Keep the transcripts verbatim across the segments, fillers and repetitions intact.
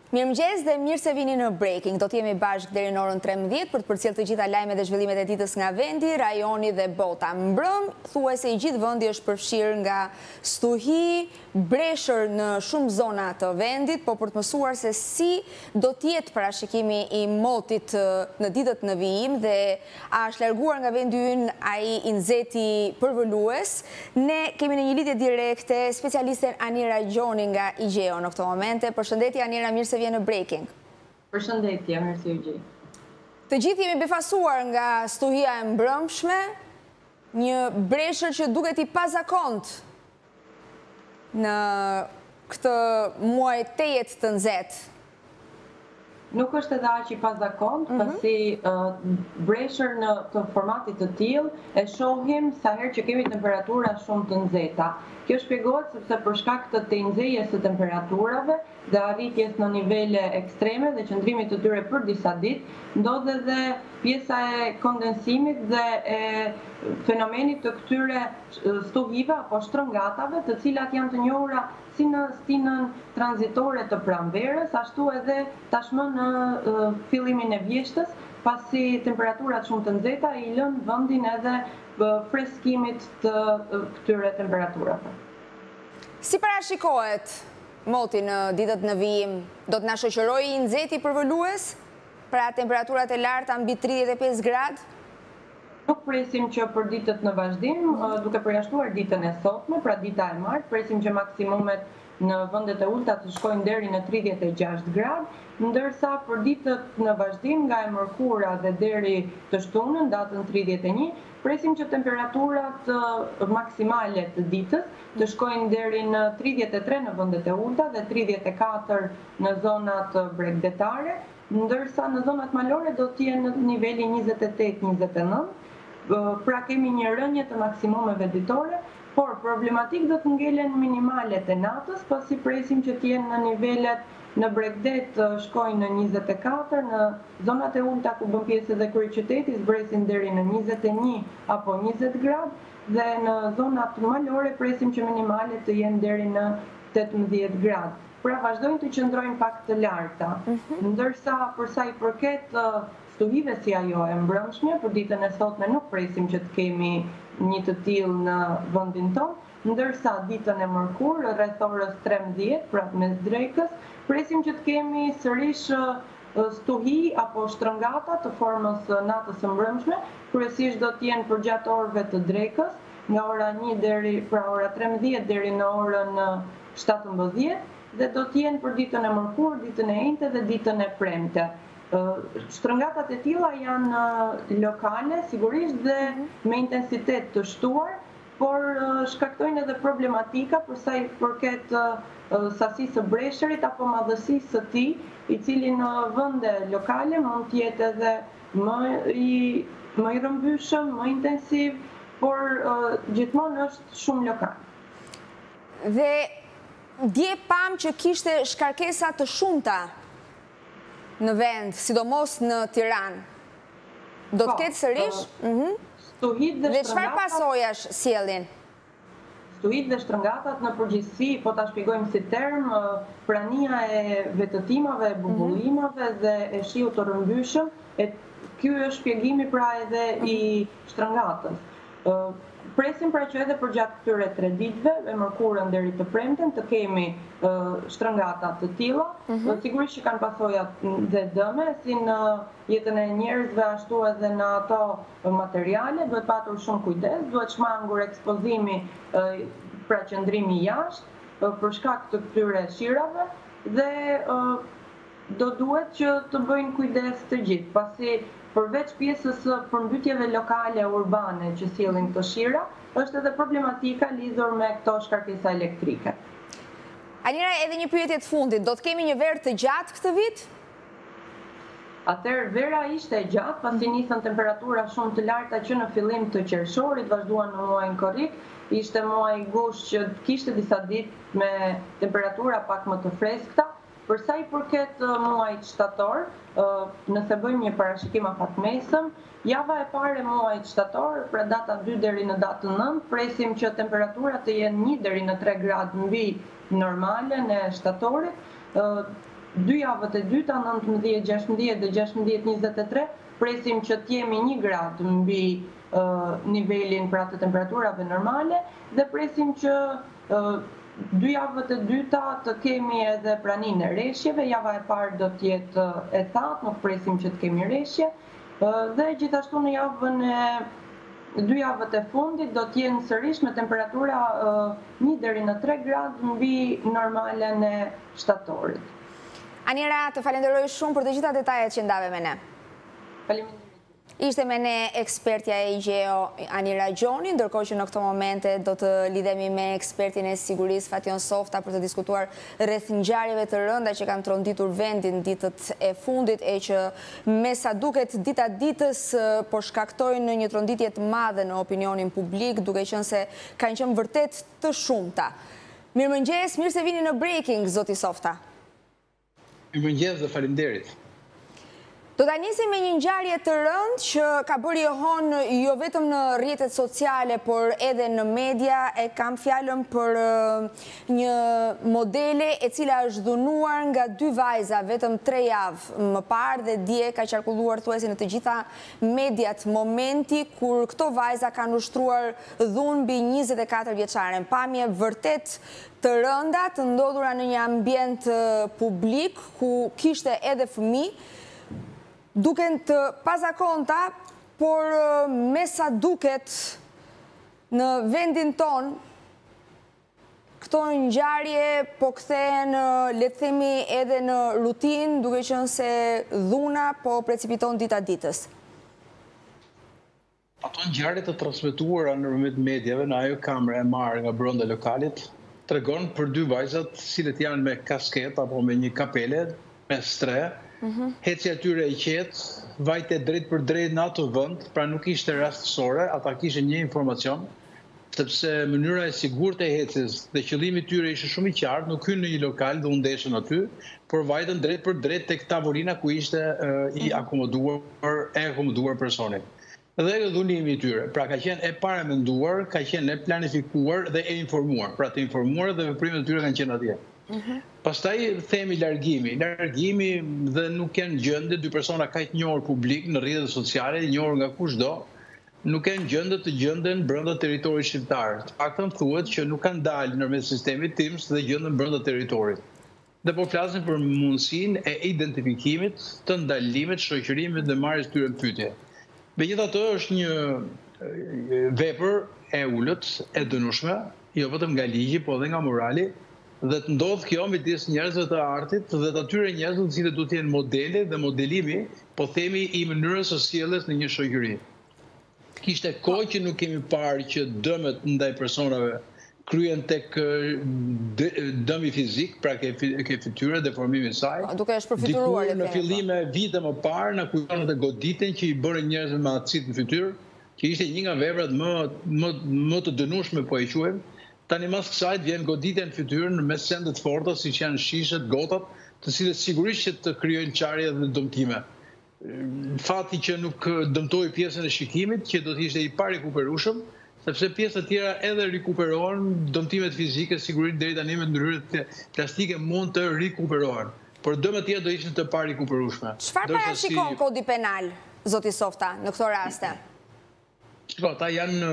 Mirëmëngjes dhe mirë se vini në Breaking. Do t'jemi bashkë deri në orën trembëdhjetë për të përcjellë të gjitha lajmet dhe zhvillimet e ditës nga vendi, rajoni dhe bota. Mbrëm, thuajse i gjithë vendi është përfshirë nga stuhi, breshër në shumë zona të vendit, po për të mësuar se si do t'jetë parashikimi i motit në ditët në vijim dhe a është larguar nga vendi ynë ai inzeti përvolues, ne kemi në një lidhje direkte specialisten Anira Gjoni nga I G E O në këto momente. Përshëndetje Anira, mirë se vjen në Breaking. Përshëndetje, mirësi u gjej. Të gjithë jemi befasuar nga stuhia e mbrëmshme, një breshër që duket i pazakont në këtë muaj tejet të nxehtë. Nuk është edhe aq i pazakont, pasi breshër në të formatit të tillë e shohim sa herë që kemi temperatura shumë të nxehta. Kjo shpjegohet sepse për shkak të tenxejjes së temperaturave dhe arritjes në nivele ekstreme dhe qëndrimit të tyre për disa ditë, ndodh edhe pjesa e kondensimit dhe e fenomenit të këtyre stuhive apo shtrëngatave, të cilat janë të njohura si në stinën tranzitore të pranverës, ashtu edhe tashmë në fillimin e vjeshtës, pasi temperaturat shumë të nxehta i lënë vendin edhe freskimit të këtyre temperaturave. Si parashikohet moti në ditët në vijim? Do të na shoqërojë i nxehti përvolues? Pra temperaturat e larta mbi tridhjetë e pesë gradë? Nuk presim që për ditët në vazhdim, duke përjashtuar ditën e sotme, pra dita e martë, presim që maksimumet në vendet e ulta të shkojnë deri në tridhjetë e gjashtë gradë, ndërsa për ditët në vazhdim nga e mërkura dhe deri të shtunën, datën tridhjetë e një, presim që temperaturat maksimale të ditës të shkojnë deri në tridhjetë e tre në vendet e ulta dhe tridhjetë e katër në zonat bregdetare, ndërsa në zonat malore do të jenë në niveli njëzet e tetë njëzet e nëntë. Pra kemi një rënje të maksimumeve ditore, por problematik do të ngelen minimalet e natës, pasi presim që të jenë në nivelet në Bregdet shkojnë në njëzet e katër, në zonat e ulta ku bën pjesë edhe kryeqyteti zbresin deri në njëzet e një apo njëzet gradë, dhe në zonat malore presim që minimalet të jenë deri në tetëmbëdhjetë gradë. Pra vazhdojnë të qëndrojnë pak të larta, ndërsa përsa i përket stuhive si ajo e mbrëmshme, për ditën e sotme nuk presim që të kemi një të tillë në vendin tonë, ndërsa ditën e mërkur, rreth orës trembëdhjetë, pra mes drekës, presim që të kemi sërish stuhi apo shtrëngata të formës natës së mbrëmshme, kryesisht do të jenë përgjatë orëve të drekës, nga ora një deri pra ora trembëdhjetë deri në orën shtatëmbëdhjetë, dhe do të jenë për ditën e mërkur, ditën e enjte dhe ditën e premte. Shtrëngatat e tilla janë lokale, sigurisht dhe me intensitet të shtuar, por shkaktojnë edhe problematika për sa i përket sasisë së breshërit apo madhësisë së tij, i cili në vende lokale mund të jetë edhe më i më i rrëmbyeshëm, më intensiv, por gjithmonë është shumë lokal. Dhe dje pam që kishte shkarkesa të shumta në vend, sidomos në Tiranë. Do të ketë sërish? Dhe çfarë pasojash sjellin? Stuhit dhe shtrëngatat në përgjithësi, po ta shpjegojmë si term, prania e vetëtimave, bubullimave dhe e shiut të rrëmbyeshëm, e ky është shpjegimi pra edhe i shtrëngatës. Presim pra që edhe për gjatë këtyre tre ditëve, e mërkurën deri të premten, të kemi shtrëngata të tilla, sigurisht që kanë pasojat dhe dëme, si në jetën e njerëzve ashtu edhe në ato materiale, duhet patur shumë kujdes, duhet shmangur ekspozimi pra qëndrimi jashtë për shkak të këtyre shirave dhe do duhet që të bëjnë kujdes të gjithë, pasi përveç pjesës së përmbytjeve lokale urbane që sjellin këto shira, është edhe problematika lidhur me këto shkarkesa elektrike. Anira, edhe një pyetje të fundit, do të kemi një verë të gjatë këtë vit? Atëherë vera ishte e gjatë, pasi nisën temperatura shumë të larta që në fillim të qershorit, vazhduan në muajin korrik, ishte muaji gusht që kishte disa ditë me temperatura pak më të freskëta. Përsa i përket muajit shtator, nëse bëjmë një parashikim afatmesëm, java e parë e muajit shtator, pra data dy deri në datën nëntë, presim që temperaturat të jenë një deri në tre gradë mbi normalen e shtatorit, dy javët e dyta, nëntëmbëdhjetë, gjashtëmbëdhjetë dhe gjashtëmbëdhjetë njëzet e tre, presim që t'jemi një gradë mbi nivelin pra të temperaturave normale dhe presim që dy javët e dyta të kemi edhe praninë e reshjeve, java e parë do t'jetë e thatë, nuk presim që të kemi reshje, dhe gjithashtu në javën e dy javët e fundit do t'jenë sërish me temperatura një deri në tre gradë mbi normalen e shtatorit. Anira, të falenderoj shumë për të gjitha detajet që ndave me ne. Faleminderit. Ishte me ne ekspertja e Igeo Anira Gjoni, ndërkohë që në këto momente do të lidhemi me ekspertin e sigurisë Fation Softa për të diskutuar rreth ngjarjeve të rënda që kanë tronditur vendin ditët e fundit e që me sa duket dita ditës po shkaktojnë një tronditje të madhe në opinionin publik, duke qenë se kanë qenë vërtet të shumta. Mirëmëngjes, mirë se vini në Breaking, zoti Softa. Mirëmëngjes dhe faleminderit. Do ta nisim me një ngjarje të rëndë që ka bërë johon jo vetëm në rrjetet sociale, por edhe në media. E kam fjalën për një modele e cila është dhunuar nga dy vajza vetëm tre javë më parë dhe dje ka qarkulluar thuajse në të gjitha mediat momenti kur këto vajza kanë ushtruar dhunë mbi njëzet e katër vjeçaren. Pamje vërtet të rënda të ndodhura në një ambient publik ku kishte edhe fëmijë, duken të pazakonta, por me sa duket në vendin ton, këto ngjarje po kthehen, le të themi, edhe në rutinë, duke qenë se dhuna po precipiton dita ditës. Ato ngjarje të transmetuara nëpërmjet mediave në ajo kamerë e marrë nga brenda lokalit tregon për dy vajzat, cilët janë me kasket apo me një kapele, me stre. Heci atyre i qetë, vajte drejt për drejt në ato vënd, pra nuk ishte rastësore, ata kishin një informacion, sepse mënyra e sigurt e ecjes dhe qëllimi i tyre ishte shumë i qartë, nuk hynë në një lokal dhe u ndeshën aty, por vajtën drejt për drejt tek tavolina ku ishte i akomoduar e akomoduar personi. Dhe dhunimi i tyre, pra ka qenë e paramenduar, ka qenë e planifikuar dhe e informuar, pra të informuar dhe veprimet e tyre kanë qenë atje. Pastaj themi largimi, largimi dhe nuk janë gjendje dy persona kaq njohur publik në rrjetet sociale, njohur nga kushdo, nuk janë gjendje të gjenden brenda territorit shqiptar. Të paktën thuhet që nuk kanë dalë nëpërmjet sistemit T I M S dhe gjenden brenda territorit. Dhe po flasin për mundësinë e identifikimit, të ndalimit, shoqërimit dhe marrjes tyre në pyetje. Megjithatë është një vepër e ulët, e dënueshme, jo vetëm nga ligji, por edhe nga morali. Dhe të ndodhë kjo midis njerëzve të artit dhe të atyre njerëzve të cilët do të jenë modele dhe modelimi, po themi i mënyrës së sjelljes në një shoqëri. Kishte kohë që nuk kemi parë që dëmet ndaj personave kryen tek dëmi fizik, pra ke fytyre, deformimi i saj. Duke është përfituar Dikur në fillime vite më parë na kujton atë goditjen që i bërin njerëzve me acid në fytyrë, që ishte një nga veprat më më më të dënueshme, po e quajmë. Tani mas kësaj vjen goditja në fytyrë në mes sende të forta, siç janë shishet, gotat, të cilët sigurisht që të krijojnë qarje dhe dëmtime. Fati që nuk dëmtoi pjesën e shikimit, që do të ishte i parikuperueshëm, sepse pjesët tjera edhe rikuperohen, dëmtimet fizike sigurisht deri tani me ndryrë plastike mund të rikuperohen, por dëmet tjera do ishin të parikuperueshme. Çfarë parashikon kodi penal, zoti Softa, në këto raste? Shiko, ata janë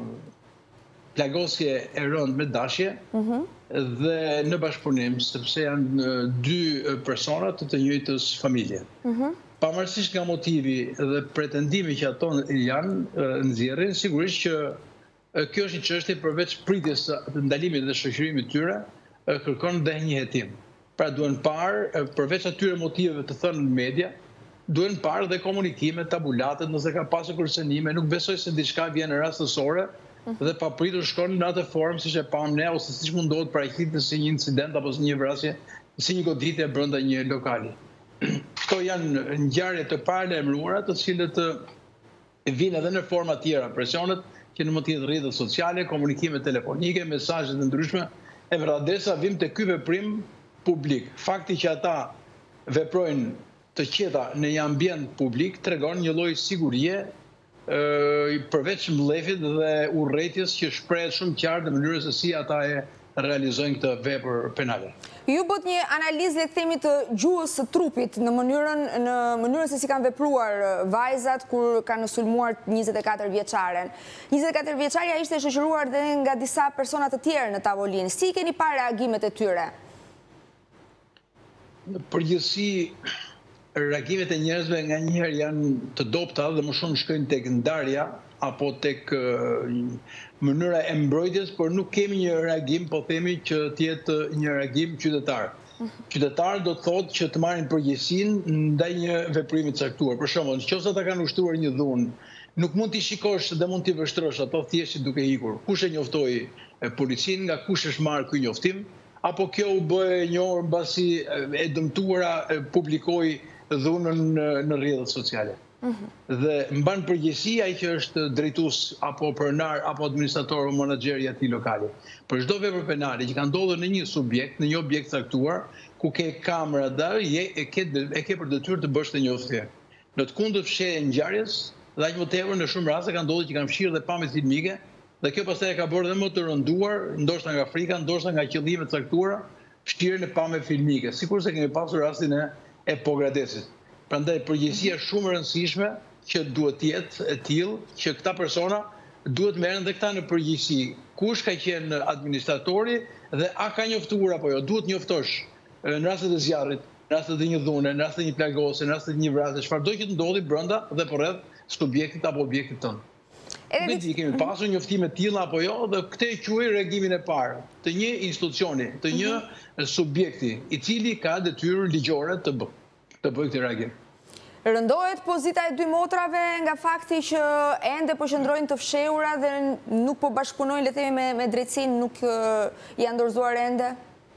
plagosje e rëndë me dashje dhe në bashkëpunim, sepse janë dy persona të të njëjtës familje. Pavarësisht nga motivi dhe pretendimi që ato janë nxjerrin, sigurisht që kjo është një çështje përveç pritjes së ndalimit dhe shoqërimit tyre, kërkon dhe një hetim. Pra duhen parë, përveç atyre motiveve të thënë në media, duhen parë dhe komunikime, tabulatet, nëse ka pasur kërcënime, nuk besoj se diçka vjen rastësore dhe papritur shkon në atë formë siç e pam ne ose siç mundohet paraqitet si një incident apo si një vrasje, si një goditje brenda një lokali. Këto janë ngjarje të paralajmëruara, të cilët vinë edhe në forma tjera, presionet që në mund të jetë rrjetet sociale, komunikime telefonike, mesazhe të ndryshme, e vërtetësa vim te ky veprim publik. Fakti që ata veprojnë të qeta në një ambient publik tregon një lloj sigurie, përveç mbledhjeve dhe urrëties që shprehet shumë qartë në mënyrën se si ata e realizojnë këtë vepër penale. Ju bët një analizë, le të themi, të gjuhës së trupit në mënyrën në mënyrën se si kanë vepruar vajzat kur kanë sulmuar njëzet e katër vjeçaren. njëzet e katër vjeçaria ishte shoqëruar dhe nga disa persona të tjerë në tavolinë. Si keni parë reagimet e tyre? Në përgjithësi, reagimet e njerëzve nga njëherë janë të dobta dhe më shumë shkojnë tek ndarja apo tek mënyra e mbrojtjes, por nuk kemi një reagim, po themi që të jetë një reagim qytetar. Qytetar do të thotë që të marrin përgjegjësinë ndaj një veprimi të caktuar. Për shembull, nëse ata kanë ushtruar një dhunë, nuk mund t'i shikosh dhe mund t'i vështrosh ato thjesht duke ikur. Kush e njoftoi policinë, nga kush është marrë ky njoftim, apo kjo u bë një orë mbasi e dëmtuara publikoi dhunën në rrjetet sociale. Dhe mban përgjegjësi ai që është drejtues apo pronar apo administrator apo menaxher i atij lokali. Për çdo vepër penale që ka ndodhur në një subjekt, në një objekt caktuar, ku ke kamera dar, e ke e ke për detyrë të bësh të njoftje. Në të kundërt fshehje ngjarjes, dhe aq më tepër në shumë raste ka ndodhur që kanë fshirë dhe pamje filmike, dhe kjo pastaj e ka bërë dhe më të rënduar, ndoshta nga frika, ndoshta nga qëllime të caktuara, fshirjen e pamje filmike, sikurse kemi pasur rastin e e Pogradesit. Prandaj përgjegjësia shumë e rëndësishme që duhet të jetë e tillë që këta persona duhet merren dhe këta në përgjegjësi. Kush ka qenë administratori dhe a ka njoftuar apo jo? Duhet njoftosh në rastet e zjarrit, në rastet e një dhune, në rastet e një plagose, në rastet e një vrasje, çfarëdo që të ndodhi brenda dhe përreth subjektit apo objektit tonë. Ne di kemi pasur njoftime të tilla apo jo, dhe këtë e quaj reagimin e parë të një institucioni, të një subjekti i cili ka detyrë ligjore të bëjë të bëjë këtë reagim. Rëndohet pozita e dy motrave nga fakti që ende po qëndrojnë të fshehura dhe nuk po bashkëpunojnë, le të themi, me, me drejtsinë, nuk janë dorëzuar ende?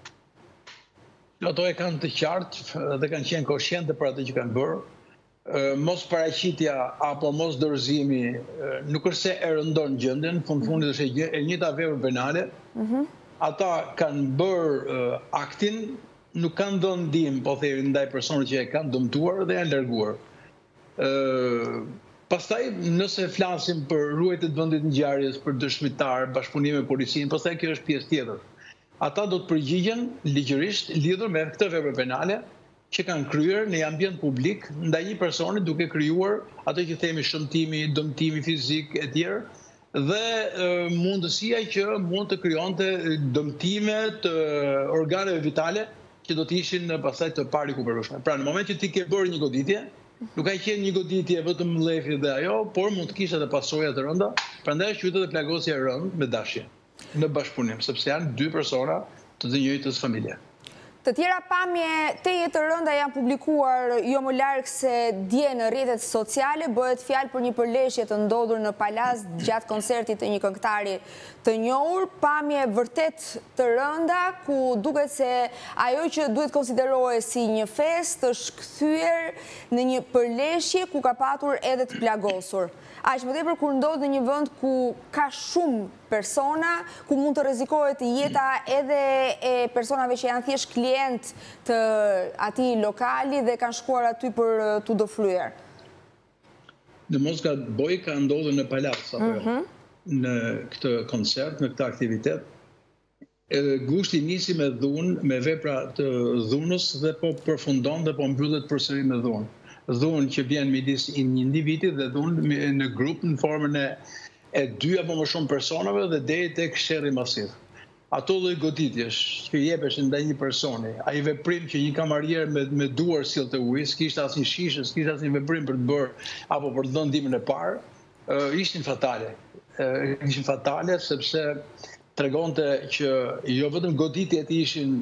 Ato e kanë të qartë dhe kanë qenë koshente për atë që kanë bërë. Mos paraqitja apo mos dorëzimi nuk është se e rëndon gjendjen, fund fundit është e njëjta vepër penale. Ata kanë bërë aktin, nuk kanë dhënë ndihmë, po themi, ndaj personave që e kanë dëmtuar dhe janë larguar. Pastaj, nëse flasim për ruajtjen e vendit ngjarjes, për dëshmitar, bashkëpunim me policinë, pastaj kjo është pjesë tjetër. Ata do të përgjigjen ligjërisht lidhur me këtë vepër penale që kanë kryer në ambient publik ndaj një personi duke krijuar ato që themi shëmtimi, dëmtimi fizik e tjerë, dhe mundësia që mund të krijonte dëmtime të organeve vitale që do të ishin pastaj të parikuperueshme. Pra në moment që ti ke bërë një goditje, nuk ka qenë një goditje vetëm mlefi dhe ajo, por mund të kishte edhe pasoja të rënda, prandaj është qytet e plagosja e rëndë me dashje në bashkëpunim, sepse janë dy persona të të njëjtës familje. Të tjera pamje teje të rënda janë publikuar jo më larg se dje në rrjetet sociale, bëhet fjalë për një përleshje të ndodhur në Palaz gjatë koncertit të një këngëtari të njohur, pamje vërtet të rënda ku duket se ajo që duhet konsiderohet si një festë është kthyer në një përleshje ku ka patur edhe të plagosur. Aq më tepër kur ndodh në një vend ku ka shumë persona, ku mund të rrezikohet jeta edhe e personave që janë thjesht klient të atij lokali dhe kanë shkuar aty për t'u dofryer. Në mos ka boj ka ndodhur në Palaz apo jo? Në këtë koncert, në këtë aktivitet. Gushti nisi me dhunë, me vepra të dhunës dhe po përfundon dhe po mbyllet përsëri me dhunë. Dhunë që vjen midis një individi dhe dhunë në grup në formën e e dy apo më shumë personave dhe deri tek sherrri masiv. Ato lloj goditjesh që jepesh ndaj një personi, ai veprim që një kamarier me me duar sillte ujë, s'kishte asnjë shishe, s'kishte asnjë veprim për të bërë apo për të dhënë ndihmën e parë, ishin fatale. Ishin fatale sepse tregonte që jo vetëm goditjet ishin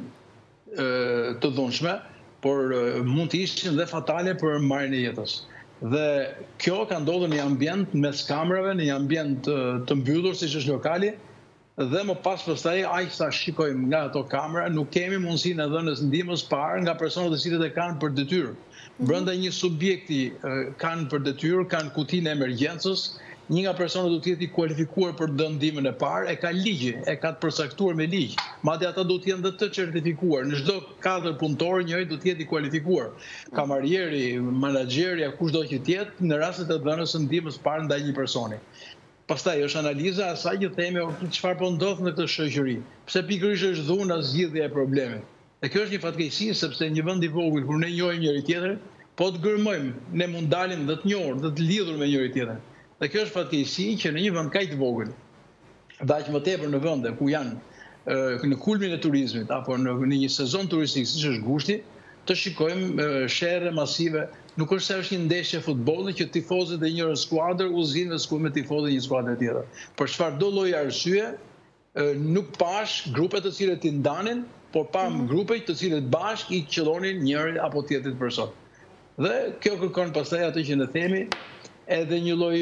të dhunshme, por mund të ishin dhe fatale për marrjen e jetës. Dhe kjo ka ndodhur në një ambient mes kamerave, në një ambient të mbyllur siç është lokali, dhe më pas pastaj aq sa shikojmë nga ato kamera, nuk kemi mundësinë e dhënës ndihmës parë nga personat të cilët e kanë për detyrë. Brenda një subjekti kanë për detyrë, kanë kutinë e emergjencës, një nga personat do të jetë i kualifikuar për të dhënë ndihmën e parë, e ka ligji, e ka të përcaktuar me ligj. Madje ata do të jenë dhe të certifikuar. Në çdo katër punëtor njëri do të jetë i kualifikuar. Kamarieri, menaxheri, kushdo që të jetë në rastet e dhënës së ndihmës parë ndaj një personi. Pastaj është analiza asaj që themi çfarë po ndodh në këtë shoqëri. Pse pikërisht është dhuna zgjidhja e problemit. Dhe kjo është një fatkeqësi sepse një vend i vogël kur ne njohim njëri tjetrin, po të gërmojmë, ne mund dalim dhe të njohur, dhe të lidhur me njëri tjetrin. Dhe kjo është fatkeqësi që në një vend kaq të vogël, daq më tepër në vende ku janë në kulmin e turizmit apo në një sezon turistik siç është Gushti, të shikojmë sherrë masive. Nuk është se është një ndeshje futbolli që tifozët e një skuadër udhëzinë dhe skuadrën me tifozët e një skuadre tjetër. Për çfarëdo lloj arsye, nuk pash grupe të cilët i ndanin, por pam grupe të cilët bashkë i qellonin njëri apo tjetrit person. Dhe kjo kërkon pastaj atë që ne themi, edhe një lloj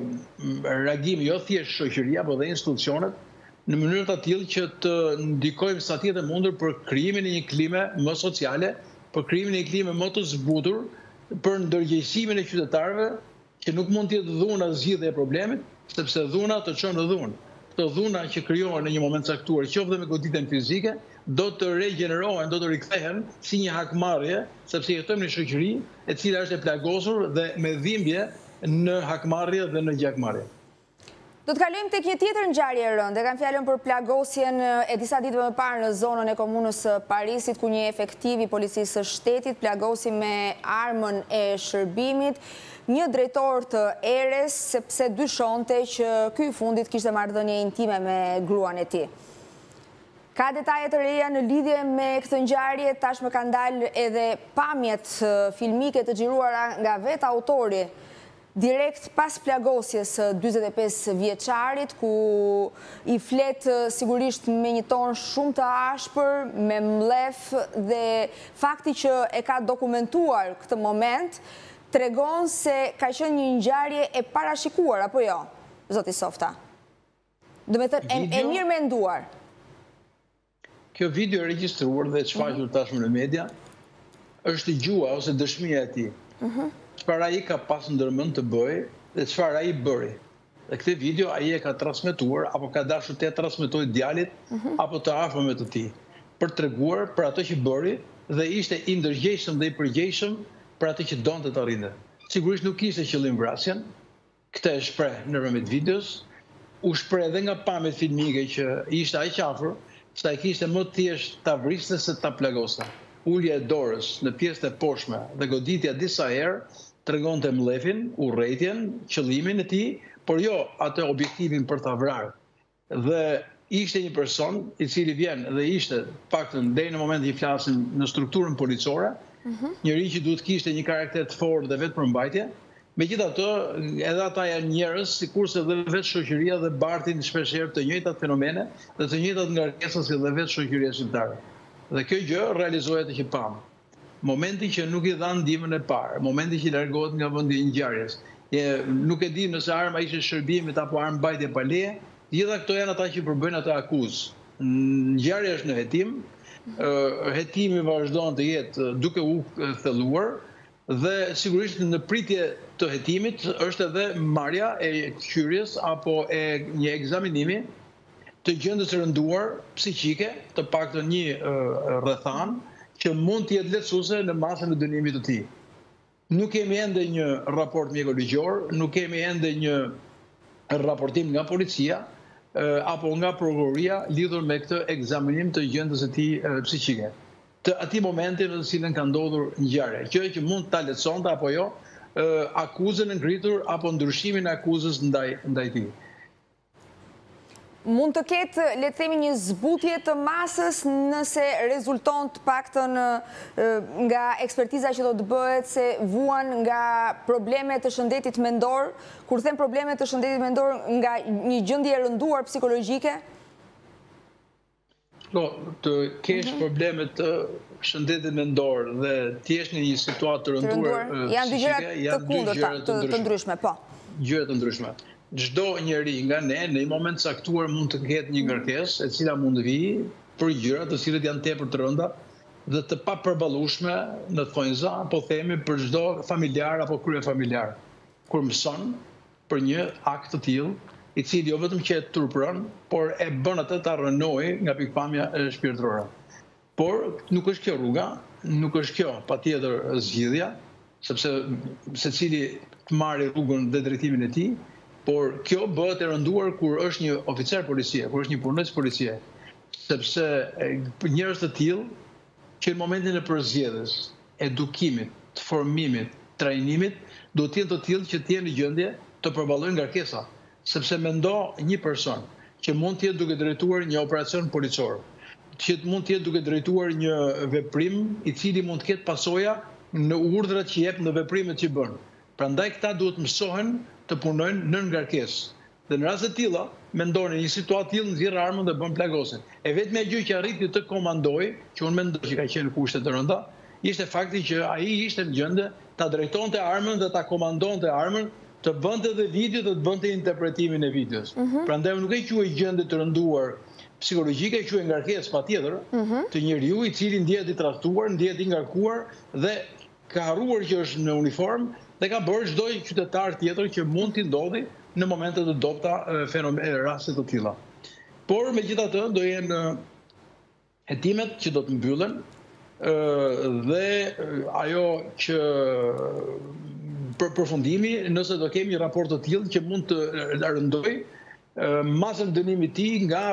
reagimi jo thjesht shoqëria, por edhe institucionet, në mënyrë të tillë që të ndikojmë sa tjetër mundur për krijimin e një klime më sociale, për krijimin e një klime më të zbutur, për ndërgjegjësimin e qytetarëve, që nuk mund të jetë dhuna zgjidhja e problemit, sepse dhuna të çon në dhunë. Këto dhuna që krijohen në një moment caktuar, qoftë me goditjen fizike, do të regjenerohen, do të rikthehen si një hakmarrje, sepse jetojmë në një shoqëri e cila është e plagosur dhe me dhimbje në hakmarrje dhe në gjakmarrje. Do të kalojmë tek një tjetër ngjarje e rëndë. Kam fjalën për plagosjen e disa ditëve më parë në zonën e komunës së Parisit, ku një efektiv i policisë së shtetit plagosi me armën e shërbimit një drejtor të erës, sepse dyshonte që ky i fundit kishte marrëdhënie intime me gruan e tij. Ka detaje të reja në lidhje me këtë ngjarje, tashmë kanë dalë edhe pamjet filmike të xhiruara nga vetë autori direkt pas plagosjes dyzet e pesë vjeçarit, ku i flet sigurisht me një ton shumë të ashpër, me mlef, dhe fakti që e ka dokumentuar këtë moment tregon se ka qenë një ngjarje e parashikuar, apo jo, zoti Softa? Do me thënë, e mirë menduar. Kjo video e regjistruar dhe shfaqur tashmë në media është gjua ose dëshmia e tij. Çfarë ai ka pas ndërmend të bëjë dhe çfarë ai bëri. Dhe këtë video ai e ka transmetuar apo ka dashur të transmetojë djalit apo të afërmit të tij, për treguar për atë që bëri dhe ishte i ndërgjegjshëm dhe i përgjegjshëm për atë që donte të arrinte. Sigurisht nuk kishte qëllim vrasjen. Këtë e shpreh nëpërmjet videos, u shpreh edhe nga pamjet filmike që ishte aq afër, se ai kishte më thjesht ta vriste se ta plagoste. Ulja e dorës në pjesën e poshtme dhe goditja disa herë tregonte mllefin, urrëtitjen, qëllimin e tij, por jo atë objektivin për ta vrarë. Dhe ishte një person i cili vjen dhe ishte paktën deri në momentin që flasim në strukturën policore, njëri që duhet kishte një karakter të fortë dhe vetëpërmbajtje. Megjithatë, edhe ata janë njerëz, sikurse edhe vetë shoqëria dhe bartin shpeshherë të njëjtat fenomene dhe të njëjtat ngarkesa si edhe vetë shoqëria shqiptare. Dhe kjo gjë realizohet që pam. Momenti që nuk i dhan ndihmën e parë, momenti që largohet nga vendi i ngjarjes. Nuk e di nëse arma ishte shërbimit apo armë mbajtje pa leje, gjitha këto janë ata që përbëjnë atë akuzë. Ngjarja është në hetim, hetimi vazhdon të jetë duke u thelluar dhe sigurisht në pritje të hetimit është edhe marrja e qyrjes apo e një ekzaminimi të gjendjes së rënduar psiqike, të paktën një rrethan që mund të jetë lehtësuese në masën e dënimit të tij. Nuk kemi ende një raport mjekoligjor, nuk kemi ende një raportim nga policia apo nga prokuroria lidhur me këtë ekzaminim të gjendjes së tij psiqike. Të atij momenti në të cilën ka ndodhur ngjarja, kjo që mund ta lehtësonte apo jo akuzën e ngritur apo ndryshimin e akuzës ndaj ndaj tij. Mund të ketë, le të themi, një zbutje të masës nëse rezulton të paktën nga ekspertiza që do të bëhet se vuan nga probleme të shëndetit mendor, kur them probleme të shëndetit mendor nga një gjendje e rënduar psikologjike? No, të kesh probleme të shëndetit mendor dhe të jesh në një situatë të rënduar psikike, janë dy gjëra të kundërta, të ndryshme, po. Gjëra të ndryshme. Çdo njeri nga ne në një moment caktuar mund të ketë një ngarkesë e cila mund të vijë për gjëra të cilat janë tepër të rënda dhe të papërballueshme në thonjza, po themi për çdo familjar apo kryefamiljar. Kur mëson për një akt të tillë, i cili jo vetëm që e turpron, por e bën atë ta rënojë nga pikpamja shpirtërore. Por nuk është kjo rruga, nuk është kjo patjetër zgjidhja, sepse secili të marrë rrugën dhe drejtimin e tij. Por kjo bëhet e rënduar kur është një oficer policie, kur është një punës policie, sepse njerëz të tillë që në momentin e përzgjedhjes, edukimit, të formimit, trajnimit, duhet të jenë të tillë që të jenë në gjendje të përballojnë ngarkesa, sepse mendo një person që mund të jetë duke drejtuar një operacion policor, që mund të jetë duke drejtuar një veprim i cili mund të ketë pasoja në urdhrat që jep në veprimet që bën. Prandaj këta duhet mësohen të punojnë në ngarkesë. Dhe në raste të tilla, mendoni një situatë tillë nxjerr armën dhe bën plagosin. E vetmja gjë që arriti të komandoi, që unë mendoj që ka qenë kushte të rënda, ishte fakti që ai ishte në gjendje ta drejtonte armën dhe ta komandonte armën, të bënte dhe video dhe të bënte interpretimin e videos. Prandaj nuk e quaj gjendje të rënduar psikologjike, e quaj ngarkesë patjetër, të njeriu i cili ndihet i tradhtuar, ndihet i ngarkuar dhe ka harruar që është në uniform dhe ka bërë çdo qytetar tjetër që mund t'i ndodhi në momente të dobta fenomen raste të tilla. Por megjithatë do jenë hetimet që do të mbyllen dhe ajo që për përfundimi, nëse do kemi një raport të tillë që mund të rëndoj masën dënimit të tij nga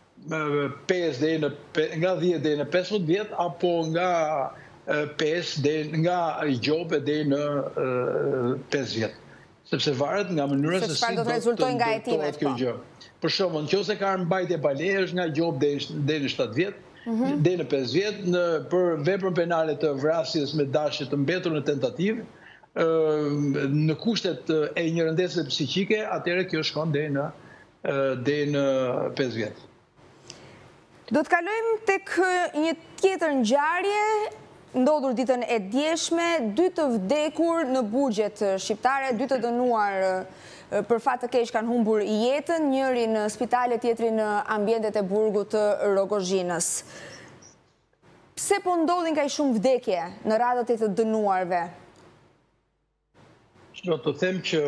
pesë deri në nga dhjetë deri në pesëmbëdhjetë vjet apo nga pesë deri nga gjobe deri në pesë vjet. Sepse varet nga mënyra se si do të rezultojë nga hetimet kjo gjë. Për shembull, nëse ka mbajtje pale është nga gjobe deri në shtatë vjet, deri në pesë vjet, në për veprën penale të vrasjes me dashje të mbetur në tentativë, në kushtet e një rëndësie psiqike, atëherë kjo shkon deri në deri në pesë vjet. Do të kalojmë tek një tjetër ngjarje ndodhur ditën e djeshme, dy të vdekur në burgjet shqiptare, dy të dënuar për fat të keq kanë humbur jetën, njëri në spitale, tjetri në ambientet e burgut të Rogozhinës. Pse po ndodhin kaq shumë vdekje në radhët e të dënuarve? Do të them që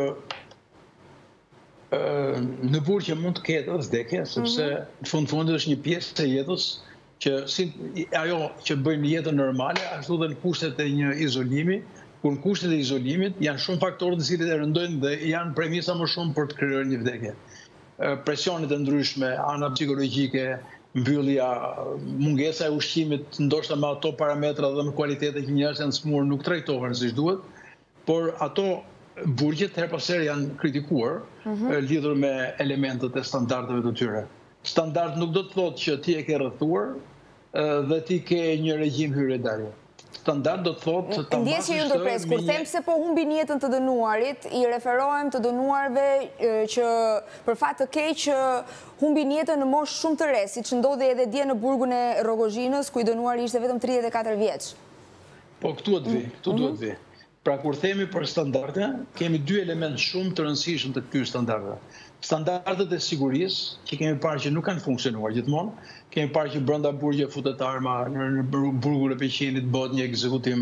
në burgje mund të ketë vdekje, sepse në fund fundit është një pjesë e jetës që si ajo që bëjnë jetën normale, ashtu dhe në kushtet e një izolimi, kur në kushtet e izolimit janë shumë faktorë të cilët e rëndojnë dhe janë premisa më shumë për të krijuar një vdekje. Presionet e ndryshme, ana psikologjike, mbyllja, mungesa e ushqimit, ndoshta me ato parametra dhe me kualitetet që njerëzit janë smur nuk trajtohen siç duhet, por ato burgjet her pas here janë kritikuar lidhur me elementet e standardeve të tyre. Standard nuk do të thotë që ti e ke rrethuar dhe ti ke një regjim hyrje-dalje. Standard do të thotë të ta mbasësh. Ndjes që ju ndërpres, kur them se po humbin jetën të dënuarit, i referohem të dënuarve që për fat të keq humbin jetën në moshë shumë të re, siç ndodhi edhe dje në burgun e Rogozhinës, ku i dënuari ishte vetëm tridhjetë e katër vjeç. Po këtu duhet vi, këtu duhet vi. Pra kur themi për standarde, kemi dy elementë shumë të rëndësishëm të këtyre standardeve. Standardet e sigurisë, që kemi parë që nuk kanë funksionuar gjithmonë, kemi parë që brenda burgje futet arma, në burgun e Peqenit bëhet një ekzekutim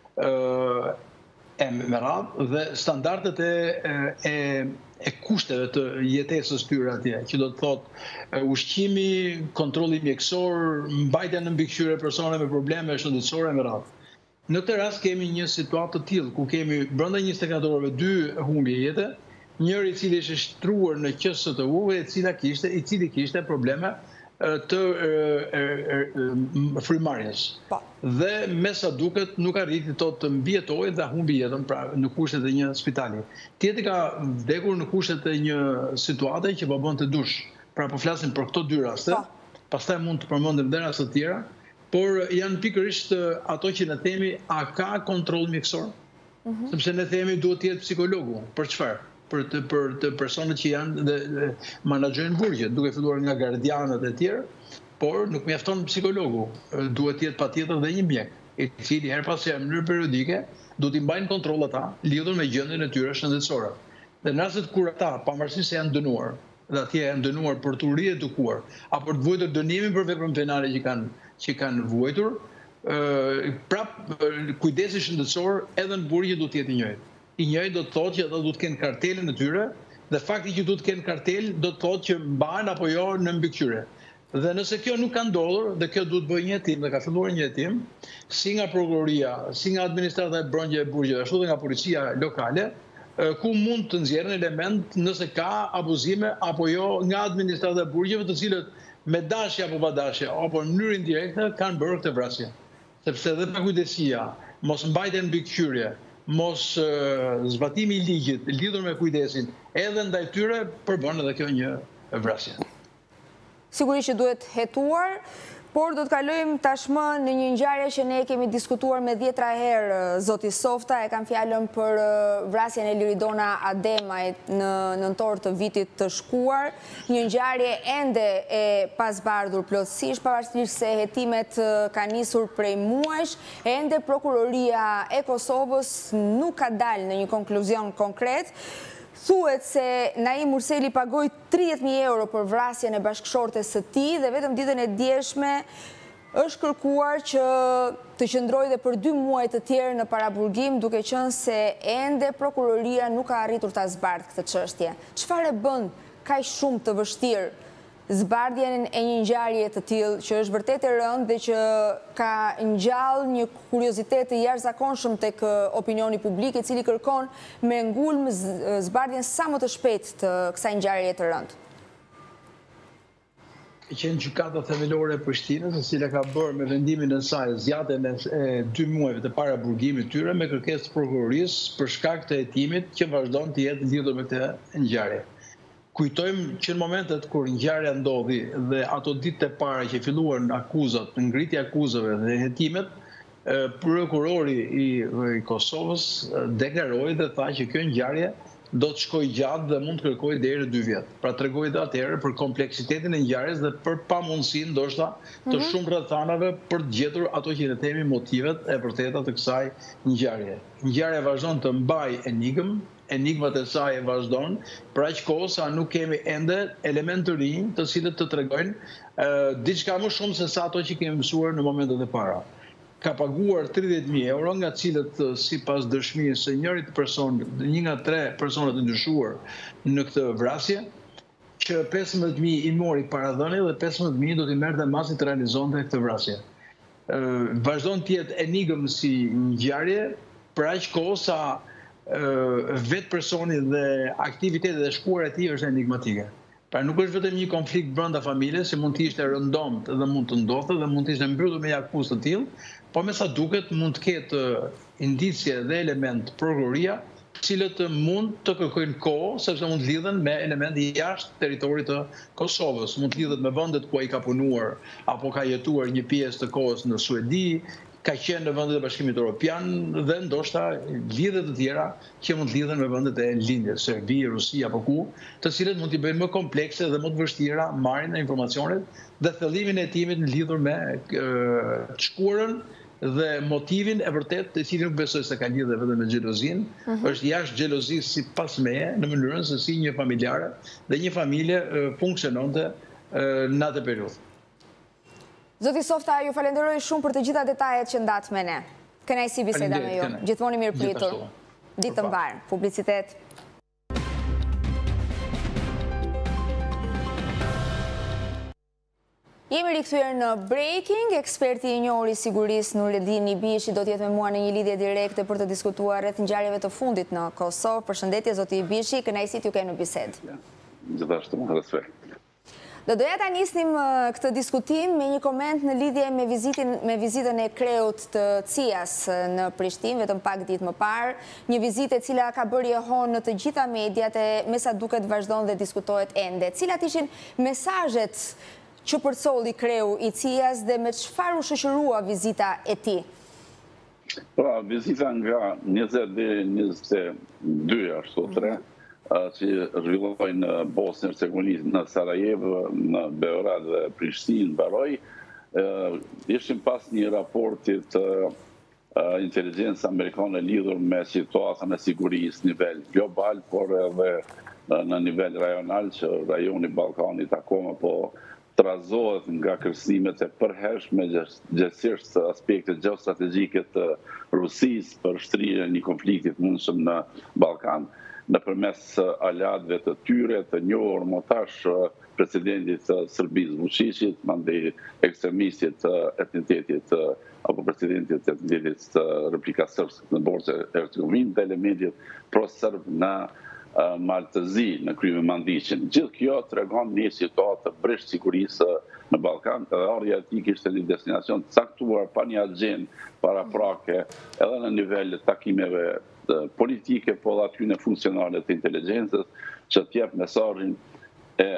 e me radhë, dhe standardet e e kushteve të jetesës tyre atje, që do të thotë ushqimi, kontrolli mjekësor, mbajtja në mbikëqyrje persone me probleme shëndetësore me radhë. Në këtë rast kemi një situatë të tillë ku kemi brenda njëzet e katër orëve dy humbje jete, njëri i cili ishte shtruar në Q S T U e cila kishte i cili kishte probleme të frymarrjes. Dhe me sa duket nuk arriti to të mbijetojë dhe humbi jetën pra në kushtet e një spitali. Tjetri ka vdekur në kushtet e një situate që po bënte dush. Pra po flasim për këto dy raste. Pastaj mund të përmendim edhe raste të tjera. Por janë pikërisht ato që ne themi a ka kontroll mjekësor? Sepse ne themi duhet të jetë psikologu. Për çfarë? Për të për të personat që janë dhe menaxhojnë burgjet, duke filluar nga gardianët e tjerë, por nuk mjafton psikologu. Duhet të jetë patjetër dhe një mjek, i cili her pas here në mënyrë periodike duhet të mbajnë kontroll ata lidhur me gjendjen e tyre shëndetësore. Dhe në rastet kur ata, pavarësisht se janë dënuar, dhe atje janë dënuar për të riedukuar apo të vuajtur dënimin për veprën penale që kanë që kanë vuajtur, prap kujdesi shëndetësor edhe në burgje duhet të jetë i njëjtë. I njëjtë do të thotë që ata duhet të kenë kartelin e tyre, dhe fakti që duhet të kenë kartel do të thotë që mbahen apo jo në mbikëqyrje. Dhe nëse kjo nuk ka ndodhur, dhe kjo duhet bëjë një hetim, dhe ka filluar një hetim, si nga prokuroria, si nga administrata e brendje e burgjeve, ashtu dhe nga policia lokale, ku mund të nxjerrën element nëse ka abuzime apo jo nga administrata e burgjeve, të cilët me dashje apo pa dashje apo në mënyrë indirekte kanë bërë këtë vrasje. Sepse edhe pakujdesia, mos mbajtjen mbi këqyrje, mos zbatimi i ligjit lidhur me kujdesin, edhe ndaj tyre përbën edhe kjo një vrasje. Sigurisht që duhet hetuar, por do të kalojmë tashmë në një ngjarje që ne kemi diskutuar me dhjetra herë, zoti Softa, e kam fjalën për vrasjen e Liridona Ademajt në nëntor të vitit të shkuar, një ngjarje ende e pasbardhur plotësisht, pavarësisht se hetimet kanë nisur prej muajsh, ende prokuroria e Kosovës nuk ka dalë në një konkluzion konkret. Thuhet se Naim Murseli pagoi tridhjetë mijë euro për vrasjen e bashkëshortes së tij dhe vetëm ditën e djeshme është kërkuar që të qëndrojë dhe për dy muaj të tjerë në paraburgim, duke qenë se ende prokuroria nuk ka arritur ta zbardhë këtë çështje. Çfarë bën kaq shumë të vështirë zbardhjen e një ngjarje të tillë që është vërtet e rëndë dhe që ka ngjall një kuriozitet të jashtëzakonshëm tek opinioni publik, i cili kërkon me ngulm zbardhjen sa më të shpejtë të kësaj ngjarjeje të rëndë? Ka qenë gjykata themelore e Prishtinës, e cila ka bërë me vendimin e saj zgjatjen e dy muajve të para burgimit tyre me kërkesë të prokurorisë për shkak të hetimit që vazhdon të jetë lidhur me këtë ngjarje. Kujtojmë që në momentet kur ngjarja ndodhi dhe ato ditët e para që filluan akuzat, ngritja e akuzave dhe hetimet, prokurori i Kosovës deklaroi dhe tha që kjo ngjarje do të shkojë gjatë dhe mund të kërkojë deri në dy vjet. Pra tregoi edhe atëherë për kompleksitetin e ngjarjes dhe për pamundësinë ndoshta të shumë rrethanave për të gjetur ato që ne themi motivet e vërteta të kësaj ngjarje. Ngjarja vazhdon të mbajë enigm, enigmat e saj e vazhdon, për aq kohë sa nuk kemi ende element të rinj të cilët të tregojnë diçka më shumë se sa ato që kemi mësuar në momentet e para. Ka paguar tridhjetë mijë euro, nga cilët sipas dëshmisë së njërit person, një nga tre personat të ndryshuar në këtë vrasje, që pesëmbëdhjetë mijë i mori paradhënie dhe pesëmbëdhjetë mijë do t'i merrte masi të realizonte këtë vrasje. Vazhdon të jetë enigm si ngjarje, për aq kohë sa vetë personi dhe aktivitetet e shkuar e tij është enigmatike. Pra nuk është vetëm një konflikt brenda familjes, që mund të ishte rëndomt dhe mund të ndodhte dhe mund të ishte mbyllur me akuzë të tillë, por me sa duket mund të ketë indicie dhe element prokuroria, të cilët mund të kërkojnë kohë, sepse mund të lidhen me elemente jashtë territorit të Kosovës, mund të lidhet me vendet ku ai ka punuar apo ka jetuar një pjesë të kohës në Suedi, ka qenë në vendet e Bashkimit Evropian dhe ndoshta lidhje të tjera që mund të lidhen me vendet e lindjes, Serbi, Rusi apo ku, të cilët mund t'i bëjnë më komplekse dhe më të vështira marrjen e informacionit dhe thellimin e hetimit në lidhur me të shkuarën dhe motivin e vërtet të cilin nuk besoj se ka lidhje vetëm me xhelozin, është jashtë xhelozisë sipas meje në mënyrën se si një familjare dhe një familje funksiononte në atë periudhë. Zoti Softa, ju falenderoj shumë për të gjitha detajet që ndat me ne. Kënaqësi biseda me ju. Gjithmonë i mirëpritur. Ditë të mbarë, publicitet. Jemi rikthyer në Breaking. Eksperti i njohur i sigurisë Nureddin Ibishi do të jetë me mua në një lidhje direkte për të diskutuar rreth ngjarjeve të fundit në Kosovë. Përshëndetje zoti Ibishi, kënaqësi t'ju kem në bisedë. Gjithashtu, respekt. Do doja ta nisnim këtë diskutim me një koment në lidhje me vizitin me vizitën e kreut të C I A-s në Prishtinë, vetëm pak ditë më parë, një vizitë e cila ka bërë jehon në të gjitha mediat e me sa duket vazhdon dhe diskutohet ende. Cilat ishin mesazhet që përcolli kreu i C I A-s dhe me çfarë u shoqërua vizita e tij? Pra, vizita nga njëzet deri njëzet e dy ashtu tre, që zhvilloi në Bosnjë Hercegovini, në Sarajevo, në Beograd dhe Prishtinë, mbaroi, ishim pas një raporti të inteligjencës amerikane lidhur me situatën e sigurisë në nivel global, por edhe në nivel rajonal, që rajoni Ballkanit akoma po trazohet nga kërcënimet e përhershme gjithsesi të aspektet gjeostrategjike të Rusisë për shtrirjen e një konflikti të mundshëm në Ballkan nëpërmes aleatëve të tyre të njohur më tash presidentit të Serbisë Vučićit, mandej ekstremistit të etnitetit apo presidentit të etnitetit të Republika Srpske në Bosnjë e Hercegovinë dhe elementit pro-serb në Maltëzi, në kryme Mandiqin. Gjithë kjo tregon një situatë të breshtë sigurisë në Ballkan, edhe ardhja e tij kishte një destinacion të caktuar pa një agjendë paraprake edhe në nivel të takimeve politike, po dhe aty në funksionale të inteligjencës, që t'jep mesazhin e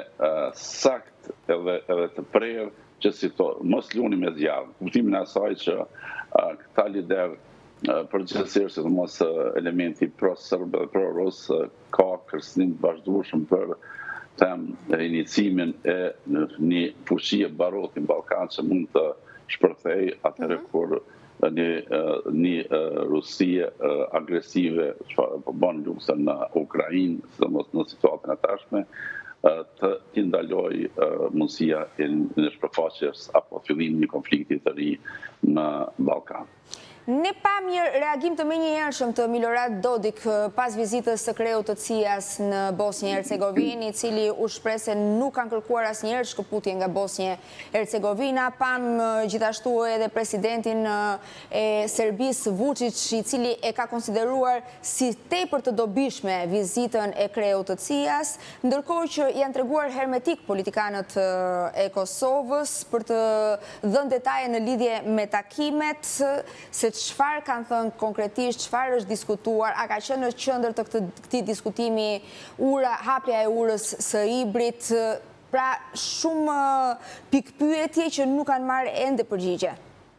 sakt edhe edhe të prerë që si to mos luni me zjarr. Kuptimin e asaj që këta lider përgjithsisht të mos elementi pro-serb dhe pro-rus ka kërcënim të vazhdueshëm për them inicimin e një fuqie baroti në Ballkan që mund të shpërthej atëherë kur një, një Rusie agresive çfarë po bën lufta në Ukrainë, sidomos në situatën e tashme, të ndaloj mundësia e në shpërfaqjes apo fillim një konflikti të ri në Ballkan. Ne pam një reagim të menjëhershëm të Milorad Dodik pas vizitës së kreut të C I A-s në Bosnjë e Hercegovinë, i cili u shpreh se nuk kanë kërkuar asnjëherë shkëputje nga Bosnjë e Hercegovina. Pam gjithashtu edhe presidentin e Serbisë Vučić, i cili e ka konsideruar si tepër të dobishme vizitën e kreut të C I A-s, ndërkohë që janë treguar hermetik politikanët e Kosovës për të dhënë detaje në lidhje me takimet, se çfarë kanë thënë konkretisht, çfarë është diskutuar, a ka qenë në qendër të këtij diskutimi ura, hapja e urës së Ibrit, pra shumë pikpyetje që nuk kanë marrë ende përgjigje.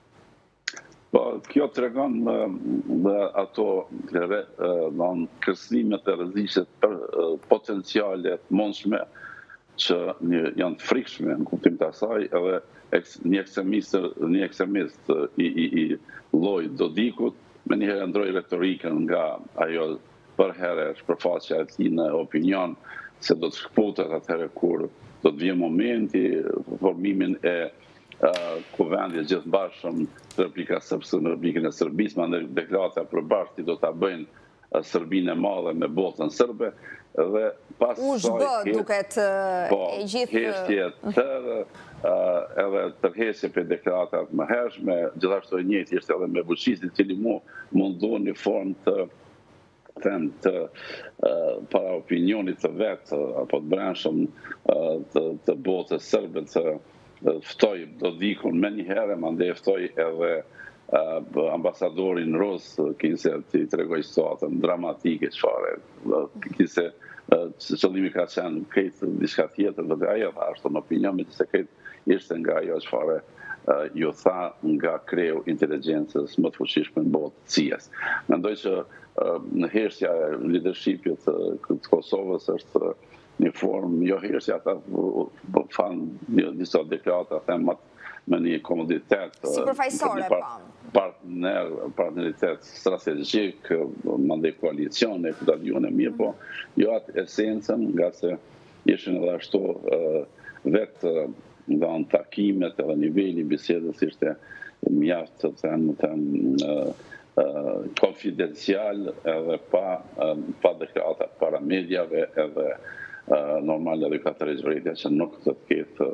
Po, kjo tregon me ato kërcënimet e rrezikshme potenciale të mundshme që janë të frikshme në kuptim të asaj, edhe një ekstremist, një ekstremist i, i, i lloj Dodikut, me njëherë ndroi retorikën nga ajo përherë shpërfaqja e tij në opinion se do të shkputet atëherë kur do të vijë momenti formimin e uh, kuvendit gjithëbashëm të Republika Srpske në Republikën e Serbisë, mandej deklarata përbashkëti do ta bëjnë uh, Serbinë e madhe me botën serbe, dhe pas u zhbë duket e gjithë heshtje tërë edhe tërheqje për deklaratat më hershme, gjithashtu e njëjtë ishte edhe me Vučićin, i cili mu mundon një formë të them të para opinionit të vet apo të brendshëm të, të botës serbe të ftoi Dodikun më një herë, mandej ftoi edhe ambasadorin rus, kise të tregoj situatën dramatike çfarë, kise qëllimi ka qenë këtë diçka tjetër, dhe ajo ashtu në opinion me se këtë ishte nga ajo çfarë ju tha nga kreu inteligjencës më të fuqishme në botë, C I A-s. Mendoj që në heshtja e leadershipit të Kosovës është një formë, jo heshtja ata fanë disa deklarata themat me një komoditet si përfaqësore, partner, partneritet strategjik, mandej koalicione, këtë mirë, po jo atë esencën, nga se ishin edhe ashtu vetë nga në takimet edhe nivelli bisedës ishte mjaft të them konfidencial edhe pa pa deklarata para mediave edhe normal edhe ka të rejvretja që nuk të ketë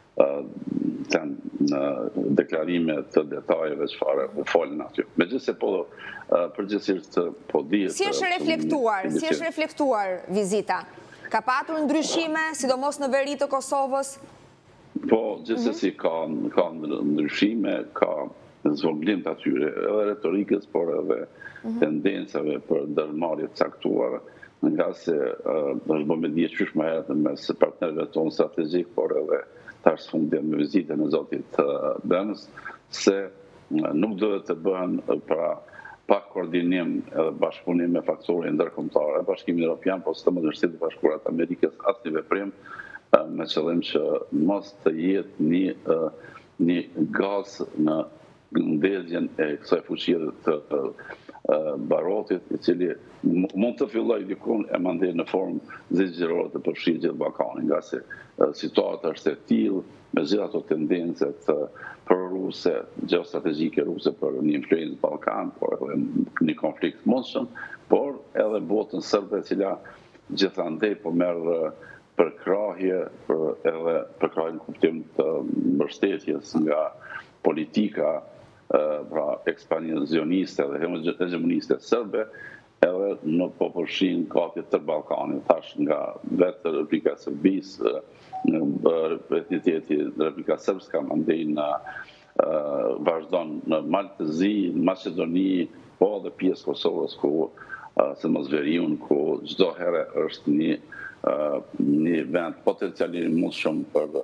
në deklarime të detajeve çfarë u folën aty. Megjithëse po përgjithsisht po dihet. Si është reflektuar, si është reflektuar vizita? Ka patur ndryshime, sidomos në veri të Kosovës? Po, gjithsesi ka ka ndryshime, ka zvoglim të atyre, edhe retorikës, por edhe tendencave për ndërmarrje të caktuara, nga se është bërë me dije qysh më herët mes partnerëve tonë strategjik, por edhe tash fundit me vizitën e zotit Bens, se nuk duhet të bëhen pra pa koordinim edhe bashkëpunim me faktorin ndërkombëtar e Bashkimit Evropian, po së të Mbështetjet e Bashkuara të Amerikës, asnjë veprim me qëllim që mos të jetë një një gaz në ndezjen e kësaj fuqie të Barotit, i cili mund të filloj dikun e mande në formë zgjidhërore të përfshirë gjithë Ballkanin, nga se situata është e tillë me gjithë ato tendencet proruse, gjeostrategjike ruse për një influencë Ballkan, por edhe një konflikt mundshëm, por edhe botën serbe e cila gjithandej po merr përkrahje, edhe përkrahje në kuptim të mbështetjes nga politika pra ekspansioniste dhe hegemoniste serbe, edhe në po përfshin kapjet të Ballkanit, thash nga vetë Republika e Serbisë, etniteti Republika Srpska, mandej në vazhdon në Maltezi, në Maqedoni, po edhe pjesë Kosovës, ku se mos veriun, ku çdo herë është një një vend potencialisht mundshëm për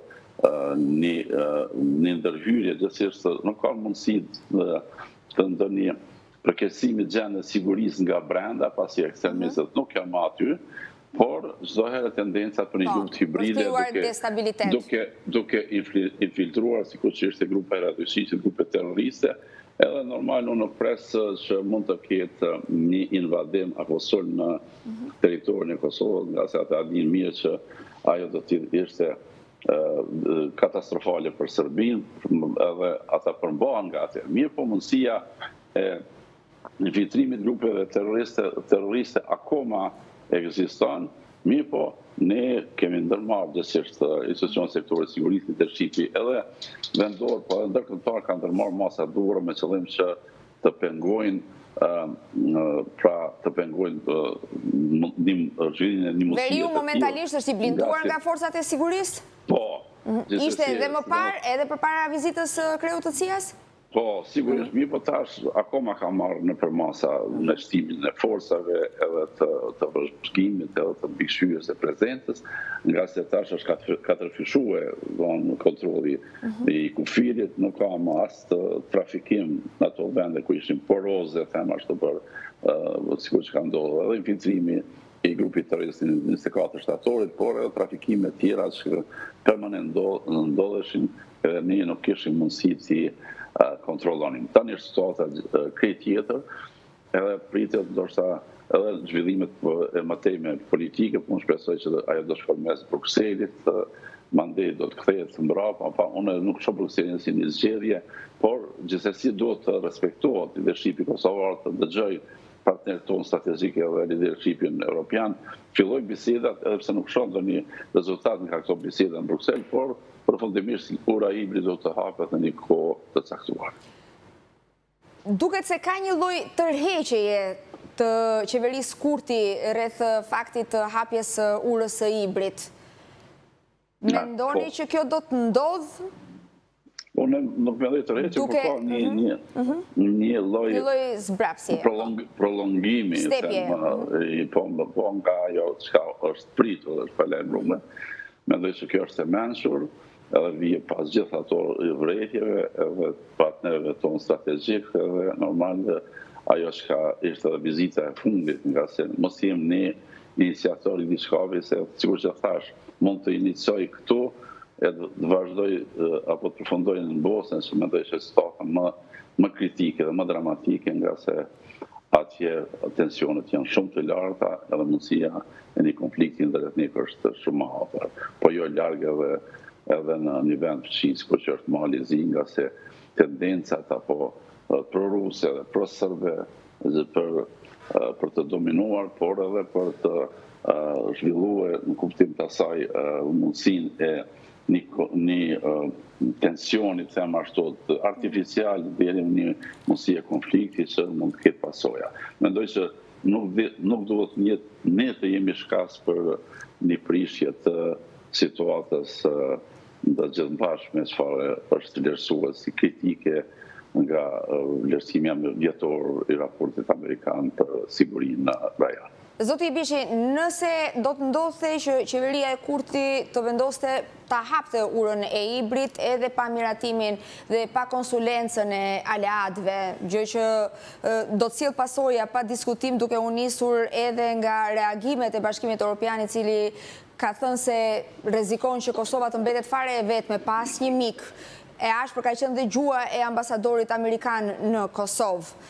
një ndërhyrje, gjithsesi nuk ka mundësi të ndonjë përkeqësimi gjendje sigurisë nga brenda, pasi ekstremistët nuk janë më aty, por çdo herë tendencat për një luftë hibride duke infiltruar, sikur që ishte grupa e radhyshit, grupe terroriste, edhe normal unë nuk pres që mund të ketë një invadim apo sulm në territorin e Kosovës, nga se ata dinë mirë që ajo do të ishte katastrofale për Serbinë, edhe ata përmbahen nga atë. Mirë po mundësia e infiltrimit grupeve terroriste akoma ekziston, mirë po ne kemi ndërmarrë gjithsesi institucionet sektorit sigurisë të Shqipërisë, edhe vendor, po edhe ndërkombëtar kanë ndërmarrë masa duhur me qëllim që të pengojnë pra të pengojnë zhvillimin e një mundësie. Veriu momentalisht është i blinduar nga forcat e sigurisë? Po. Ishte edhe më parë, edhe përpara vizitës kreut të C I A-s? Po, sigurisht, mirë po tash akoma ka marrë në përmasa në shtimin e forcave, edhe të vëzhgimit, edhe të mbikëqyrjes së prezencës, nga se tash është katërfishuar në kontrolli i kufirit, nuk ka më as trafikim në ato vende ku ishin poroze, them ashtu për sikur që ka ndodhur, edhe infiltrimi i grupit terrorist në njëzet e katër shtatorit, por edhe trafikime tjera që permanent ndodheshin, edhe ne nuk kishim mundësi të kontrollonim. Tani është situata krejt tjetër, edhe pritet ndoshta edhe zhvillimet e mateme politike, po unë shpresoj që ajo do shkojë mes Brukselit, mandej do të kthehet mbrapa, pa unë nuk shoh Brukselin si një zgjedhje, por gjithsesi duhet të respektohet leadershipi kosovar, të dëgjoj partnerët tonë strategjike dhe leadershipin europian, filloj bisedat, edhe pse nuk shoh ndonjë rezultat nga këto biseda në Bruksel, por përfundimisht ura hibrid do të hapet në një kohë të caktuar. Duket se ka një lloj tërheqjeje të qeverisë Kurti rreth faktit të hapjes së urës së hibrid. Mendoni që kjo do të ndodhë? Unë nuk mendoj tërheqje, por ka një lloj zbrapsje. Prolongimi, po nga ajo çka është pritur, është palajmëruar. Mendoj që kjo është e mençur, edhe vije pas gjithë ato vërejtjeve, edhe partnerëve tonë strategjik, edhe normal ajo që ishte edhe vizita e fundit, nga se mos jem ne iniciatori diçkavi, se sikur që thash, mund të inicioj këtu, edhe të vazhdoj apo të përfundoj në Bosnjë, që mendoj që situata më kritike dhe më dramatike, nga se atje tensionet janë shumë të larta, edhe mundësia e një konflikti ndërethnik është shumë e hapur. Po jo larg edhe edhe në një vend fëqis, ku që është Malizi, nga se tendencat apo pro-ruse dhe pro-serbe për të dominuar, por edhe për të zhvilluar në kuptim të asaj mundësinë e një tensionit, them ashtu, artificial, deri në një mundësi e konflikti që mund të ketë pasoja. Mendoj që nuk duhet ne të jemi shkas për një prishje të situatës dhe gjithëmbashme çfarë është vlerësuar si kritike nga vlerësimi vjetor i raportit amerikan për sigurinë në rajon. Zoti Ibishi, nëse do të ndodhte që qeveria e Kurti të vendoste ta hapte urën e hibrit edhe pa miratimin dhe pa konsulencën e aleatëve, gjë që do të sjellë pasoja pa diskutim, duke u nisur edhe nga reagimet e Bashkimit Evropian, i cili ka thënë se rrezikon që Kosova të mbetet fare e vetme pa asnjë mik e ashpër, ka qenë dhe gjua e ambasadorit amerikan në Kosovë.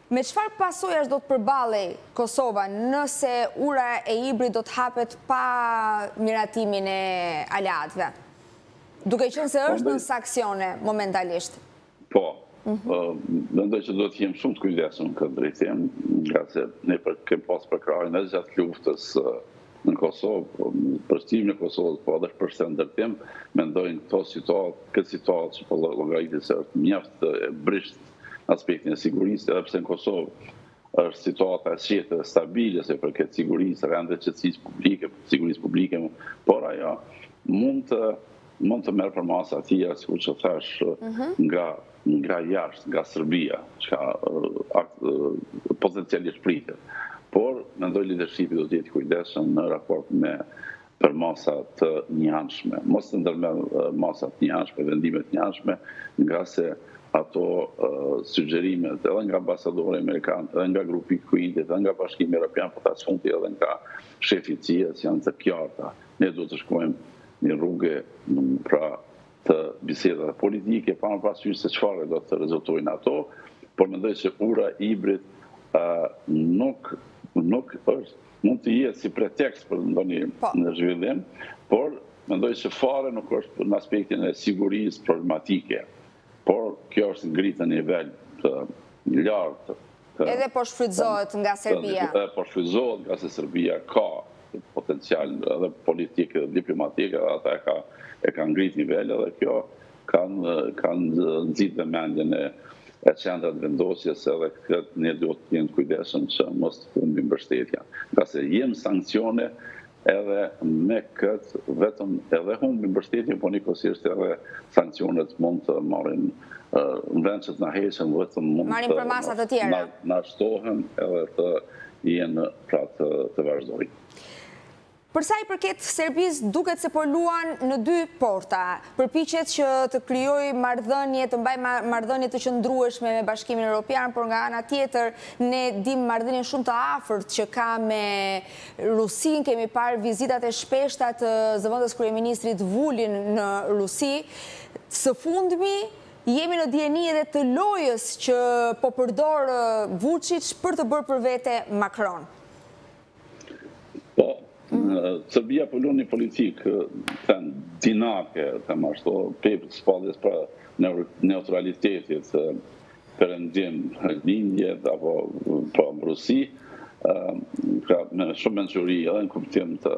Me çfarë pasojash do të përballej Kosova nëse ura e Ibrit do të hapet pa miratimin e aleatëve? Duke qenë se është në sankcione momentalisht. Po, mendoj që do të jem shumë të kujdesshëm këtë drejtim, nga se ne kemi pas përkrahjen edhe gjatë luftës në Kosovë, përshtimin e Kosovës, po edhe për ndërtim, mendojnë këto situatë, këtë situatë që po llogaritet se është mjaft e brisht aspektin e sigurisë, edhe pse në Kosovë është situata e qetë dhe stabile se për këtë sigurisë, rende qetësisë publike, sigurisë publike, por ajo mund të mund të merë për masa atia, sikur që thash, nga nga jashtë, nga Serbia, që ka potencialisht pritet. Por, mendoj leadershipi do të jetë kujdesshëm në raport me për masa të njanshme. Mos të ndërmend masa të njanshme, vendimet të njanshme, nga se ato sugjerimet edhe nga ambasadori amerikan, edhe nga grupi Quintet, edhe nga Bashkimi Evropian, po ta çfonti edhe nga shefi i C I A-s janë të qarta. Ne duhet të shkojmë një rrugë pra të bisedave politike, pa më parasysh se çfarë do të rezultojnë ato, por mendoj se ura e Ibrit nuk nuk është, mund të jetë si pretekst për ndonjë në zhvillim, por mendoj se fare nuk është në aspektin e sigurisë problematike. Por kjo është ngritë në nivel të lartë. Edhe po shfrytëzohet nga Serbia. Edhe po shfrytëzohet nga se Serbia ka potencial edhe politik dhe diplomatik, edhe ata e ka e ka ngritë nivel, edhe kjo kanë kanë nxit dhe mendjen e e qendrat vendosjes, edhe këtë ne duhet të jemi kujdesshëm që mos të humbi mbështetja. Nga se jem sankcione edhe me këtë vetëm edhe humbi mbështetje, po njëkohësisht edhe sankcionet mund të marrin në vend që të na heqen, vetëm mund marrin për masa të tjera. Na shtohen edhe të jenë pra të, të vazhdojnë. Për sa i përket Serbisë, duket se po luan në dy porta. Përpiqet që të krijojë marrëdhënie, të mbajë marrëdhënie të qëndrueshme me Bashkimin Evropian, por nga ana tjetër ne dim marrëdhënien shumë të afërt që ka me Rusin, kemi parë vizitat e shpeshta të zëvendës kryeministrit Vulin në Rusi. Së fundmi jemi në dijeni edhe të lojës që po përdor Vučić për të bërë për vete Macron. Po, Serbia po lën një politikë thënë dinake, thënë ashtu, pepë spalljes për neutralitetit, perëndim lindjet apo po Rusi, me shumë mençuri edhe në kuptim të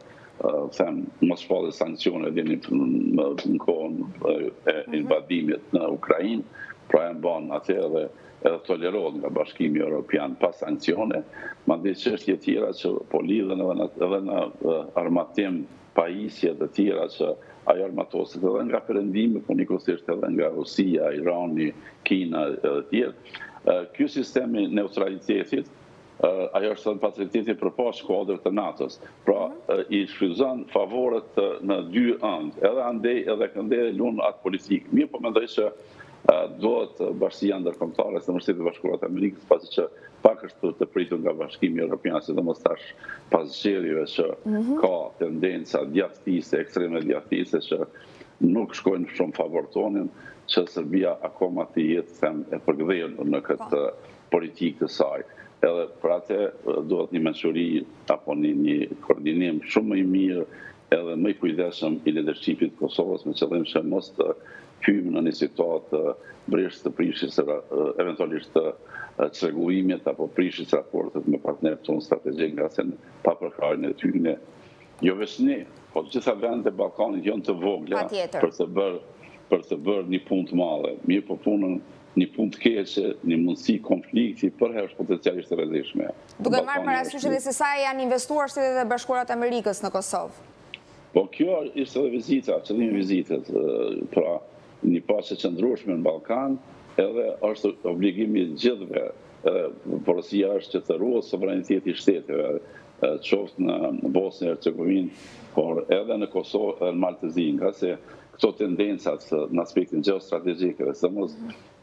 thënë mos shpalljes sankcione deri në kohën e invadimit në Ukrainë, pra e bën atë edhe edhe tolerohet nga Bashkimi Evropian pa sankcione, madje çështje tjera që po lidhen edhe në armatim pajisje të tjera që ajo armatoset edhe nga perëndimi, po njëkohësisht edhe nga Rusia, Irani, Kina edhe të tjerë. Ky sistemi neutralitetit, ajo është thënë patrioteti përpas skuadrës të NATO-s. Pra i shfrytëzon favoret në dy ëndë, edhe andej edhe këndej lun atë politikë. Mirë, po mendoj se duhet bashkësia ndërkombëtare së Mbështetjeve të Bashkuara të Amerikës, pasi që pak është të pritur nga Bashkimi Evropian, sidomos tash pas zgjedhjeve që ka tendenca djathtëse, ekstreme djathtëse që nuk shkojnë shumë favor tonin, që Serbia akoma të jetë them e përkthyer në këtë politikë të saj. Edhe për atë duhet një mençuri apo një, një koordinim shumë më i mirë edhe më i kujdesshëm i leadershipit të Kosovës, me qëllim që mos të hymë në një situatë breshtë të prishjes, eventualisht të çrregullimit apo prishjes raportet me partnerët tonë strategjik, nga se pa përkrahjen e tyre, jo vetëm ne, po të gjitha vendet e Ballkanit janë të vogla për të bërë për të bërë një punë të madhe. Mirë, po punën një punë të keqe, një mundësi konflikti përherë potencialisht të rrezikshme. Duke marrë parasysh edhe se sa janë investuar Shtetet e Bashkuara të Amerikës në Kosovë. Po kjo ishte edhe vizita, qëllimi vizitet, pra një pasje qëndrueshme në Ballkan, edhe është obligimi i gjithëve, porosia është që të ruhet sovraniteti i shteteve, qoftë në Bosnjë e Hercegovinë, por edhe në Kosovë edhe në Maltezi, nga se këto tendencat në aspektin gjeostrategjik, dhe së mos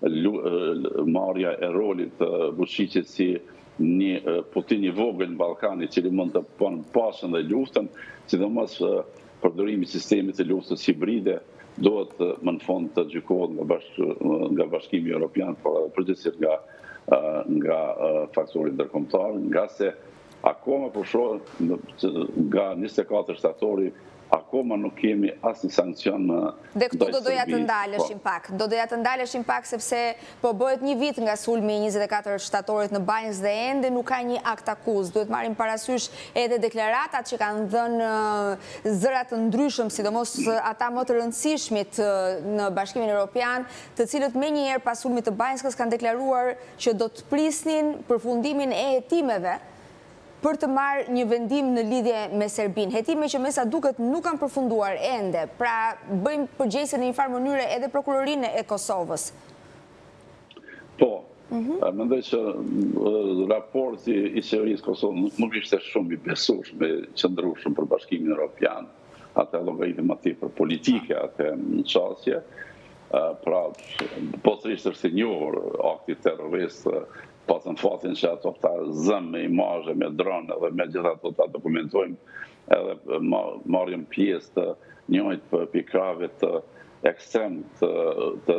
marrja e rolit të Vučićit si një Putin i vogël në Ballkan, i cili mund të punë pashën dhe luftën, sidomos përdorimi i sistemit të luftës hibride, duhet më në fund të gjykohet nga, bashk, nga Bashkimi Evropian, por përgjithsisht nga nga faktori ndërkombëtar, nga se akoma për shoh nga njëzet e katër shtatori akoma nuk kemi asnjë sankcion në Dhe këtu do doja të ndaleshim pak. Do doja të ndaleshim pak sepse po bëhet një vit nga sulmi i njëzet e katër shtatorit në Banjës dhe ende nuk ka një akt akuz. Duhet marrim parasysh edhe deklaratat që kanë dhënë zëra të ndryshëm, sidomos ata më të rëndësishmit në Bashkimin Evropian, të cilët menjëherë pas sulmit të Banjës kanë deklaruar që do të prisnin përfundimin e hetimeve për të marrë një vendim në lidhje me Serbinë. Hetime që me sa duket nuk kanë përfunduar ende, pra bëjmë përgjegjëse në një farë mënyre edhe prokurorinë e Kosovës. Po, mendoj që raporti i qeverisë Kosovës nuk ishte shumë i besueshëm, i qëndrueshëm për Bashkimin Evropian, atë llogaritëm aty për politike, atë në çështje. Pra, pothuajse është i njohur akti terrorist, pasën fatin që ato ta zëmë me imazhe, me dronë dhe me gjitha ato ta dokumentojmë, edhe marrim pjesë të njëjtë për pikrave të ekstrem të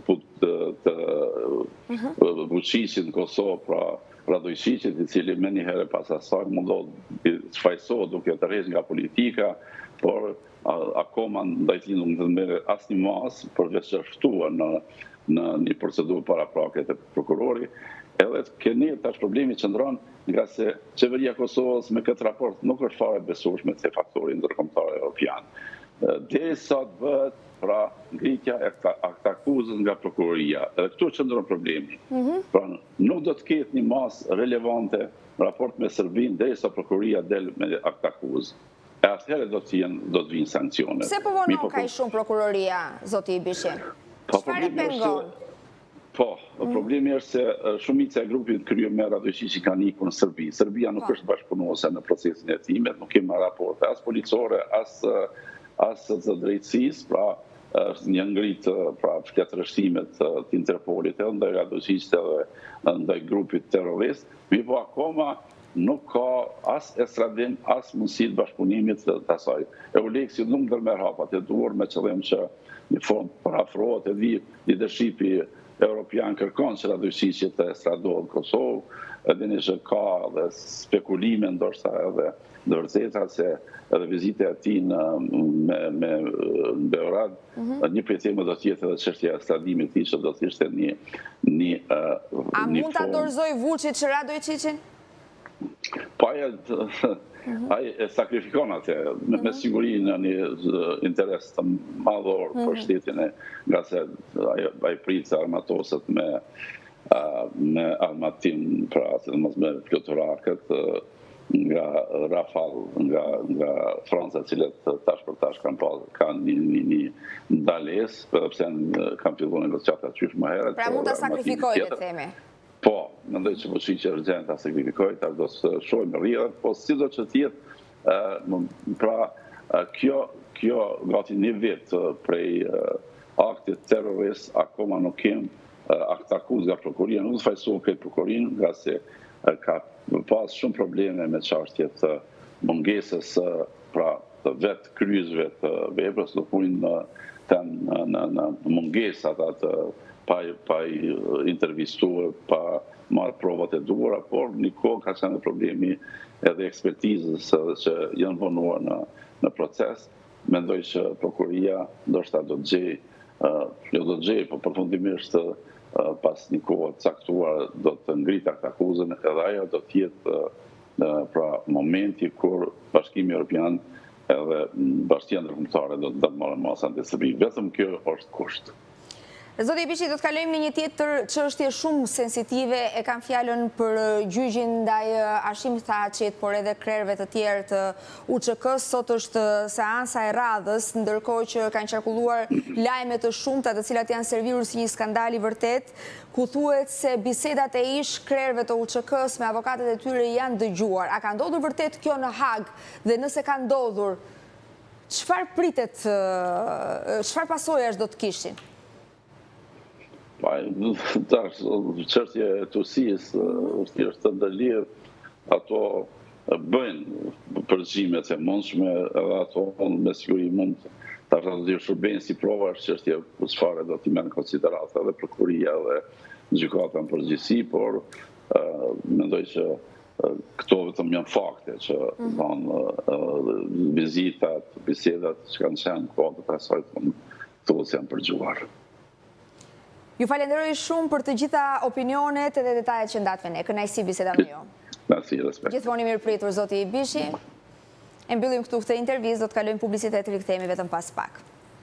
Vučićit në Kosovë, pra Radojčićit, i cili me njëherë pas asaj mundohet të shfaqësohet duke të rrezë nga politika, por akoma ndaj tij nuk të merre asnjë mas përveç të shtuar në në një procedurë paraprake të prokurori. Edhe keni tash problemi qëndron nga se qeveria e Kosovës me këtë raport nuk është fare besueshme te faktori ndërkombëtar evropian. Derisa të bëhet pra ngritja e akt akuzës nga prokuroria. Edhe këtu qëndron problemi. Pra nuk do të ketë një masë relevante raport me Serbinë derisa prokuroria del me akt akuzë. E atëherë do të jenë do të vinë sankcione. Pse po vonon kaq shumë prokuroria, zoti Ibishi? Çfarë pengon? Po, problemi është se shumica e grupit kryer me Radojčić kanë ikur në Serbi. Serbia nuk është bashkëpunuese në procesin e hetimet, nuk kemi raporte as policore, as as të drejtësisë, pra është një ngrit pra shkatërrështimet të Interpolit edhe ndaj Radojčićit edhe ndaj grupit terrorist, mirë po akoma nuk ka as estradim, as mundësi të bashkëpunimit të asaj. Euleksi nuk ndërmerr hapat e duhur me qëllim që në fond parafrohet e vi leadershipi Europian kërkon që Radojčić të estradohet në Kosovë, edhe nëse ka dhe spekulime ndoshta edhe në vërteta se edhe vizita e tij në me me Beograd, një prej temave do të jetë edhe çështja e estradimit të tij, që do të ishte një një A mund ta dorëzoj Vučić Radojčićin? Po ai ai e sakrifikon atë, me siguri në një interes të madhor për shtetin e, nga se ai prit se armatoset me me armatim, pra sidomos me fluturakët nga Rafale, nga nga Franca, të cilët tash për tash kanë pas kanë një një, një ndalesë, edhe pse kanë filluar negociatat qysh më herët. Pra mund ta sakrifikojë, le të themi. Po, mendoj që Vučić është gjendë ta sakrifikojë, ta do të shohim rrjedhët, po sido që të jetë, pra kjo kjo gati një vit prej aktit terrorist akoma nuk kem akt akuz nga prokuroria, nuk të fajsohet këtë prokurorin, nga se ka pas shumë probleme me çështjet të mungesës pra të vetë kryesve të veprës, do punin në në mungesat atë pa pa intervistuar, pa marrë provat e duhura, por një kohë ka qenë problemi edhe ekspertizës që janë vonuar në në proces. Mendoj që prokuroria ndoshta do të gjej, jo do të gjej, por përfundimisht pas një kohë të caktuar do të ngritë akt akuzën, edhe ajo do të jetë pra momenti kur Bashkimi Evropian edhe Bashkia Ndërkombëtare do të marrë masën e Serbisë. Vetëm kjo është kusht. Zoti Ibishi, do të kalojmë në një tjetër çështje shumë sensitive, e kam fjalën për gjyqin ndaj Hashim Thaçit, por edhe krerëve të tjerë të U Ç K-s. Sot është seansa e radhës, ndërkohë që kanë qarkulluar lajme të shumta, të cilat janë servitur si një skandal i vërtet, ku thuhet se bisedat e ish krerëve të U Ç K-s me avokatët e tyre janë dëgjuar. A ka ndodhur vërtet kjo në Hag? Dhe nëse ka ndodhur, çfarë pritet, çfarë pasojash do të kishin? Tash, çështja e Turqisë është të ndërlidhur, ato bëjnë përgjimet e mundshme, edhe ato me siguri mund tash ato të shërbejnë si prova, është çështje çfarë do t'i merr në konsideratë edhe prokuroria edhe gjykata në përgjithësi, por mendoj që këto vetëm janë fakte që thonë vizitat, bisedat që kanë qenë kohë të asaj thuhet janë përgjuar. Ju falenderoj shumë për të gjitha opinionet dhe detajet që ndatve ne. Kënaqësi biseda me ju. Kënaqësi, respekt. Gjithmonë i mirëpritur zoti Bishi. E mbyllim këtu këtë intervistë, do të kalojmë publicitet, rikthehemi vetëm pas pak.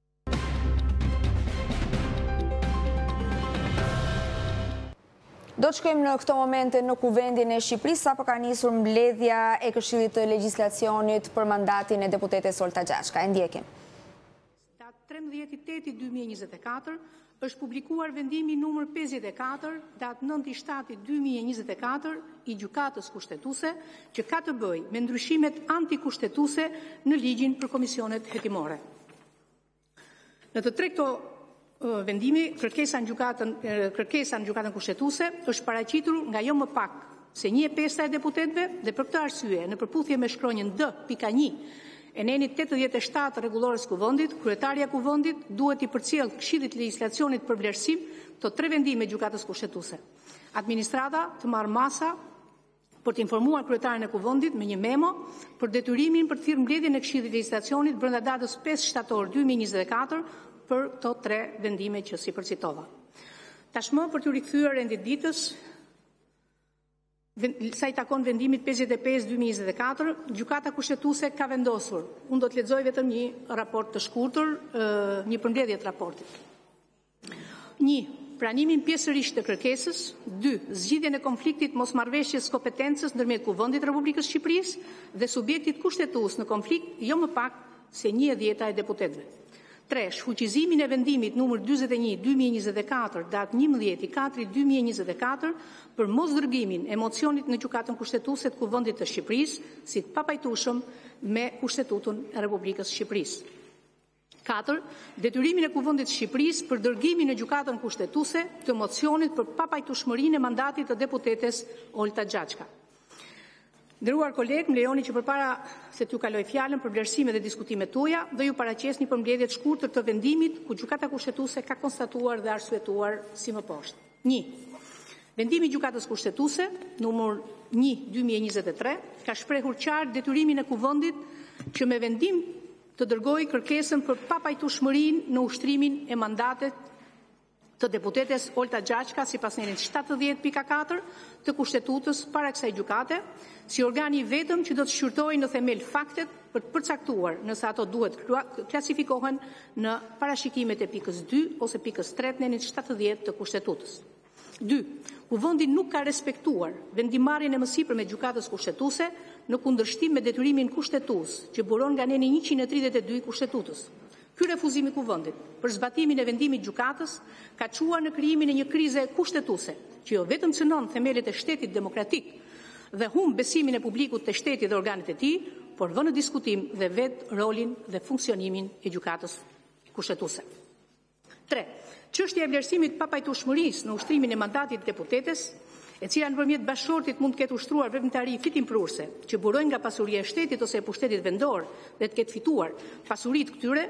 Do të shkojmë në këto momente në Kuvendin e Shqipërisë, sapo ka nisur mbledhja e Këshillit të Legjislacionit për mandatin e deputetes Olta Gjashka. E ndjekim. Datë trembëdhjetë tetit dy mijë e njëzet e katër është publikuar vendimi numër pesëdhjetë e katër, datë nëntë shtatit dy mijë e njëzet e katër i gjykatës kushtetuese, që ka të bëjë me ndryshimet antikushtetuese në ligjin për komisionet hetimore. Në të tre këto vendimi, kërkesa në gjykatën, kërkesa në gjykatën kushtetuese është paraqitur nga jo më pak se një e pesta e deputetëve dhe për këtë arsye, në përputhje me shkronjën D pika një e nenit tetëdhjetë e shtatë rregullores Kuvendit, kryetarja e Kuvendit duhet i përcjell Këshillit Legjislacionit për vlerësim të tre vendime gjykatës kushtetuese. Administrata të marrë masa për të informuar kryetarin e Kuvendit me një memo për detyrimin për të thirrë mbledhjen e Këshillit Legjislacionit brenda datës pesë shtator dy mijë e njëzet e katër për këto tre vendime që si përcitova. Tashmë për të rikthyer rendit ditës, sa i takon vendimit pesëdhjetë e pesë dy mijë e njëzet e katër, gjykata kushtetuese ka vendosur. Unë do të lexoj vetëm një raport të shkurtër, një përmbledhje të raportit. një. Pranimin pjesërisht të kërkesës. dy. Zgjidhjen e konfliktit mosmarrveshjes kompetencës ndërmjet Kuvendit të Republikës së Shqipërisë dhe subjektit kushtetues në konflikt jo më pak se një e dhjeta e deputetëve. tre. Shfuqizimin e vendimit numër dyzet e një dy mijë e njëzet e katër, datë njëmbëdhjetë i katërt dy mijë e njëzet e katër, për mos dërgimin e mocionit në gjykatën kushtetuese të Kuvendit të Shqipërisë, si të papajtueshëm me Kushtetutën e Republikës së Shqipërisë. katër. Detyrimin e Kuvendit të Shqipërisë për dërgimin në gjykatën kushtetuese të mocionit për papajtueshmërinë e mandatit të deputetes Olta Gjashka. Nderuar kolegë, më lejoni që përpara se t'ju kaloj fjalën për vlerësimet dhe diskutimet tuaja, do ju paraqes një përmbledhje të shkurtër të vendimit ku gjykata kushtetuese ka konstatuar dhe arsyetuar si më poshtë. një. Vendimi i gjykatës kushtetuese numër një dy mijë e njëzet e tre ka shprehur qartë detyrimin e Kuvendit që me vendim të dërgojë kërkesën për papajtueshmërinë në ushtrimin e mandatet të deputetes Olta Gjashka sipas nenit shtatëdhjetë pika katër të Kushtetutës para kësaj gjykate, si organi vetëm që do të shqyrtojë në themel faktet për të përcaktuar nëse ato duhet klasifikohen në parashikimet e pikës dy ose pikës tre të nenit shtatëdhjetë të Kushtetutës. dy. Kuvendi nuk ka respektuar vendimarrjen e mësipërme të gjykatës kushtetuese në kundërshtim me detyrimin kushtetues që buron nga neni njëqind e tridhjetë e dy i Kushtetutës. Ky refuzim i Kuvendit për zbatimin e vendimit gjykatës ka çuar në krijimin e një krize kushtetuese, që jo vetëm cënon themelet e shtetit demokratik dhe humb besimin e publikut te shteti dhe organet e tij, por vën në diskutim dhe vet rolin dhe funksionimin e gjykatës kushtetuese. tre. Çështja e vlerësimit papajtueshmërisë në ushtrimin e mandatit të deputetes, e cila nëpërmjet bashkëshortit mund të ketë ushtruar veprimtari fitimprurse që burojnë nga pasuria e shtetit ose e pushtetit vendor dhe të ketë fituar pasuritë këtyre,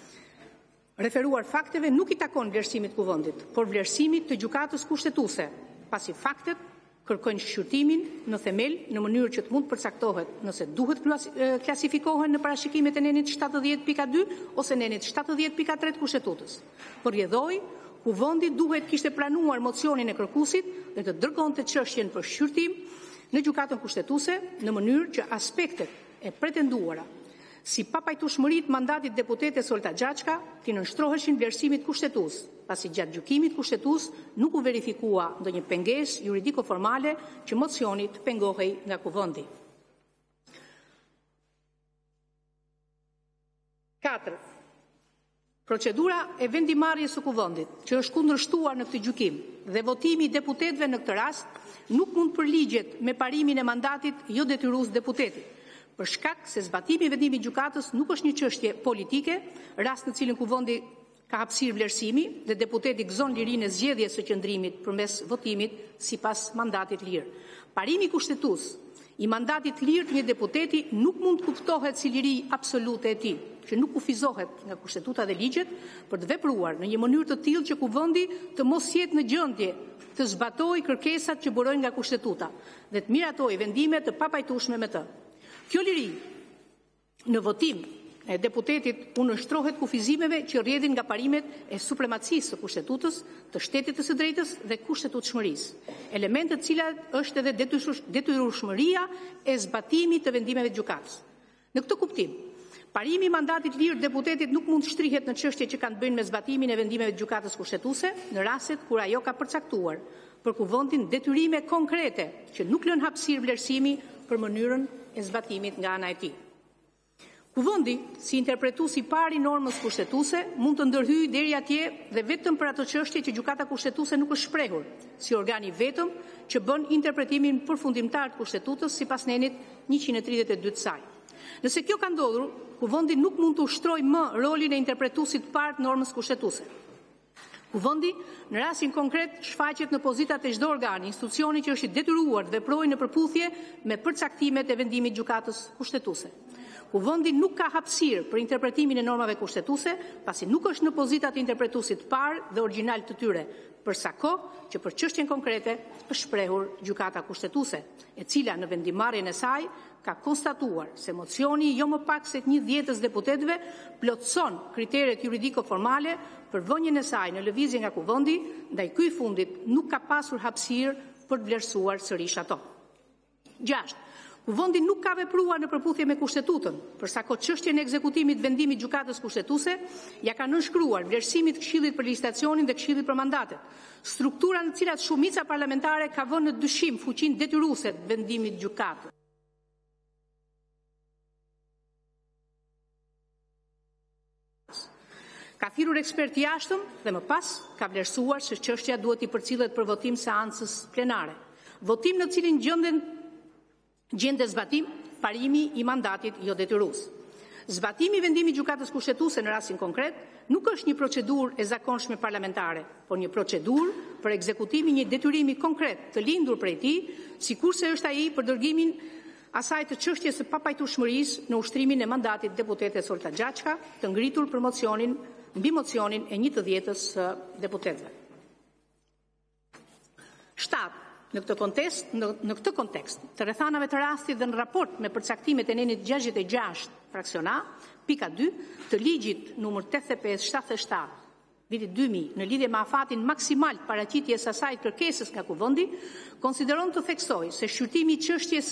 referuar fakteve nuk i takon vlerësimit Kuvendit, por vlerësimit të gjykatës kushtetuese, pasi faktet kërkojnë shqyrtimin në themel në mënyrë që të mund përcaktohet nëse duhet klasifikohen në parashikimet e nenit shtatëdhjetë pika dy ose nenit shtatëdhjetë pika tre të Kushtetutës. Por rrjedhoi, Kuvendi duhet kishte planuar mocionin e kërkuesit dhe të dërgonte çështjen për shqyrtim në gjykatën kushtetuese në mënyrë që aspektet e pretenduara si papajtueshmëritë mandatit deputetes Olta Gjashka të nënshtroheshin vlerësimit kushtetues, pasi gjatë gjykimit kushtetues nuk u verifikua ndonjë pengesë juridiko-formale që mocioni të pengohej nga Kuvendi. katër. Procedura e vendimarrjes së Kuvendit, që është kundërshtuar në këtë gjykim, dhe votimi i deputetëve në këtë rast nuk mund përligjet me parimin e mandatit jo detyrues deputetit, për shkak se zbatimi i vendimit gjykatës nuk është një çështje politike, rast në cilin Kuvendi ka hapësirë vlerësimi dhe deputeti gëzon lirinë e zgjedhjes së qëndrimit përmes votimit sipas mandatit lirë. Parimi kushtetues i mandatit lirë të një deputeti nuk mund kuptohet si liri absolute e tij. që nuk kufizohet nga kushtetuta dhe ligjet për të vepruar në një mënyrë të tillë që kuvendi të mos jetë në gjendje të zbatojë kërkesat që burojnë nga kushtetuta dhe të miratojë vendime të papajtueshme me të. Kjo liri në votim e deputetit u nështrohet kufizimeve që rrjedhin nga parimet e supremacisë të kushtetutës, të shtetit të së drejtës dhe kushtetutshmërisë, elemente të cilat është edhe detyrueshmëria e zbatimit të vendimeve të gjykatës. Në këtë kuptim, parimi i mandatit lirë deputetit nuk mund të shtrihet në çështje që kanë të bëjnë me zbatimin e vendimeve të gjykatës kushtetuese, në rastet kur ajo ka përcaktuar për kuvendin detyrime konkrete që nuk lën hapësirë vlerësimi për mënyrën e zbatimit nga ana e tij. Kuvendi, si interpretues i parë i normës kushtetuese, mund të ndërhyjë deri atje dhe vetëm për ato çështje që gjykata kushtetuese nuk është shprehur si organ i vetëm që bën interpretimin përfundimtar të kushtetutës sipas nenit njëqind e tridhjetë e dy të saj. Nëse kjo ka ndodhur, kuvendi nuk mund të ushtrojë më rolin e interpretuesit të parë të normës kushtetuese. Kuvendi, në rastin konkret, shfaqet në pozitat e çdo organi, institucioni që është i detyruar të veprojë në përputhje me përcaktimet e vendimit të gjykatës kushtetuese. Kuvendi nuk ka hapësirë për interpretimin e normave kushtetuese, pasi nuk është në pozitat e interpretuesit të parë dhe origjinal të tyre, përsa kohë që për çështjen konkrete është shprehur gjykata kushtetuese, e cila në vendimarrjen e saj ka konstatuar se mocioni jo më pak se një dhjetës deputetëve plotëson kriteret juridiko-formale për vënien e saj në lëvizje nga kuvendi, ndaj ky fundit nuk ka pasur hapësirë për të vlerësuar sërish ato. Gjashtë, kuvendi nuk ka vepruar në përputhje me kushtetutën, përsa ko çështjen e ekzekutimit vendimit gjykatës kushtetuese ja ka nënshkruar vlerësimit Këshillit për licitacionin dhe Këshillit për mandatet, struktura në cilat shumica parlamentare ka vënë në dyshim fuqinë detyruese të vendimit gjykatës. Ka thirrur ekspert jashtëm dhe më pas ka vlerësuar se çështja duhet i përcillet për votim seancës plenare. Votim në cilin gjenden gjende zbatim parimi i mandatit jo detyrues. Zbatimi i vendimit gjykatës kushtetuese në rastin konkret nuk është një procedurë e zakonshme parlamentare, por një procedurë për ekzekutimin e një detyrimi konkret të lindur prej tij, sikurse është ai për dërgimin asaj të çështjes së papajtueshmërisë në ushtrimin e mandatit deputetes Olta Gjaçka, të ngritur për mocionin mbi mocionin e një të dhjetës së deputetëve. shtatë. Në këtë kontekst, në, në këtë kontekst, të rrethanave të rastit dhe në raport me përcaktimet e nenit gjashtëdhjetë e gjashtë fraksion A, pika dy, të ligjit numër tetëdhjetë e pesë shtatëdhjetë e shtatë vitit dy mijë në lidhje me afatin maksimal të paraqitjes së asaj kërkesës nga kuvendi, konsideron të theksoj se shqyrtimi i çështjes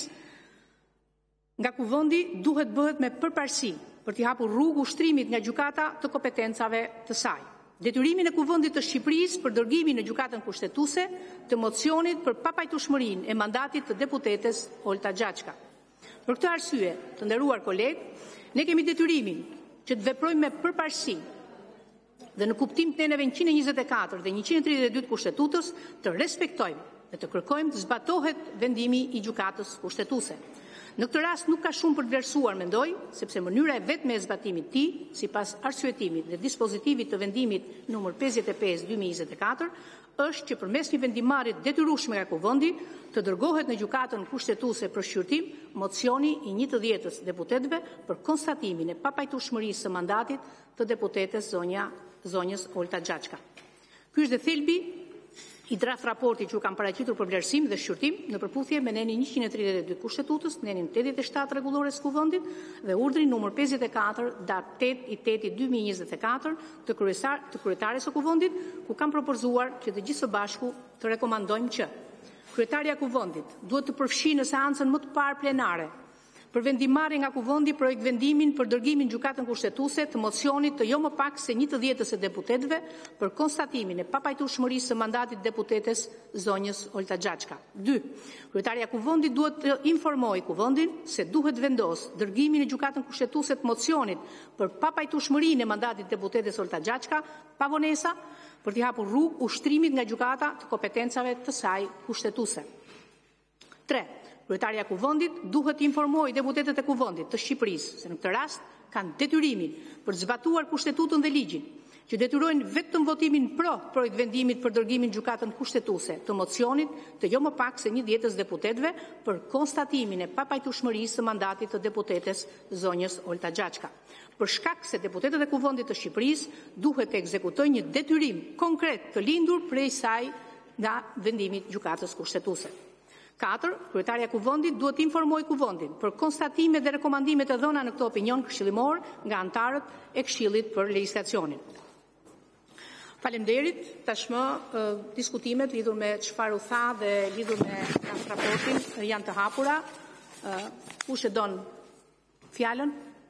nga kuvendi duhet bëhet me përparësi për t'i hapur rrugë ushtrimit nga gjykata të kompetencave të saj. Detyrimin e kuvendit të Shqipërisë për dërgimin në gjykatën kushtetuese të mocionit për papajtueshmërinë e mandatit të deputetes Olta Gjaçka. Për këtë arsye, të nderuar kolegë, ne kemi detyrimin që të veprojmë me përparësi dhe në kuptim të neneve njëqind e njëzet e katër dhe njëqind e tridhjetë e dy të kushtetutës të respektojmë dhe të kërkojmë të zbatohet vendimi i gjykatës kushtetuese. Në këtë rast nuk ka shumë për të vlerësuar, mendoj, sepse mënyra e vetme e zbatimit të tij, sipas arsyetimit dhe dispozitivit të vendimit numër pesëdhjetë e pesë dy mijë e njëzet e katër, është që përmes një vendimarrje detyrueshme nga kuvendi të dërgohet në gjykatën kushtetuese për shqyrtim mocioni i një të dhjetës deputetëve për konstatimin e papajtueshmërisë së mandatit të deputetes zonja zonjës Olta Gjaçka. Ky është dhe thelbi i draft raporti që u kam paraqitur për vlerësim dhe shqyrtim në përputhje me nenin njëqind e tridhjetë e dy kushtetues, nenin tetëdhjetë e shtatë rregullores kuvendit dhe urdhrin numër pesëdhjetë e katër datë tetë i teti dy mijë e njëzet e katër të kryesar të kryetares së kuvendit, ku kam propozuar që të gjithë së bashku të rekomandojmë që kryetaria e kuvendit duhet të përfshijë në seancën më të parë plenare për vendimarrje nga kuvendi projekt vendimin për dërgimin gjykatën kushtetuese të mocionit të jo më pak se një të dhjetës së deputetëve për konstatimin e papajtueshmërisë së mandatit deputetes zonjës Olta Gjaçka. dy. Kryetaria e kuvendit duhet të informojë kuvendin se duhet vendos dërgimin në gjykatën kushtetuese të mocionit për papajtueshmërinë e mandatit deputetes Olta Gjaçka pa vonesa për t'i hapur rrugë ushtrimit nga gjykata të kompetencave të saj kushtetuese. tre. Kryetaria e kuvendit duhet të informojë deputetët e kuvendit të Shqipërisë se në këtë rast kanë detyrimin për të zbatuar kushtetutën dhe ligjin, që detyrojnë vetëm votimin pro projekt vendimit për dërgimin gjykatën kushtetuese të mocionit të jo më pak se një dhjetës deputetëve për konstatimin e papajtueshmërisë së mandatit të deputetes zonjës Olta Gjaçka. Për shkak se deputetët e Kuvendit të Shqipërisë duhet të ekzekutojnë një detyrim konkret të lindur prej saj nga vendimi i gjykatës kushtetuese. Katër, Kryetarja e Kuvendit duhet të informojë Kuvendin për konstatimet dhe rekomandimet e dhëna në këtë opinion këshillimor nga anëtarët e Këshillit për Legjislacionin. Faleminderit, tashmë diskutimet lidhur me çfarë u tha dhe lidhur me raportin janë të hapura. Kush e don fjalën?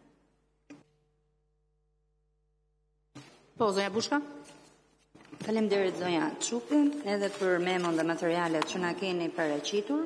Po, zonja Bushka. Faleminderit zonja Çupin edhe për memon dhe materialet që na keni paraqitur.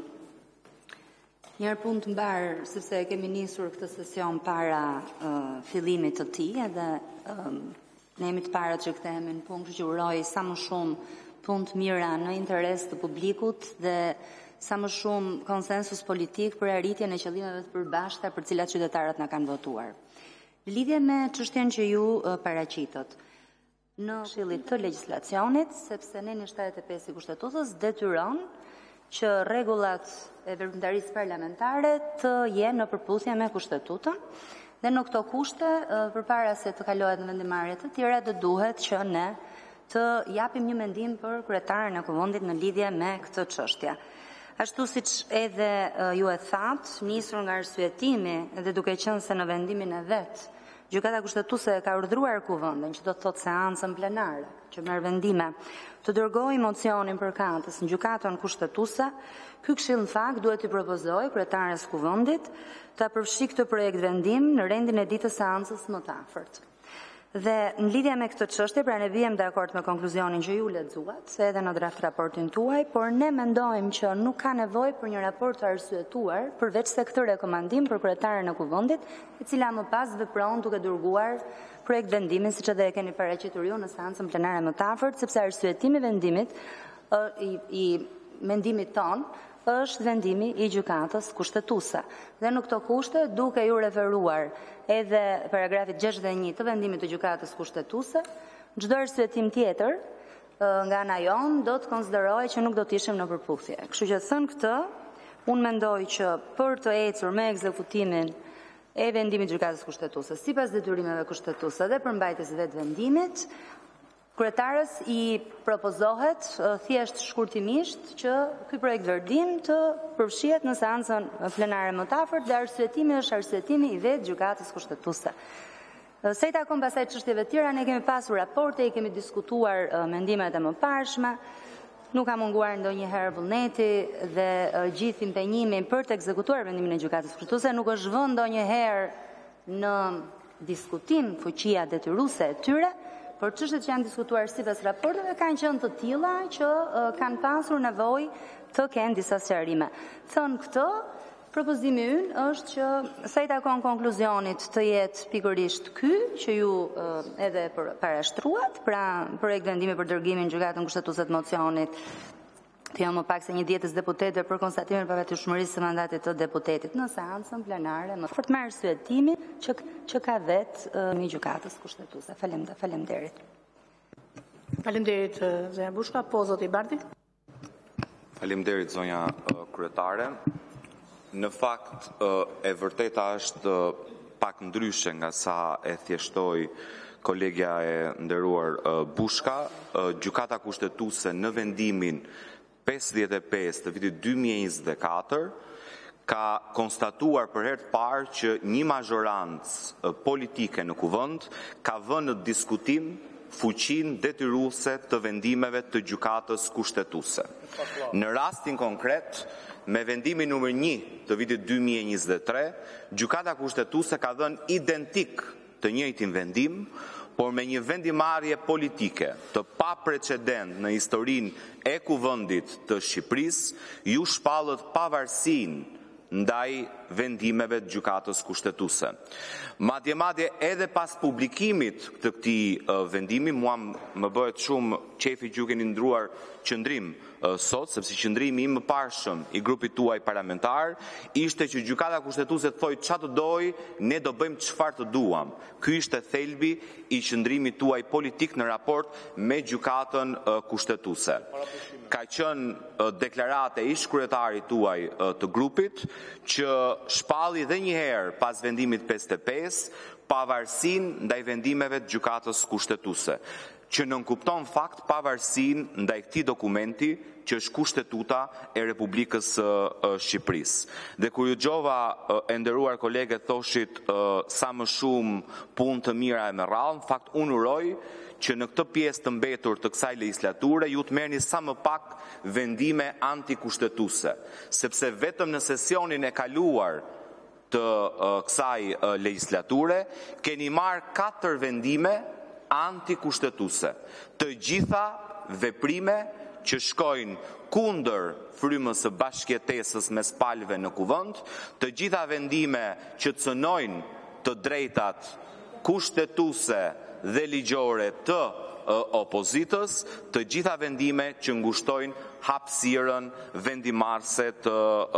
Njërë punë të mbarë, sepse kemi nisur këtë sesion para uh, fillimit të tij edhe um, ne jemi të parët që kthehemi në punë, që uroj sa më shumë punë të mira në interes të publikut dhe sa më shumë konsensus politik për arritjen e qëllimeve të përbashkëta për cilat qytetarët na kanë votuar. Në lidhje me çështjen që ju uh, paraqitët, në Këshillit të Legjislacionit, sepse ne në shtatet e pesë i Kushtetuesës detyron që rregullat e veprimtarisë parlamentare të jenë në përputhje me Kushtetutën. Dhe në këto kushte, përpara se të kalohet në vendimarrje të tjera, do duhet që ne të japim një mendim për kryetaren e Kuvendit në lidhje me këtë çështje. Ashtu siç edhe ju e thatë, nisur nga arsyetimi dhe duke qenë se në vendimin e vet, Gjykata Kushtetuese ka urdhëruar Kuvendin, që do të thotë seancën plenare, që merr vendime, të dërgojë mocionin përkatës në Gjykatën Kushtetuese, ky këshill në fakt duhet t'i propozojë kryetares Kuvendit ta përfshijë këtë projekt vendim në rendin e ditës së seancës më të afërt. Dhe në lidhje me këtë çështje, pra ne bijem dakord me konkluzionin që ju lexuat, se edhe në draft raportin tuaj, por ne mendojmë që nuk ka nevojë për një raport të arsyetuar, përveç se këtë rekomandim për kryetaren e Kuvendit, e cila më pas vepron duke dërguar projekt vendimin, siç edhe e keni paraqitur ju në seancën plenare më të afërt, sepse arsyetimi i vendimit i, i mendimit ton është vendimi i gjykatës kushtetuese. Dhe në këto kushte, duke ju referuar edhe paragrafit gjashtëdhjetë e një të vendimit të gjykatës kushtetuese, çdo arsyetim tjetër nga ana jon do të konsiderohej që nuk do të ishim në përputhje. Kështu që thënë këtë, unë mendoj që për të ecur me ekzekutimin e vendimit të gjykatës kushtetuese, sipas detyrimeve kushtetuese dhe përmbajtjes vetë vendimit, kryetarës i propozohet thjesht shkurtimisht që ky projekt vendim të përfshihet në seancën plenare më të afërt dhe arsyetimi është arsyetimi i vetë gjykatës kushtetuese. Se i takon pasaj çështjeve tjera, ne kemi pasur raporte, i kemi diskutuar mendimet e mëparshme, nuk ka munguar ndonjëherë vullneti dhe gjithë impenjimi për të ekzekutuar vendimin e gjykatës kushtetuese, nuk është vënë ndonjëherë në diskutim fuqia detyruese e tyre, por çështjet që janë diskutuar sipas raporteve kanë qenë të tilla që uh, kanë pasur nevojë të kenë disa sqarime. Thënë këtë, propozimi ynë është që sa i takon konkluzionit të jetë pikërisht ky që ju uh, edhe parashtruat, pra projekt vendimi për dërgimin në Gjykatën Kushtetuese të mocionit të jo më pak se një dhjetës deputetëve për konstatimin e papajtueshmërisë së mandatit të deputetit në seancën plenare më fort me arsyetimin që, që ka vetë uh, një gjykatës kushtetuese. Faleminderit. Faleminderit. Faleminderit zonja Bushka, po zoti Bardi. Faleminderit zonja uh, kryetare. Në fakt uh, e vërteta është uh, pak ndryshe nga sa e thjeshtoi kolegja e nderuar uh, Bushka. Uh, Gjykata kushtetuese në vendimin pesëdhjetë e pesë të vitit dy mijë e njëzet e katër ka konstatuar për herë të parë që një mazhorancë politike në Kuvend ka vënë në diskutim fuqinë detyruese të vendimeve të gjykatës kushtetuese. Në rastin konkret, me vendimin numër një të vitit dy mijë e njëzet e tre, gjykata kushtetuese ka dhënë identik të njëjtin vendim, por me një vendimarrje politike të pa precedent në historinë e Kuvendit të Shqipërisë, ju shpallët pavarësinë ndaj vendimeve të gjykatës kushtetuese. Madje madje edhe pas publikimit të këtij uh, vendimi, mua më bëhet shumë qefi që ju keni ndruar qëndrim sot, sepse qëndrimi im më parshëm i grupit tuaj parlamentar ishte që gjykata kushtetuese të thoi çfarë të doj, ne do bëjmë çfarë të duam. Ky ishte thelbi i qëndrimit tuaj politik në raport me gjykatën kushtetuese. Ka qenë deklarate ish kryetarit tuaj të grupit që shpalli dhe një herë pas vendimit pesëdhjetë e pesë pavarësinë ndaj vendimeve të gjykatës kushtetuese, që nënkupton fakt pavarësinë ndaj këtij dokumenti që është kushtetuta e Republikës së Shqipërisë. Dhe kur ju dëgjova e nderuar kolege thoshit sa më shumë punë të mira e me radhë, në fakt unë uroj që në këtë pjesë të mbetur të kësaj legislature ju të merrni sa më pak vendime antikushtetuese, sepse vetëm në sesionin e kaluar të kësaj legislature keni marrë katër vendime antikushtetuese, të gjitha veprime që shkojnë kundër frymës së bashkëjetesës mes palëve në kuvend, të gjitha vendime që cënojnë të drejtat kushtetuese dhe ligjore të opozitës, të gjitha vendime që ngushtojnë hapësirën vendimarrëse të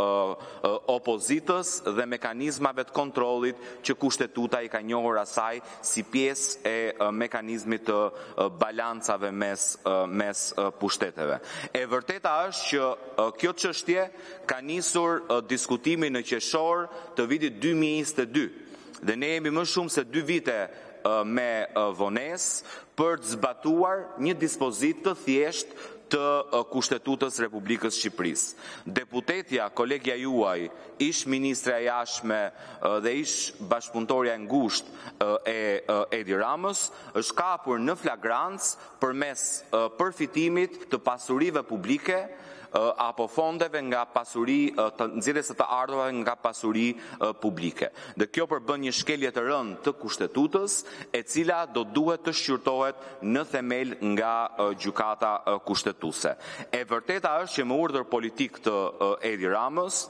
opozitës dhe mekanizmave të kontrollit që kushtetuta i ka njohur asaj si pjesë e mekanizmit të balancave mes mes pushteteve. E vërteta është që kjo çështje ka nisur diskutimin në qershor të vitit dy mijë e njëzet e dy dhe ne jemi më shumë se dy vite me vonesë për të zbatuar një dispozit të thjesht të Kushtetutës Republikës Shqipërisë. Deputetja, kolegja juaj, ish ministra e jashtme dhe ish bashkëpunëtorja e ngushtë e Edi Ramës, është kapur në flagrancë përmes përfitimit të pasurive publike apo fondeve nga pasuri të nxjerrjes së të ardhurave nga pasuri publike. Dhe kjo përbën një shkelje të rëndë të kushtetutës, e cila do duhet të shqyrtohet në themel nga gjykata kushtetuese. E vërteta është që me urdhër politik të Edi Ramës,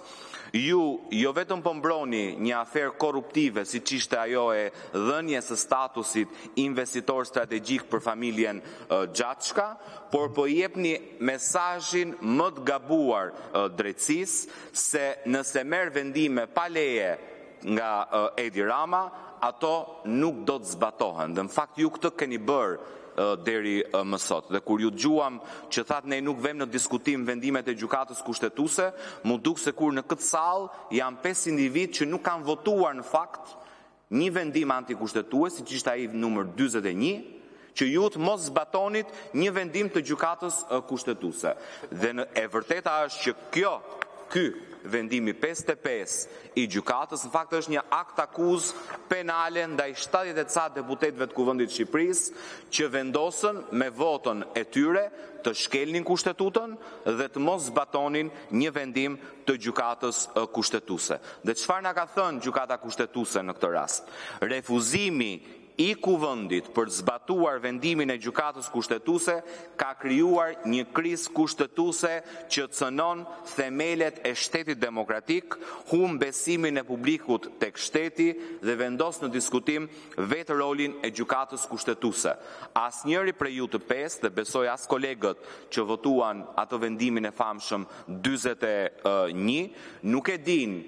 ju jo vetëm po mbroni një aferë korruptive siç ishte ajo e dhënies së statusit investitor strategjik për familjen Gjaçka, por po jepni mesazhin më të gabuar drejtësisë se nëse merr vendime pa leje nga Edi Rama, ato nuk do të zbatohen. Dhe në fakt ju këtë keni bërë deri më sot. Dhe kur ju dëgjuam që thatë ne nuk vëmë në diskutim vendimet e gjykatës kushtetuese, mu duk se kur në këtë sallë janë pesë individ që nuk kanë votuar në fakt një vendim antikushtetues, siç ishte ai numër dyzet e një, që ju të mos zbatonit një vendim të gjykatës kushtetuese. Dhe në, e vërteta është që kjo, ky vendimi pesëdhjetë e pesë i gjykatës në fakt është një akt akuz penale ndaj shtatëdhjetë e ca deputetëve të Kuvendit të Shqipërisë që vendosën me votën e tyre të shkelnin kushtetutën dhe të mos zbatonin një vendim të gjykatës kushtetuese. Dhe çfarë na ka thënë gjykata kushtetuese në këtë rast? Refuzimi i Kuvendit për të zbatuar vendimin e gjykatës kushtetuese ka krijuar një krizë kushtetuese që cënon themelet e shtetit demokratik, humb besimin e publikut tek shteti dhe vendos në diskutim vetë rolin e gjykatës kushtetuese. Asnjëri prej ju të pesë, dhe besoj as kolegët që votuan atë vendimin e famshëm dyzet e një, nuk e din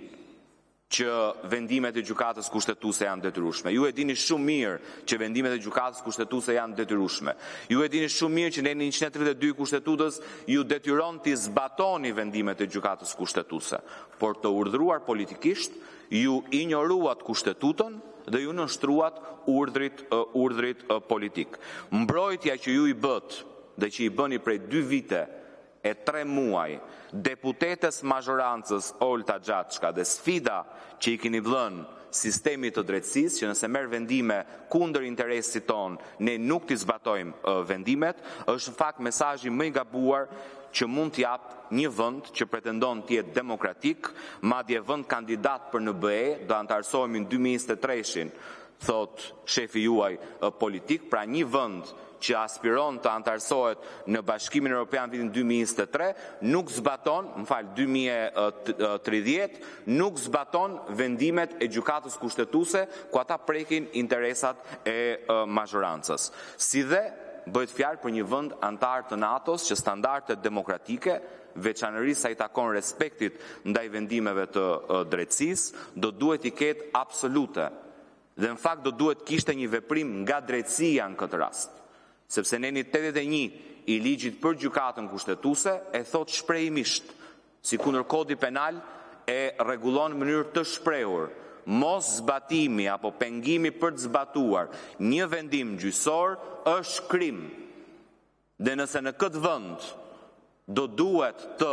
që vendimet e gjykatës kushtetuese janë detyrueshme. Ju e dini shumë mirë që vendimet e gjykatës kushtetuese janë detyrueshme. Ju e dini shumë mirë që në njëqind e tridhjetë e dy kushtetutës ju detyron të zbatoni vendimet e gjykatës kushtetuese. Por të urdhëruar politikisht, ju injoruat kushtetutën dhe ju nënshtruat urdhrit urdhrit politik. Mbrojtja që ju i bët dhe që i bëni prej dy vite e tre muaj deputetes mazhorancës Olta Gjaçka dhe sfida që i keni vënë sistemit të drejtësisë, që nëse merr vendime kundër interesit ton, ne nuk t'i zbatojmë vendimet, është në fakt mesazhi më i gabuar që mund t'jap një vend që pretendon të jetë demokratik, madje vend kandidat për N B E, do antarësohemi në dy mijë e njëzet e tre-shin, thot shefi juaj politik, pra një vend që aspiron të antarësohet në Bashkimin Evropian vitin dy mijë e njëzet e tre, nuk zbaton, më fal, dy mijë e tridhjetë, nuk zbaton vendimet e gjykatës kushtetuese ku ata prekin interesat e mazhorancës. Si dhe bëhet fjalë për një vend antar të NATO-s që standardet demokratike, veçanërisht sa i takon respektit ndaj vendimeve të drejtësisë, do duhet i ketë absolute. Dhe në fakt do duhet kishte një veprim nga drejtësia në këtë rast. Sepse neni tetëdhjetë e një i ligjit për gjykatën kushtetuese e thot shprehimisht, si kundër kodi penal e rregullon në mënyrë të shprehur, mos zbatimi apo pengimi për të zbatuar një vendim gjyqësor është krim. Dhe nëse në këtë vend do duhet të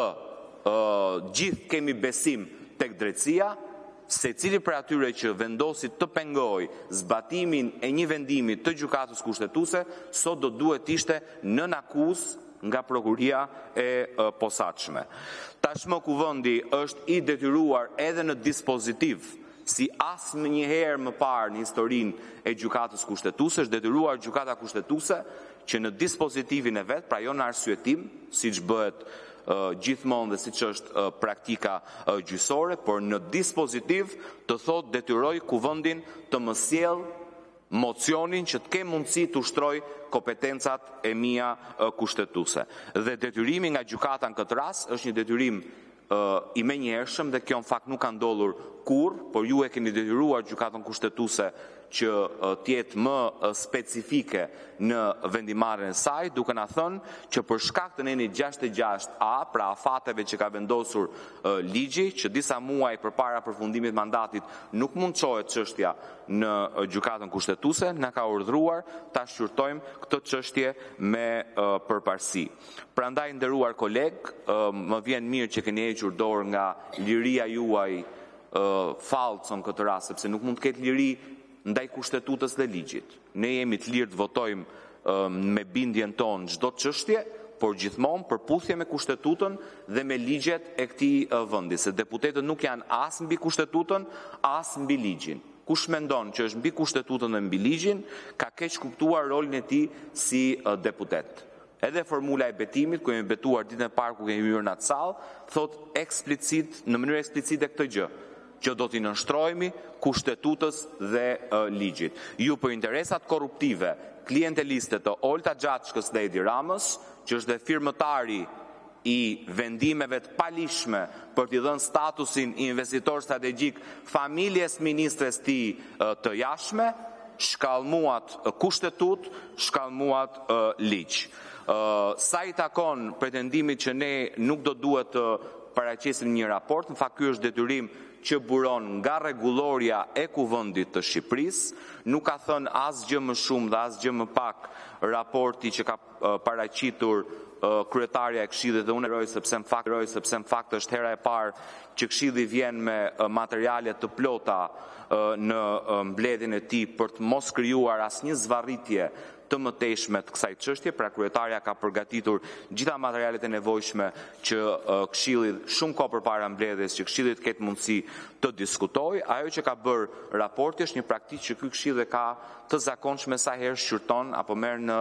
uh, gjithë kemi besim tek drejtësia, se cili për atyre që vendosit të pengoj zbatimin e një vendimi të gjykatës kushtetuese, sot do duhet ishte nën akuzë nga prokuria e uh, posaçme. Tashmë kuvendi është i detyruar edhe në dispozitiv, si asë një herë më parë në historinë e gjykatës kushtetuese, është detyruar gjykata kushtetuese që në dispozitimin e vet, pra jo në arsyetim, siç bëhet uh, gjithmonë dhe siç është uh, praktika uh, gjyqësore, por në dispozitiv të thotë detyroj kuvendin të më sjell mocionin që të ke mundësi të ushtroj kompetencat e mia uh, kushtetuese. Dhe detyrimi nga gjykata në këtë rast është një detyrim uh, i menjëhershëm dhe kjo në fakt nuk ka ndodhur kurrë, por ju e keni detyruar gjykatën kushtetuese që uh, tjetë më uh, specifike në vendimarrjen e saj, duke na thënë që për shkak të neni gjashtëdhjetë e gjashtë A, pra afateve që ka vendosur uh, ligji, që disa muaj përpara përfundimit mandatit nuk mund çohet çështja në uh, gjykatën kushtetuese, na ka urdhëruar ta shqyrtojmë këtë çështje me uh, përparësi. Prandaj nderuar koleg, uh, më vjen mirë që keni hequr dorë nga liria juaj uh, fallcon këtë rast, sepse nuk mund të ketë liri ndaj kushtetutës dhe ligjit. Ne jemi të lirë të votojmë um, me bindjen tonë çdo çështje, por gjithmonë përputhje me kushtetutën dhe me ligjet e këtij uh, vendi, se deputetët nuk janë as mbi kushtetutën, as mbi ligjin. Kush mendon që është mbi kushtetutën dhe mbi ligjin, ka keq kuptuar rolin e tij si uh, deputet. Edhe formula e betimit, ku jemi betuar ditën e parë ku kemi hyrë në atë sallë, thot eksplicit, në mënyrë eksplicite këtë gjë, që do t'i nënshtrojemi kushtetutës dhe uh, ligjit. Ju për interesat korruptive, klienteliste të Olta Xhaçkës dhe Edi Ramës, që është dhe firmëtari i vendimeve të palishme për t'i dhënë statusin investitor strategjik familjes ministres ti uh, të jashtme, shkallmuat uh, kushtetut, shkallmuat uh, ligj. Uh, sa i takon pretendimit që ne nuk do duhet të uh, paraqesim një raport, në fakt ky është detyrim që buron nga rregulloria e kuvendit të Shqipërisë, nuk ka thënë asgjë më shumë dhe asgjë më pak raporti që ka uh, paraqitur uh, kryetaria e Këshillit dhe unë eroj sepse në fakt eroj sepse në fakt është hera e parë që Këshilli vjen me uh, materiale të plota uh, në uh, mbledhjen e tij për të mos krijuar asnjë zvarritje të mëtejshme të kësaj çështje, pra kryetaria ka përgatitur gjitha materialet e nevojshme që uh, Këshilli shumë kohë përpara mbledhjes që Këshilli të ketë mundësi të diskutojë. Ajo që ka bërë raporti është një praktikë që ky Këshill ka të zakonshme sa herë shqyrton apo merr në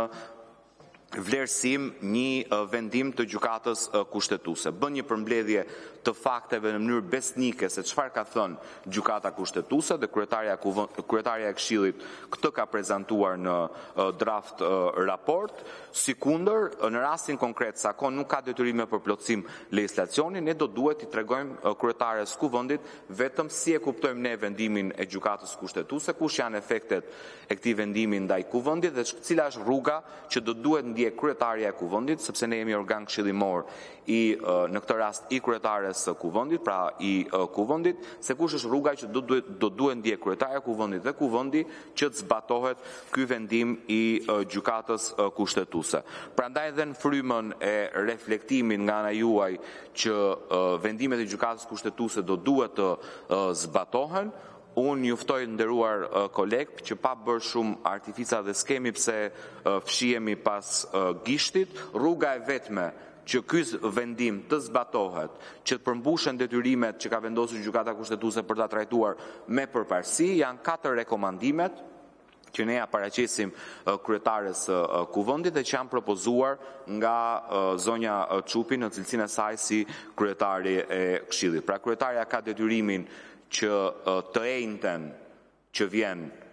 vlerësim një uh, vendim të gjykatës uh, kushtetuese. Bën një përmbledhje të fakteve në mënyrë besnike se çfarë ka thënë gjykata kushtetuese dhe kryetaria kryetaria e Këshillit këtë ka prezantuar në uh, draft uh, raport. Sikundër, në rastin konkret, sa kon nuk ka detyrime për plotësim legjislacioni, ne do duhet i tregojmë uh, kryetares kuvendit vetëm si e kuptojmë ne vendimin e gjykatës kushtetuese, kush janë efektet e këtij vendimi ndaj kuvendit dhe cila është rruga që do duhet ndjek kryetaria e kuvendit, sepse ne jemi organ këshillimor i uh, në këtë rast i kryetares së kuvendit, pra i uh, kuvendit, se kush është rruga që do duhet do duhet ndjek kryetaria e kuvendit dhe kuvendi që të zbatohet ky vendim i uh, gjykatës uh, kushtetuese. Prandaj dhe në frymën e reflektimit nga ana juaj që uh, vendimet e gjykatës kushtetuese do duhet të uh, zbatohen, unë juftoj nderuar uh, koleg që pa bërë shumë artifica dhe skemi pse uh, fshihemi pas uh, gishtit, rruga e vetme që ky vendim të zbatohet, që të përmbushen detyrimet që ka vendosur gjykata kushtetuese për ta trajtuar me përparësi, janë katër rekomandimet që ne ja paraqesim uh, kryetares së uh, kuvendit dhe që janë propozuar nga uh, zonja uh, Çupi në cilësinë e saj si kryetari e Këshillit. Pra kryetaria ka detyrimin që uh, të enjten që vjen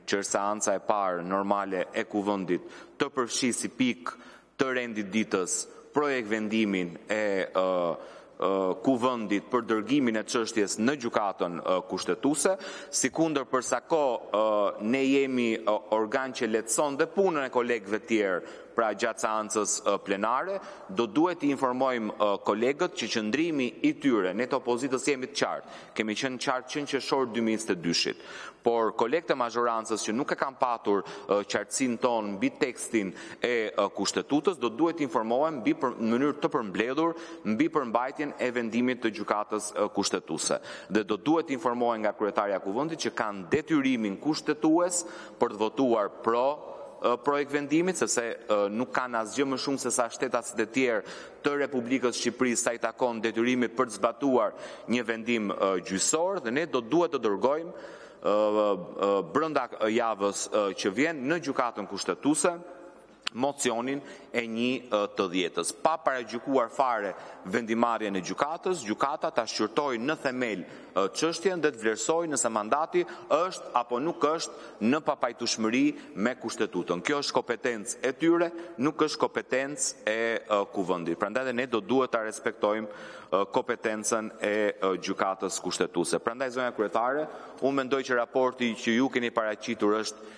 që është seanca e parë normale e kuvendit të përfshi si pikë të rendit ditës projekt vendimin e uh, uh, kuvendit për dërgimin e çështjes në gjykatën uh, kushtetuese, sikundër për sa kohë uh, ne jemi uh, organ që lehtëson dhe punën e kolegëve tjerë, pra gjatë seancës uh, plenare, do duhet të informojmë uh, kolegët që qëndrimi i tyre, ne të opozitës jemi të qartë, kemi qenë qartë që në qershor dy mijë e njëzet e dyshit, por kolegët e mazhorancës që nuk e kanë patur uh, qartësinë tonë mbi tekstin e uh, kushtetutës, do duhet të informohen mbi për, në mënyrë të përmbledhur mbi përmbajtjen e vendimit të gjykatës uh, kushtetuese. Dhe do duhet të informohen nga kryetarja e kuvendit që kanë detyrimin kushtetues për të votuar pro projekt vendimit, sepse nuk kanë asgjë më shumë se sa shtetasit e tjerë të Republikës Shqipërisë sa i takon detyrimit për të zbatuar një vendim gjyqësor, dhe ne do duhet të dërgojmë brenda javës që vjen në gjykatën kushtetuese mocionin e një të dhjetës. Pa paragjykuar fare vendimarrjen e gjykatës, gjykata ta shqyrtojë në themel çështjen dhe të vlerësojë nëse mandati është apo nuk është në papajtueshmëri me kushtetutën. Kjo është kompetencë e tyre, nuk është kompetencë e kuvendit. Prandaj ne do duhet ta respektojmë kompetencën e gjykatës kushtetuese. Prandaj zonja kryetare, unë mendoj që raporti që ju keni paraqitur është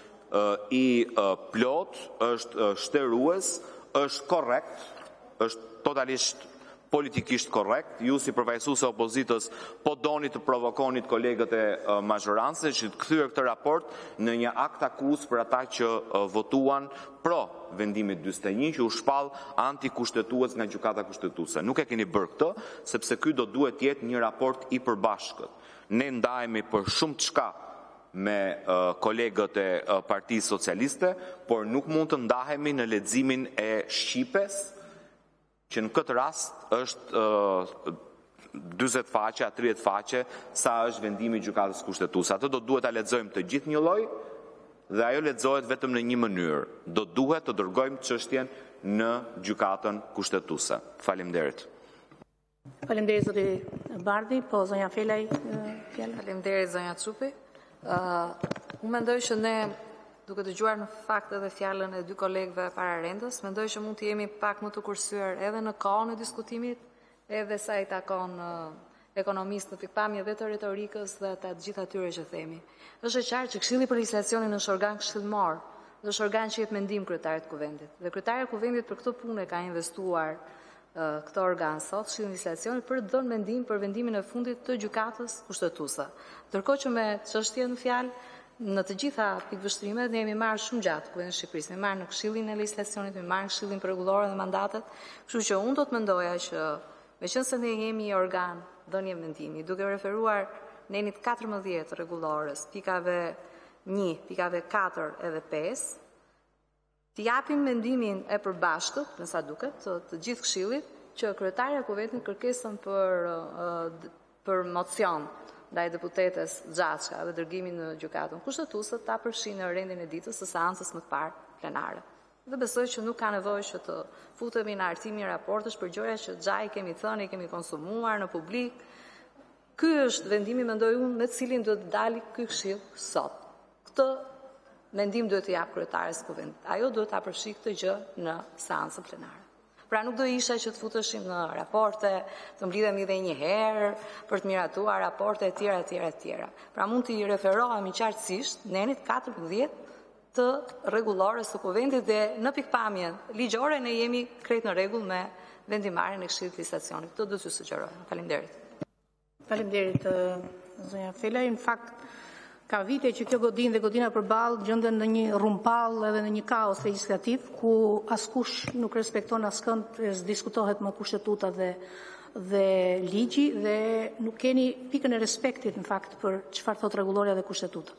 i plot, është shtërues, është korrekt, është totalisht politikisht korrekt. Ju si përfaqësues e opozitës po doni të provokonit kolegët e mazhorancës që të kthyer këtë raport në një akt akuz për ata që votuan pro vendimit dyzet e një që u shpall antikushtetues nga gjykata kushtetuese. Nuk e keni bërë këtë, sepse ky do duhet të jetë një raport i përbashkët. Ne ndahemi për shumë çka me uh, kolegët e uh, Partisë Socialiste, por nuk mund të ndahemi në leximin e shqipes, që në këtë rast është uh, dyzet faqe, a tridhjetë faqe, sa është vendimi i gjykatës kushtetuese. Atë do duhet ta lexojmë të gjithë një lloj, dhe ajo lexohet vetëm në një mënyrë. Do duhet të dërgojmë çështjen në gjykatën kushtetuese. Faleminderit. Faleminderit zoti Bardhi, po zonja Felaj, fjalë. Faleminderit zonja Çupi. Uh, unë mendoj që ne, duke dëgjuar në fakt edhe fjalën e dy kolegëve para rendës, mendoj që mund të jemi pak më të kursyer edhe në kohën e diskutimit, edhe sa i takon uh, ekonomistë në pikpamje dhe të retorikës dhe të gjitha atyre që themi. Është e qartë që Këshilli për Legjislacionin është organ këshillmor, dhe është organ që jep mendim kryetarit të kuvendit. Dhe kryetari i kuvendit për këtë punë ka investuar uh, këtë organ sot, Këshillin e Legjislacionit, për të dhënë mendim për vendimin e fundit të gjykatës kushtetuese. Ndërkohë që me çështjen në fjalë, në të gjitha pikëvështrimet ne jemi marrë shumë gjatë Kuvendit të Shqipërisë, ne marrë në Këshillin e Legjislacionit, ne marrë në Këshillin Rregullor dhe Mandatet, kështu që unë do të mendoja që meqense ne jemi një organ dhënie mendimi, duke referuar në enit katërmbëdhjetë rregullores, pikave një, pikave katër edhe pesë, të japim mendimin e përbashkët, në sa duket, të, të gjithë Këshillit, që kryetaria e Kuvendit kërkesën për uh, për mocion ndaj deputetes Xhaçka dhe dërgimin në gjykatën kushtetuese ta përfshinë në rendin e ditës së seancës më të parë plenare. Dhe besoj që nuk ka nevojë që të futemi në artimin e raportesh për gjëra që xha i kemi thënë, i kemi konsumuar në publik. Ky është vendimi, mendoj unë, me cilin duhet të dalë ky Këshill sot. Këtë mendim duhet të jap kryetares së Kuvendit. Ajo duhet ta përfshijë këtë gjë në seancën plenare. Pra nuk do isha që të futeshim në raporte, të mblidhemi edhe një herë për të miratuar raporte e tjera, e tjera, e tjera. Pra mund të i referohemi qartësisht në enit katërmbëdhjetë të rregullores së Kuvendit dhe në pikpamjen ligjore ne jemi krejt në rregull me vendimarrjen e Këshillit të Legjislacionit. Këtë do t'ju sugjeroj. Faleminderit. Faleminderit zonja Felaj. Në fakt ka vite që kjo godin dhe godina përballë gjenden në një rrumpall edhe në një kaos legjislativ ku askush nuk respekton askënd, diskutohet më kushtetuta dhe dhe ligji dhe nuk keni pikën e respektit në fakt për çfarë thot rregullorja dhe kushtetuta.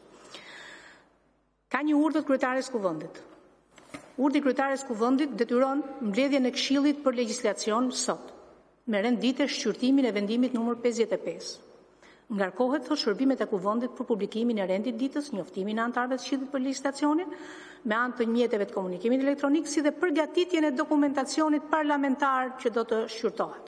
Ka një urdhër kryetares kuvendit. Urdhri kryetares kuvendit detyron mbledhjen e Këshillit për Legjislacion sot, me rendite shqyrtimin e vendimit numër pesëdhjetë e pesë. Ngarkohet thot shërbimet e kuvendit për publikimin e rendit ditës, njoftimin e anëtarëve të Këshillit për Legjislacionin me anë të mjeteve të komunikimit elektronik, si dhe përgatitjen e dokumentacionit parlamentar që do të shqyrtohet.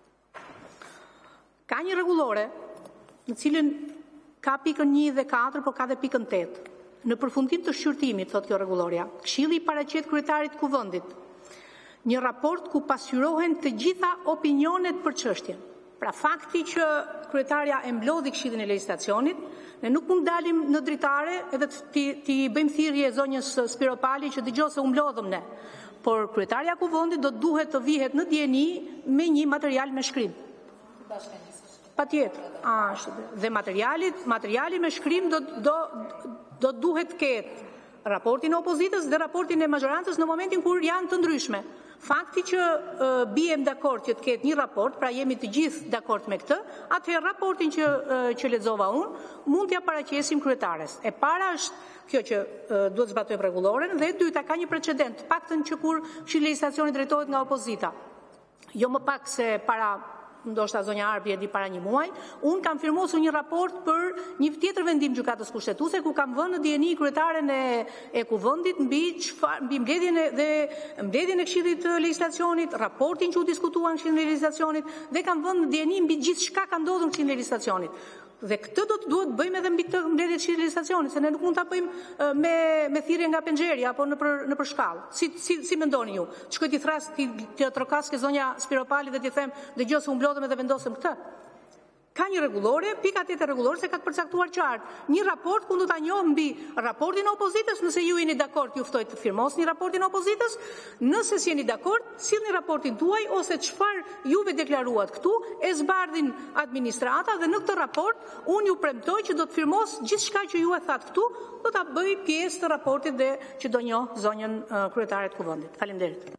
Ka një rregullore në cilën ka pikën një dhe katër, por ka dhe pikën tetë. Në përfundim të shqyrtimit, thot kjo rregulloria, Këshilli paraqet kryetarit kuvendit një raport ku pasqyrohen të gjitha opinionet për çështjen. Pra fakti që kryetarja e mblodhi Këshillin e Legjislacionit, ne nuk mund dalim në dritare edhe të ti bëjmë thirrje zonjës Spiropali që dëgjoj se u mblodhëm ne. Por kryetarja kuvendit do të duhet të vihet në dieni me një material me shkrim. Patjetër. Ashtu. Dhe materialit, materiali me shkrim do do do duhet të ketë raportin e opozitës dhe raportin e majorancës në momentin kur janë të ndryshme. Fakti që uh, bijem dakord që të ketë një raport, pra jemi të gjithë dakord me këtë, atëherë raportin që uh, që lexova unë, mund t'ja paraqesim kryetares. E para është kjo që uh, duhet zbatojmë rregulloren dhe e dyta ka një precedent, paktën që kur Këshilli i Legjislacionit drejtohet nga opozita. Jo më pak se para ndoshta zonja Arbi e di para një muaj, unë kam firmosur një raport për një tjetër vendim gjykatës kushtetuese ku kam vënë në dieni kryetaren e, e kuvendit mbi çfarë mbi mbledhjen e dhe mbledhjen e Këshillit të Legjislacionit, raportin që u diskutuan në Këshillin e Legjislacionit dhe kam vënë në dieni mbi gjithçka ka ndodhur në Këshillin e Legjislacionit. Dhe këtë do të duhet të bëjmë edhe mbi të mbledhjet e Këshillit të Legjislacionit, se ne nuk mund ta bëjmë me me thirrje nga penxheri apo në për në për shkallë. Si si si mendoni ju? Të shkoj ti thras ti të trokaske zonja Spiropali dhe ti them dëgjoj se u mblodhëm edhe vendosëm këtë. Ka një rregullore, pika tetë rregullore se ka të përcaktuar qartë. Një raport ku do ta njoh mbi raportin e opozitës, nëse ju jeni dakord, ju ftoj të firmosni raportin e opozitës, nëse si jeni dakord, sillni raportin tuaj ose çfarë juve deklaruat këtu, e zbardhin administrata dhe në këtë raport unë ju premtoj që do të firmos gjithçka që ju e thatë këtu, do ta bëj pjesë të raportit dhe që do njoh zonjën uh, kryetare të kuvendit. Faleminderit.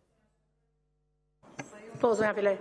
Po, zonja Filej.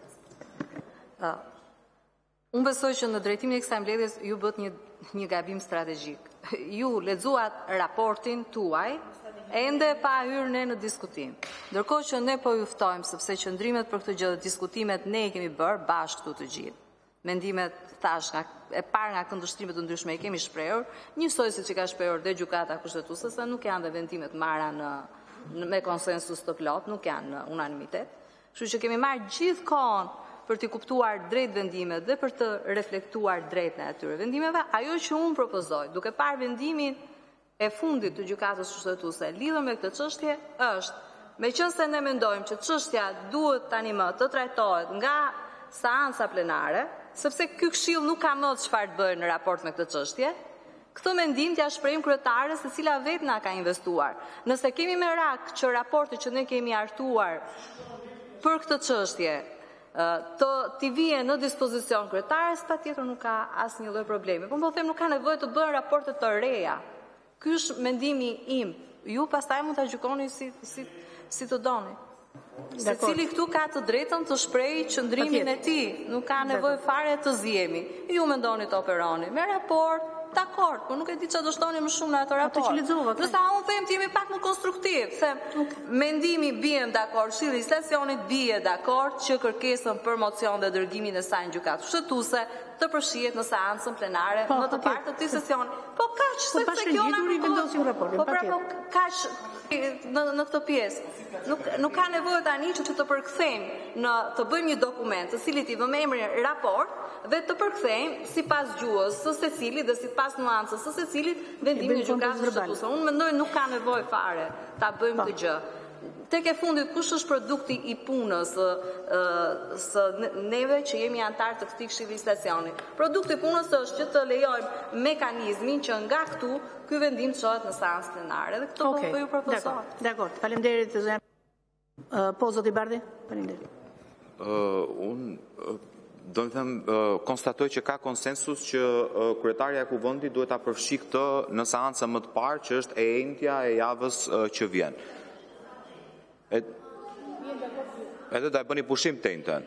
Uh. Unë besoj që në drejtimin e kësaj mbledhjes ju bët një, një gabim strategjik. Ju lexuat raportin tuaj, ende pa hyrë ne në diskutim. Ndërkohë që ne po ju ftojmë, sepse qëndrimet për këtë gjë dhe diskutimet ne i kemi bërë bashkë këtu të gjithë. Mendimet thash nga e parë nga këndvështrimet të ndryshme i kemi shprehur, njësoj siç i ka shprehur dhe gjykata kushtetuese, se nuk janë dhe vendimet marra në, në me konsensus të plot, nuk janë në unanimitet. Kështu që kemi marrë gjithkohon për të kuptuar drejt vendimet dhe për të reflektuar drejt në atyre vendimeve, ajo që unë propozoj, duke parë vendimin e fundit të gjykatës kushtetuese lidhur me këtë çështje, është, meqense ne mendojmë që çështja duhet tani më të trajtohet nga seanca plenare, sepse ky këshill nuk ka më çfarë të bëjë në raport me këtë çështje, këtë mendim t'ja shprehim kryetares se cila vetë na ka investuar. Nëse kemi merak që raporti që ne kemi hartuar për këtë çështje të t'i vije në dispozicion kryetares, patjetër nuk ka asnjë lloj problemi. Po më them nuk ka nevojë të bëhen raporte të reja. Ky është mendimi im. Ju pastaj mund ta gjykoni si si si të doni. Secili këtu ka të drejtën të shprehë qëndrimin e tij. Nuk ka nevojë fare të zihemi. Ju mendoni të operoni me raport. Dakord, por nuk e di çfarë do shtoni më shumë në atë raport. Nëse unë them ti jemi pak më konstruktiv, them okay. Mendimi bijem dakord, Këshilli i Legjislacionit bie dakord që kërkesën për mocion dhe dërgimin e saj në gjykatë kushtetuese të përfshihet në seancën plenare po, më të parë të këtij sesioni. Po kaq se se kjo na vendosim raportin. Po pra kaq në në këtë pjesë. Nuk nuk ka nevojë tani që të përkthejmë në të bëjmë një dokument, të cilit i vëmë emrin raport dhe të përkthejmë sipas gjuhës së secilit dhe sipas nuancës së secilit vendimin e gjykatës kushtetuese. Unë mendoj nuk ka nevojë fare ta bëjmë këtë gjë. Tek e fundit, kush është produkti i punës së neve që jemi antar të këtij Këshilli Legjislacioni? Produkti i punës është që të lejojmë mekanizmin që nga këtu ky vendim çohet në seancë plenare dhe këtë okay. Po ju propozoj. Dakor, faleminderit zonja. Po zoti Bardhi, faleminderit. Unë do të them konstatoj që ka konsensus që kryetaria e kuvendit duhet ta përfshijë këtë në seancën më të parë që është e enjtja e javës që vjen. E, edhe da e bëni pushim të njëtën.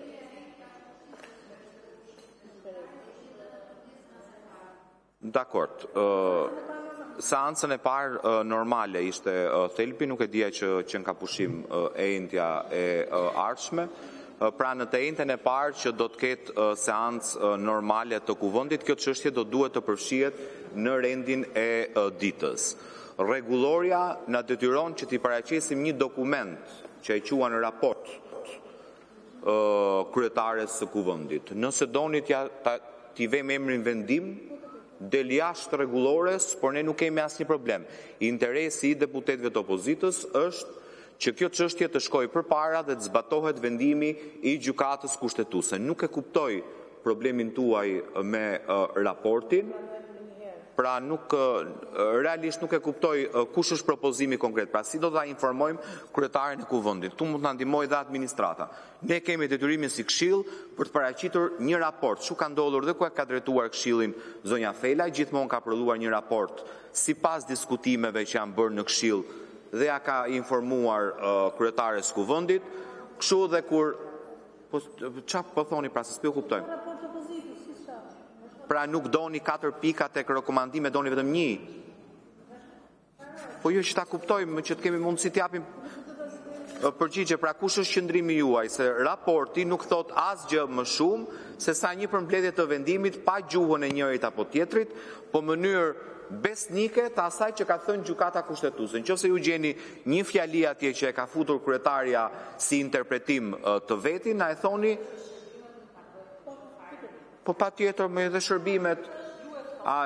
Dakord. Seancën e parë normale ishte thelbi, nuk e dija që që nga pushim e njëtja e ardhshme. Pra në të njëjtën e parë që do të ketë seancë normale të kuvendit, kjo çështje do duhet të përfshihet në rendin e ditës. Rregulloria na detyron që t'i paraqesim një dokument që e quan raport kryetares së kuvendit. Nëse doni t'i vëmë emrin vendim, del jashtë rregullores, por ne nuk kemi asnjë problem. Interesi i deputetëve të opozitës është që kjo çështje të shkojë përpara dhe të zbatohet vendimi i gjykatës kushtetuese. Nuk e kuptoj problemin tuaj me uh, raportin, pra nuk, uh, realisht nuk e kuptoj uh, kush është propozimi konkret, pra si do ta informojmë kryetarin e kuvendit. Tu mund të na ndihmojë dhe administrata. Ne kemi detyrimin si këshill për të paraqitur një raport. Çu ka ndodhur dhe ku e ka drejtuar këshillin zonja Fela, gjithmonë ka prodhuar një raport sipas diskutimeve që janë bërë në këshill dhe ja ka informuar uh, kryetares kuvendit, kështu dhe kur po çfarë po thoni pra se s'po kuptojmë. Pra nuk doni katër pika tek rekomandime, doni vetëm një. Po jo që ta kuptojmë që të kemi mundësi të japim përgjigje, pra kush është qëndrimi juaj, se raporti nuk thot asgjë më shumë se sa një përmbledhje të vendimit pa gjuhën e njërit apo tjetrit, po mënyrë besnike të asaj që ka thënë gjykata kushtetuese. Nëse ju gjeni një fjali atje që e ka futur kryetarja si interpretim të vetin, na e thoni, po pa tjetër me dhe shërbimet, a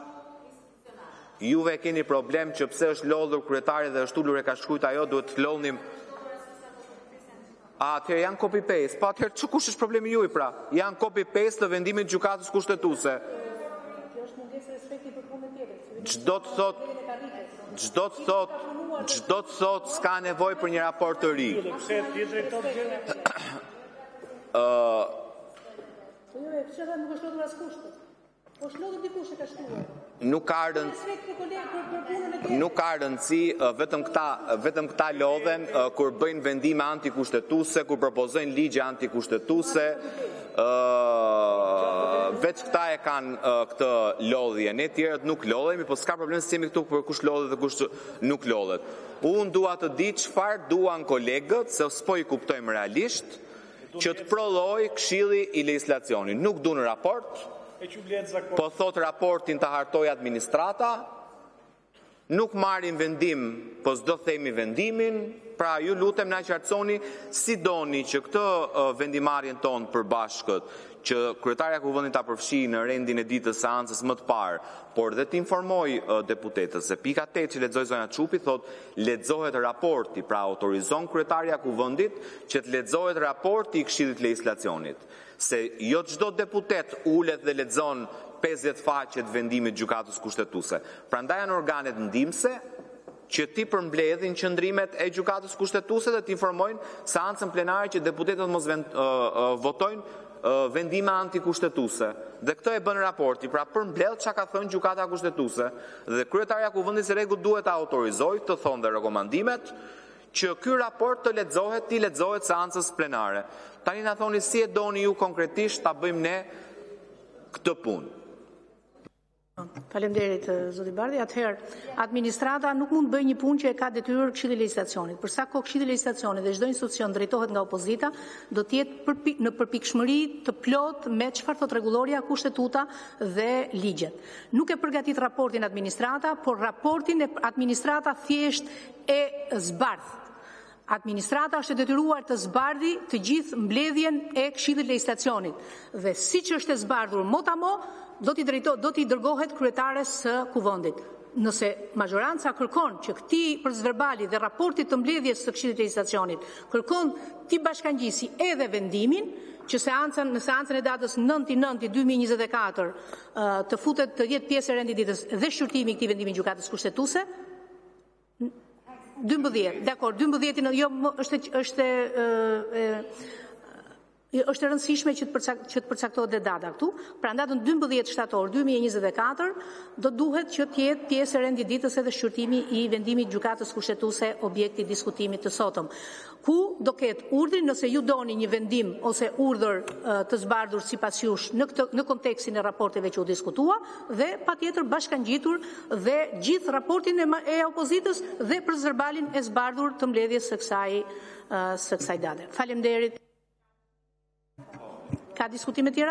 juve keni problem që pse është lodhur kryetari dhe është ulur e ka shkruajtur ajo, duhet të lodhnim. A atëherë janë copy-paste, po atëherë që kush është problemi juaj pra? Janë copy-paste të vendimit gjykatës kushtetuese. Çdo të thot, çdo të thot, çdo të thot s'ka nevojë për një raport të ri. Ë Nuk ka rëndësi, nuk ka rëndësi, vetëm këta, vetëm këta lodhen kur bëjnë vendime antikushtetuese, kur propozojnë ligje antikushtetuese, veç këta e kanë këtë lodhje. Ne tjerët nuk lodhemi, po s'ka problem se jemi këtu për kush lodhet dhe kush nuk lodhet. Unë dua të di çfarë duan kolegët, se s'po i kuptojmë realisht, që të prodhoj këshilli i legjislacionit. Nuk du në raport, po thot raportin të hartoj administrata, nuk marrin vendim, po s'do themi vendimin, pra ju lutem na qartësoni si doni që këtë uh, vendimarrjen tonë përbashkët, që kryetaria e kuvendit ta përfshijë në rendin e ditës së seancës më të parë, por dhe të informoj uh, deputetët se pika tetë që lexoi zonja Çupi thot lexohet raporti, pra autorizon kryetaria e kuvendit që të lexohet raporti i Këshillit Legjislacionit. Se jo çdo deputet ulet dhe lexon pesëdhjetë faqe të vendimit gjykatës kushtetuese. Prandaj janë organet ndihmëse që ti përmbledhin qëndrimet e gjykatës kushtetuese dhe të informojnë seancën plenare që deputetët mos vend, uh, uh, votojnë uh, vendime antikushtetuese. Dhe këtë e bën raporti, pra përmbledh çka ka thënë gjykata kushtetuese dhe kryetaria e kuvendit së rregull duhet ta autorizojë të thonë dhe rekomandimet që ky raport të lexohet, ti lexohet seancës plenare. Tani na thoni si e doni ju konkretisht ta bëjmë ne këtë punë. Faleminderit zoti Bardhi. Atëherë, administrata nuk mund bëjë një punë që e ka detyrë Këshilli i Legjislacionit. Për sa kohë Këshilli i Legjislacionit dhe çdo institucion drejtohet nga opozita, do të jetë përpi, në përpikshmëri të plot me çfarë thot rregulloria, kushtetuta dhe ligjet. Nuk e përgatit raportin administrata, por raportin e administrata thjesht e zbardh. Administrata është e detyruar të zbardhi të gjithë mbledhjen e Këshillit Legjislacionit dhe siç është e zbardhur motamo, do t'i drejto, do t'i dërgohet kryetares së kuvendit. Nëse majoranca kërkon që këtij përzverbali dhe raportit të mbledhjes së Këshillit Legjislacionit kërkon ti bashkangjisi edhe vendimin që seancën në seancën e datës nënti nënti dy mijë e njëzet e katër të futet të jetë pjesë e rendit ditës dhe shqyrtimi i këtij vendimi gjykatës kushtetuese. dymbëdhjetë, dakor, dymbëdhjetin jo është është e, është e rëndësishme që të, përcak, që të përcaktohet dhe data këtu. Pra në datën dymbëdhjetë shtator dy mijë e njëzet e katër do duhet që të jetë pjesë e rendit ditës edhe shqyrtimi i vendimit gjykatës kushtetuese objekti i diskutimit të sotëm. Ku do ketë urdhri nëse ju doni një vendim ose urdhër uh, të zbardhur sipas jush në këtë në kontekstin e raporteve që u diskutua dhe patjetër bashkangjitur dhe gjithë raportin e, e opozitës dhe përzverbalin e zbardhur të mbledhjes së kësaj uh, së kësaj date. Faleminderit. Ka diskutime tjera?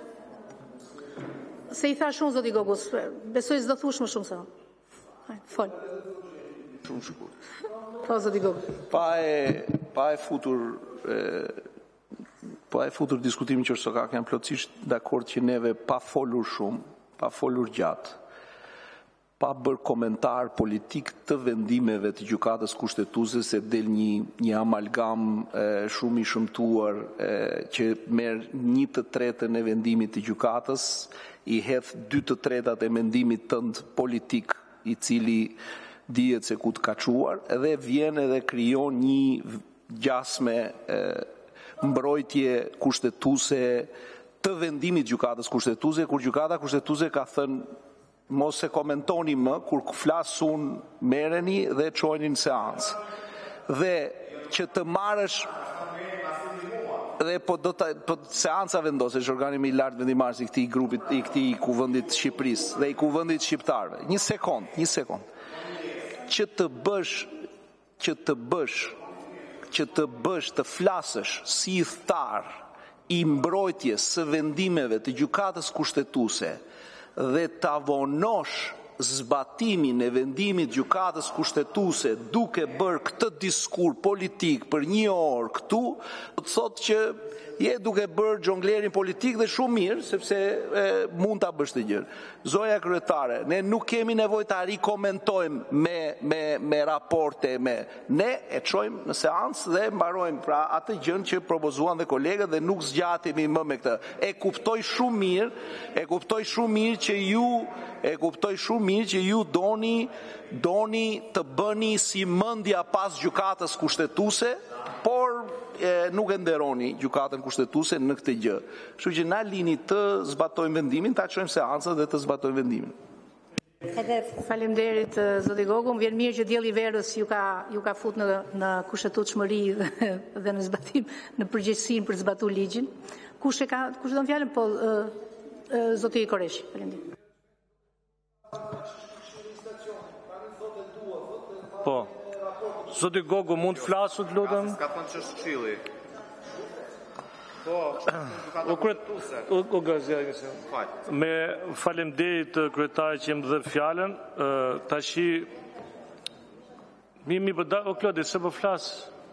Se i tha shumë zoti Gogus, besoj s'do thush më shumë se unë. Fol. Shumë shkurt. Po zoti Gogus. Pa e pa e futur e, pa e futur diskutimin që është sokak, jam plotësisht dakord që neve pa folur shumë, pa folur gjatë, pa bërë komentar politik të vendimeve të gjykatës kushtetuese, se del një, një amalgam e, shumë i shëmtuar e, që merr një të tretën e vendimit të gjykatës, i hedh dy të tretat e mendimit tënd politik, i cili dihet se ku të ka çuar, edhe vjen edhe krijon një gjasme e, mbrojtje kushtetuese të vendimit gjykatës kushtetuese, kur gjykata kushtetuese ka thënë mos e komentoni më, kur flas unë merreni dhe çojeni në seancë. Dhe që të marrësh dhe po do të po seanca vendose është organi më i lartë vendimarrës i këtij grupit, i këtij kuvendit të Shqipërisë dhe i kuvendit shqiptarëve. Një sekond, një sekond. Që të bësh, që të bësh, që të bësh, të flasësh si i thtar i mbrojtjes së vendimeve të gjykatës kushtetuese dhe të avonosh zbatimin e vendimit gjykatës kushtetuese duke bërë këtë diskur politik për një orë këtu, do të thotë që je duke bërë xhonglerin politik dhe shumë mirë, sepse e, mund ta bësh të gjë. Zoja kryetare, ne nuk kemi nevojë ta rikomentojmë me me me raporte, me ne e çojmë në seancë dhe mbarojmë pra atë gjën që propozuan dhe kolegët dhe nuk zgjatemi më me këtë. E kuptoj shumë mirë, e kuptoj shumë mirë që ju e kuptoj shumë mirë që ju doni doni të bëni si mendja pas gjykatës kushtetuese, por e, nuk e nderoni gjykatën kushtetuese në këtë gjë. Kështu që na lini të zbatojmë vendimin, ta çojmë seancën dhe të zbatojmë vendimin. Faleminderit zoti Gogu, më vjen mirë që dielli verës ju ka ju ka fut në në kushtetutshmëri dhe, dhe në zbatim, në përgjegjësinë për zbatuar ligjin. Kush e ka kush don fjalën po e, e, zoti Koreshi. Faleminderit. Po. Zoti Gogu, mund të flasë të lutem? Ka thënë që është këshilli. Po, o kryet o, o gazja me faleminderit kryetari që më dhe fjalën, tashi mi mi po da, o Klodi, se po flas.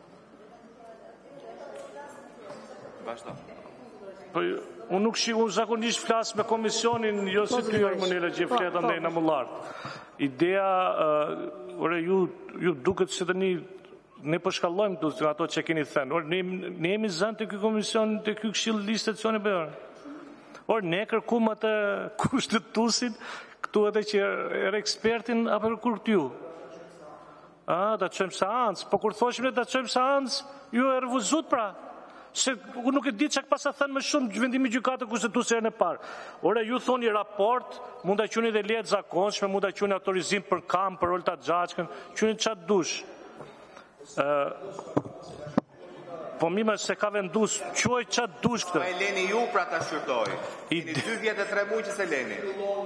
Vazhdo. Po unë nuk shi, unë zakonisht flas me komisionin, jo si ty Armonela që flet andaj në mullart. Ideja, uh, ore, ju, ju duket se të një, ne po shkallojmë të ato që keni thënë. Ore, ne, ne jemi zënë të ky komision, të ky këshill listacioni bërë. Ore, ne kërkum atë kushtetuesin, këtu edhe që erë ekspertin, apo kur t'ju. A, da qëjmë seancë, po kur thoshim ne da qëjmë seancë, ju e rëvuzut pra. Se unë nuk e di çka pasa thënë më shumë vendimi gjykatë kushtetuese në parë. Ore, ju thoni raport, mund ta quani dhe lejet zakonshme, mund ta quani autorizim për kam, për Olta Xhaçkën, quani çat dush. Ë Po mima se ka vendus, quaj çat dush këtë. Po e leni ju pra ta shqyrtoj. I dy vjet e tre muaj që se leni.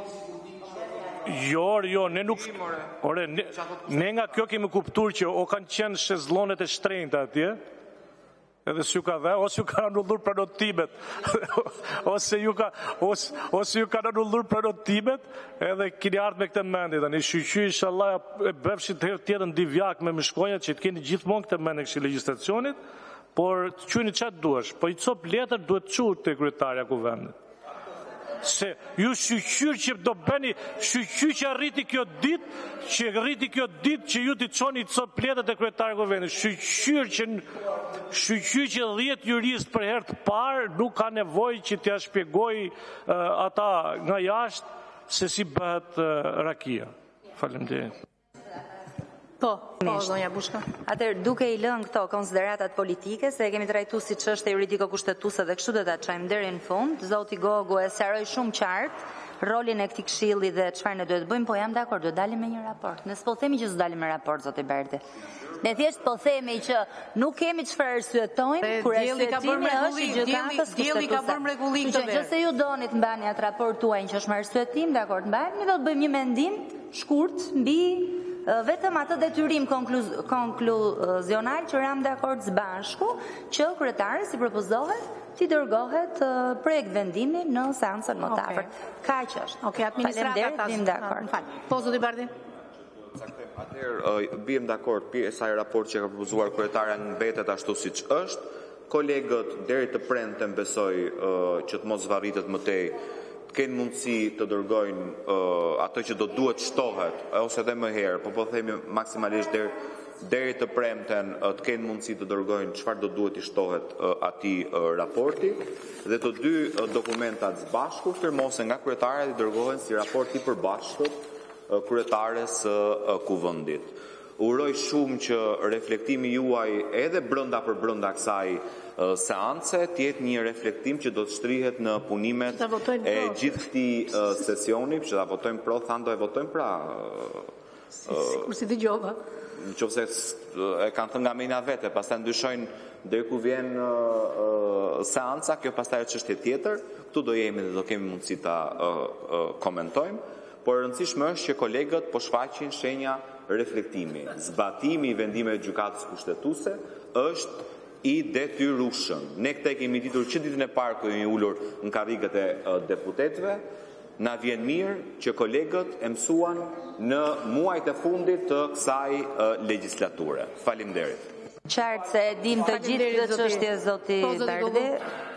Jo, jo, ne nuk Ore, ne, ne nga kjo kemi kuptuar që o kanë qenë shezllonet e shtrenjta atje. Edhe s'ju ka dhe, ose ju ka anullur pranotimet, ose ju ka, ose, ose ju ka anullur pranotimet, edhe kini ardhë me këtë mendit. Tani shqyqy, inshallah, e bëfshit të herë tjetën divjak me më shkojnë, që të keni gjithmonë këtë mendit kështë legislacionit, por të qyni qatë duash, po i cop letër duhet qurë të kryetarja kuvendit. Se ju shqyqyr që do bëni, shqyqyr që arriti kjo dit, që arriti kjo dit që ju t'i qoni të cop letët e kryetarja kuvendit, shqyqyr që Shqyqy që dhjetë jurist për herë të parë nuk ka nevojë që t'ja shpjegoj uh, ata nga jashtë se si bëhet uh, rakia. Faleminderit. Po, po, zonja Bushka. Atëherë, duke i lënë këto konsideratat politike, se e kemi trajtuar si çështje juridiko-kushtetuese dhe kështu do ta çajmë deri në fund, zoti Gogu e sqaroi shumë qartë rolin e këtij këshilli dhe çfarë ne duhet bëjmë, po jam dakord, do dalim me një raport. Ne s'po themi që s'do dalim me raport, zoti Berti. Ne thjesht po themi që nuk kemi çfarë arsyetojmë, kur arsyetimi është i gjykatës dielli ka bërë mrekullim këtë verë. Nëse ju doni të mbani atë raport tuaj që është me arsyetim, dakord, mbani, ne do të bëjmë një mendim shkurt mbi vetëm atë detyrim konkluzional që ram dakord së bashku që kryetari si propozohet ti dërgohet projekt vendimi në seancën më të afërt. Kaq është. Okej, administrata vim dakord. Po zoti Bardhi. Atëherë, bijem dakord, pjesa e raport që ka propozuar kryetaria mbetet ashtu siç është. Kolegët deri të premten besoj uh, që të mos varritet më tej kenë mundësi të dërgojnë ato që do duhet shtohet, ose edhe më herë, po po themi maksimalisht deri të premten të kenë mundësi të dërgojnë çfarë do duhet i shtohet atij raporti, dhe të dy dokumentat së bashku firmosen nga kryetaria dhe dërgohen si raport i përbashkët kryetares së Kuvendit. Uroj shumë që reflektimi juaj edhe brenda për brenda kësaj seance tjetë një reflektim që do të shtrihet në punimet e gjithë këtij sesioni, që ta votojmë pro, thanë do e votojmë pra. Sikur si dëgjova. Nëse e kanë thënë nga mena vete, pastaj ndyshojnë deri ku vjen seanca, kjo pastaj është çështje tjetër. Ktu do jemi dhe do kemi mundësi ta komentojmë, por e rëndësishme është që kolegët po shfaqin shenja reflektimi. Zbatimi i vendimeve të gjykatës kushtetuese është i detyrueshëm. Ne këtë kemi ditur që ditën e parë kur jemi ulur në karrigët e deputetëve, na vjen mirë që kolegët e mësuan në muajt e fundit të kësaj legjislature. Faleminderit. Qartë se dim të gjithë këtë çështje, zoti Dardi.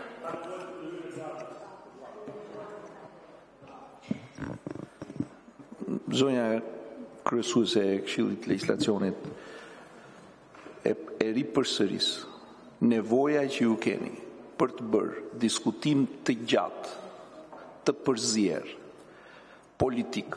Zonja kryesuese e Këshillit Legjislacionit e, e ri përsëris nevoja që ju keni për të bërë diskutim të gjatë, të përzier, politik.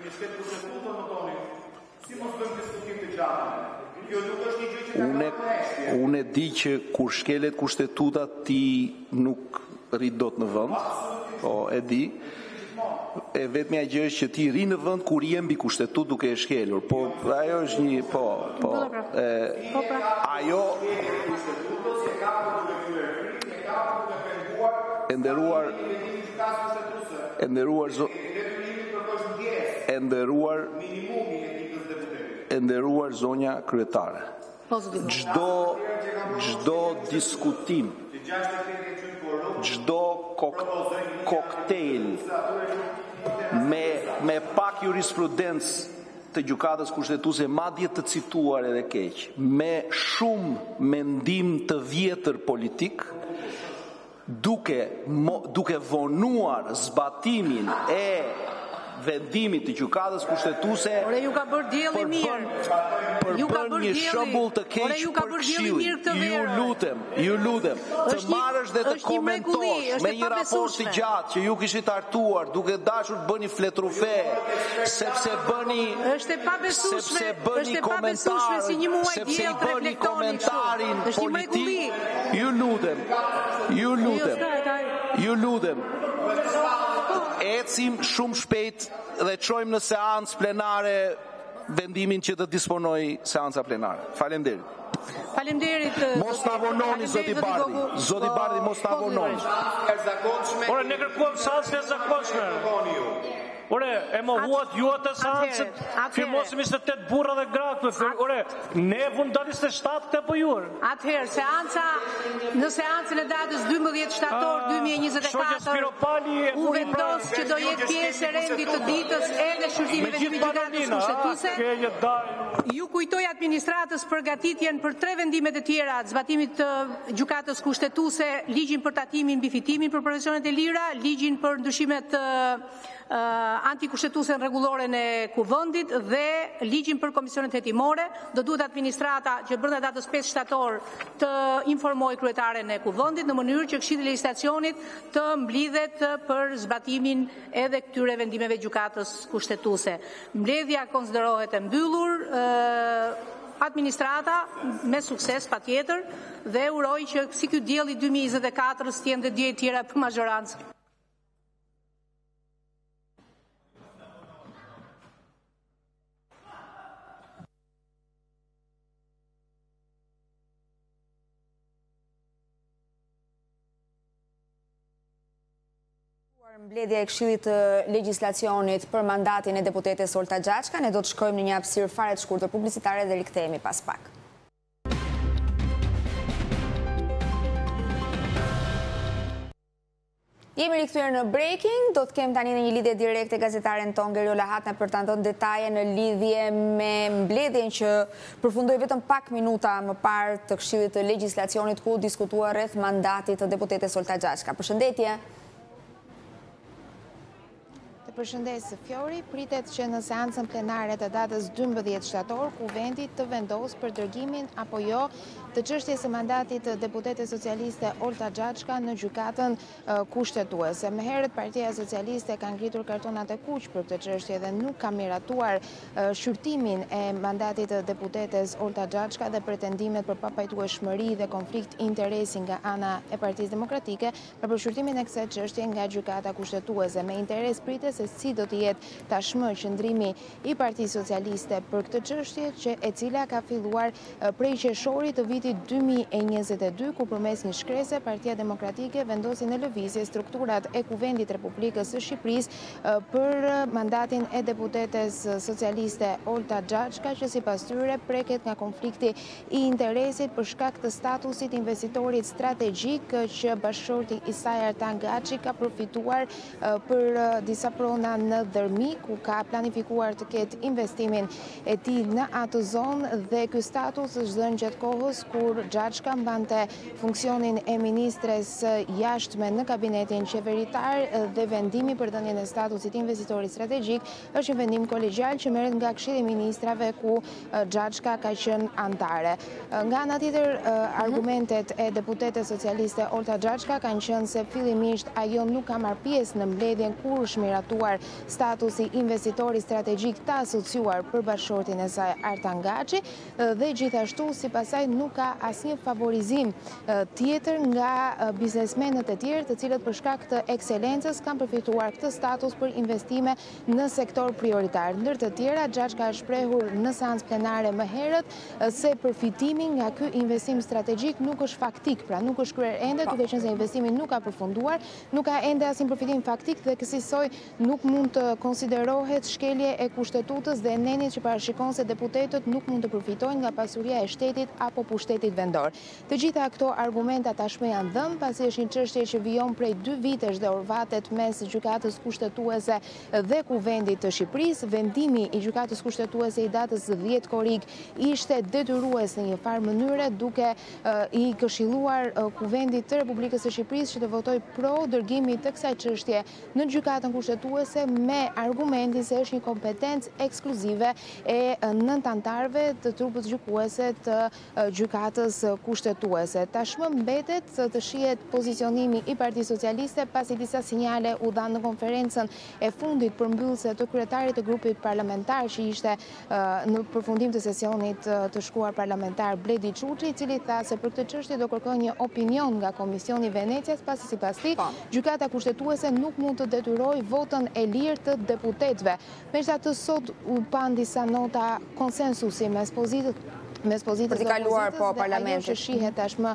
Unë unë e di që kur shkelet kushtetuta ti nuk rrit dot në vend, po e di. E vetmja gjë është që ti ri në vend kur je mbi kushtetut duke e shkelur, po ajo është një po po e, ajo e nderuar e nderuar zo e nderuar e nderuar zonja kryetare. Çdo çdo diskutim, çdo koktejl me, me pak jurisprudencë të gjykatës kushtetuese, madje të cituar edhe keq, me shumë mendim të vjetër politik, duke, mo, duke vonuar zbatimin e vendimit të gjykatës kushtetuese për bërë një shembull të keq për Këshillin. Ju lutem, ju lutem, të marrësh dhe të komentosh me një raport të gjatë që ju kishit hartuar duke dashur të bëni fletrufe, sepse bëni është e pabesueshme, sepse bëni komentar, si një muaj sepse i diell bëni komentarin politik. Ju lutem, ju lutem, ju lutem. Ecim shumë shpejt dhe çojmë në seancë plenare vendimin që të disponoj seanca plenare. Faleminderit. Faleminderit. Mos ta vononi zoti Bardhi. Zoti Bardhi mos ta vononi. Ore ne kërkuam seancë e zakonshme. Ore, e më huat ju atë seancët, firmosim njëzet e tetë burra dhe gratë, ore, ne vun dalis të shtatë të pëjur. Atëherë, seanca, në seancën e datës dymbëdhjetë shtator dy mijë e njëzet e katër, u vendos që do jetë pjesë e rendit të ditës edhe shurtimeve të gjykatës kushtetuese. Ju kujtoj administratës përgatitjen për tre vendimet e tjera, zbatimit të gjykatës kushtetuese, ligjin për tatimin mbi fitimin për profesionet e lira, ligjin për ndryshimet Uh, antikushtetuese në rregulloren e Kuvendit dhe ligjin për komisionet hetimore. Do duhet administrata që brenda datës pesë shtator të informojë kryetaren e Kuvendit në mënyrë që Këshilli i Legjislacionit të mblidhet për zbatimin edhe këtyre vendimeve gjykatës kushtetuese. Mbledhja konsiderohet e mbyllur. Uh, Administrata me sukses patjetër dhe uroj që si ky diell i dy mijë e njëzet e katër të jenë dhe dje tjera për mazhorancë. Mbledhja e Këshillit të Legjislacionit për mandatin e deputetes Olta Gjaçka, ne do të shkojmë në një hapësirë fare të shkurtër publicitare dhe rikthehemi pas pak. Jemi rikthyer në breaking, do të kem tani në një lidhje direkte gazetaren ton Geriola Hatna për të ndonë detaje në lidhje me mbledhjen që përfundoi vetëm pak minuta më parë të Këshillit të Legjislacionit ku diskutua rreth mandatit të deputetes Olta Gjaçka. Përshëndetje. Përshëndes Fjori, pritet që në seancën plenare të datës dymbëdhjetë shtator, Kuvendi të vendos për dërgimin apo jo të çështjes së mandatit të deputetes socialiste Olta Xhaxha në gjykatën kushtetuese. Më herët Partia Socialiste ka ngritur kartonat e kuq për këtë çështje dhe nuk ka miratuar shqyrtimin e mandatit të deputetes Olta Xhaxha dhe pretendimet për papajtueshmëri dhe konflikt interesi nga ana e Partisë Demokratike për shqyrtimin e kësaj çështje nga gjykata kushtetuese. Me interes pritet se si do të jetë tashmë qëndrimi i Partisë Socialiste për këtë çështje, që e cila ka filluar prej qershorit të vitit dy mijë e njëzet e dy, ku përmes një shkrese Partia Demokratike vendosi në lëvizje strukturat e Kuvendit Republikës së Shqipërisë për mandatin e deputetes socialiste Olta Xhaxha, që sipas tyre preket nga konflikti i interesit për shkak të statusit investitorit strategjik që bashkëshorti i saj Artan Gaçi ka përfituar për disa prona në Dërmi, ku ka planifikuar të ketë investimin e tij në atë zonë, dhe ky status është dhënë gjatë kohës kur Xhaxha mbante funksionin e ministres jashtme në kabinetin qeveritar, dhe vendimi për dhënien e statusit investitorit strategjik është një vendim kolegjial që merret nga Këshilli i Ministrave, ku Xhaxha ka qenë antare. Nga ana tjetër, argumentet e deputetes socialiste Olta Xhaxha kanë qenë se fillimisht ajo nuk ka marrë pjesë në mbledhjen kur është miratuar statusi investitori strategjik të asociuar për bashkëshortin e saj Artan Gaçi, dhe gjithashtu sipas saj nuk ka asnjë favorizim tjetër nga biznesmenët e tjerë, të cilët për shkak të ekselencës kanë përfituar këtë status për investime në sektor prioritar. Ndër të tjera, Xhaxha ka shprehur në seancë plenare më herët se përfitimi nga ky investim strategjik nuk është faktik, pra nuk është kryer ende, duke qenë se investimi nuk ka përfunduar, nuk ka ende asnjë përfitim faktik dhe kësaj nuk mund të konsiderohet shkelje e kushtetutës dhe nenit që parashikon se deputetët nuk mund të përfitojnë nga pasuria e shtetit apo pushtetit vendor. Të gjitha këto argumenta tashmë janë dhënë, pasi është një çështje që vijon prej dy vitesh dhe orvatet mes gjykatës kushtetuese dhe Kuvendit të Shqipërisë. Vendimi i gjykatës kushtetuese i datës dhjetë korrik ishte detyrues në një farë mënyre, duke i këshilluar Kuvendit të Republikës së Shqipërisë që të votojë pro dërgimit të kësaj çështje në gjykatën kushtetuese, me argumentin se është një kompetencë ekskluzive e nëntantarëve të trupit gjykuese të gjykatës kushtetuese. Tashmë mbetet të shihet pozicionimi i Partisë Socialiste, pasi disa sinjale u dhanë në konferencën e fundit përmbyllëse të kryetarit të grupit parlamentar që ishte në përfundim të sesionit të shkuar parlamentar Bledi Çuçi, i cili tha se për këtë çështje do kërkojë një opinion nga Komisioni i Venecias, pasi sipas tij gjykata kushtetuese nuk mund të detyrojë votën e lirë të deputetëve. Megjithatë, sot u pan disa nota konsensusi mes pozitës mes pozitës për të kaluar po parlamentit. Ajo që shihet tashmë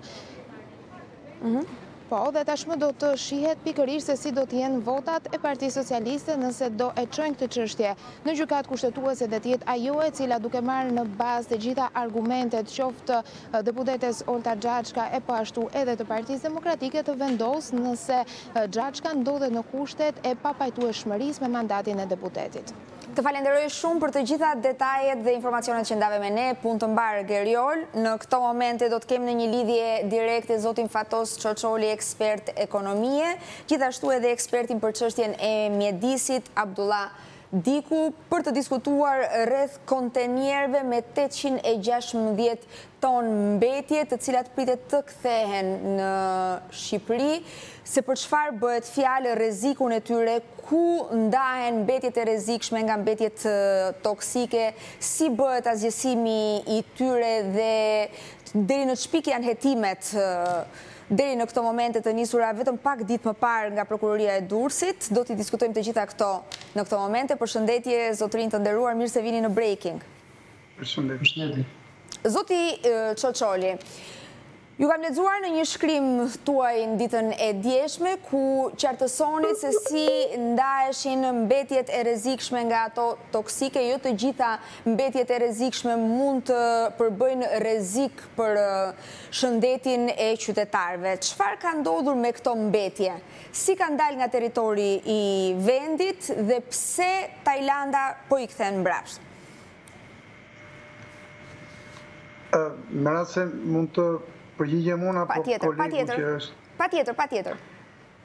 Po, dhe tashmë do të shihet pikërisht se si do të jenë votat e Partisë Socialiste nëse do e çojnë këtë çështje në gjykatë kushtetuese, dhe të jetë ajo e cila duke marrë në bazë të gjitha argumentet, qoftë deputetes Olta Xhaxha e po ashtu edhe të Partisë Demokratike, të vendos nëse Xhaxha ndodhet në kushtet e papajtueshmërisë me mandatin e deputetit. Të falenderoj shumë për të gjitha detajet dhe informacionet që ndave me ne, punë të mbarë Geriol. Në këto momente do të kemë në një lidhje direkte zotin Fatos Çoçoli, ekspert ekonomie, gjithashtu edhe ekspertin për çështjen e mjedisit Abdullah Diku, për të diskutuar rreth kontenierëve me tetëqind e gjashtëmbëdhjetë ton mbetje, të cilat pritet të kthehen në Shqipëri, se për çfarë bëhet fjalë, rrezikun e tyre, ku ndahen mbetjet e rrezikshme nga mbetjet toksike, si bëhet azgjësimi i tyre dhe deri në çpik janë hetimet deri në këto momente të nisura vetëm pak ditë më parë nga Prokuroria e Durrësit. Do t'i diskutojmë të gjitha këto në këto momente. Përshëndetje, zotërinj të nderuar, mirë se vini në Breaking. Përshëndetje. Zoti Çoçoli, ju kam lexuar në një shkrim tuaj në ditën e djeshme, ku qartësonit se si ndaheshin mbetjet e rrezikshme nga ato toksike. Jo të gjitha mbetjet e rrezikshme mund të përbëjnë rrezik për shëndetin e qytetarëve. Çfarë ka ndodhur me këto mbetje? Si kanë dalë nga territori i vendit dhe pse Tajlanda po i kthen mbrapsht? Në rast se mund të përgjigjem unë apo kolegu që është... Pa tjetër, pa tjetër.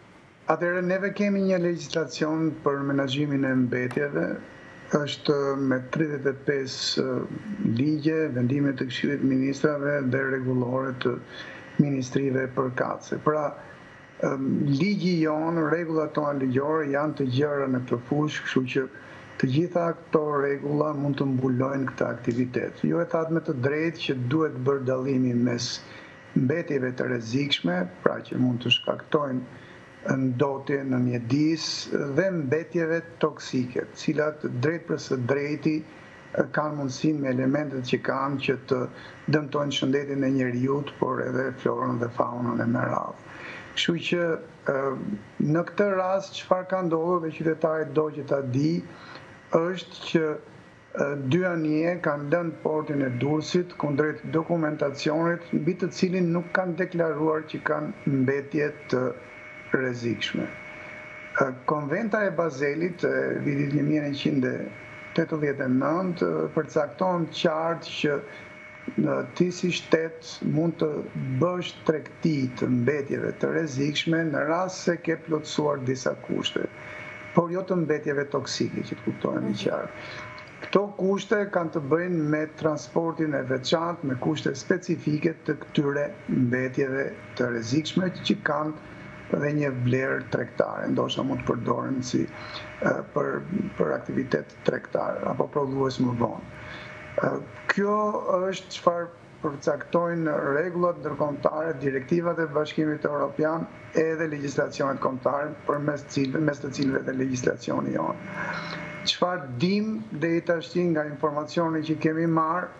Atëherë neve kemi një legjislacion për menaxhimin e mbetjeve, është me tridhjetë e pesë ligje, vendime të Këshillit të Ministrave dhe rregullore të ministrive përkatëse. Pra, ligji jonë, rregullat tona ligjore janë të gjera në këtë fushë, kështu që të gjitha këto rregulla mund të mbulojnë këtë aktivitet. Ju e thatë me të drejtë që duhet bërë dallimi mes mbetjeve të rrezikshme, pra që mund të shkaktojnë ndotje në mjedis dhe mbetjeve toksike, cilat drejt për së drejti kanë mundësin me elementet që kanë që të dëmtojnë shëndetin e njerëzit, por edhe florën dhe faunën e me radhë. Kështu që në këtë rast çfarë ka ndodhur dhe qytetarit do që ta di është që dy anije kanë lënë portin e Durrësit kundrejt dokumentacionit mbi të cilin nuk kanë deklaruar që kanë mbetje të rrezikshme. Konventa e Bazelit e vitit një mijë e njëqind e tetëdhjetë e nëntë përcakton qartë që ti si shtet mund të bësh tregti të mbetjeve të rrezikshme në rast se ke plotësuar disa kushte, por jo të mbetjeve toksike, që të kuptojmë qartë. Këto kushte kanë të bëjnë me transportin e veçantë, me kushte specifike të këtyre mbetjeve të rrezikshme që kanë dhe një vlerë tregtare, ndoshta mund të përdoren si për për aktivitet tregtar apo prodhues më vonë. Kjo është çfarë përcaktojnë rregullat ndërkombëtare, direktivat e Bashkimit Evropian edhe legjislacionet kombëtare përmes cilëve, mes të cilëve dhe legjislacioni jonë. Çfarë dim deri tash nga informacioni që kemi marrë,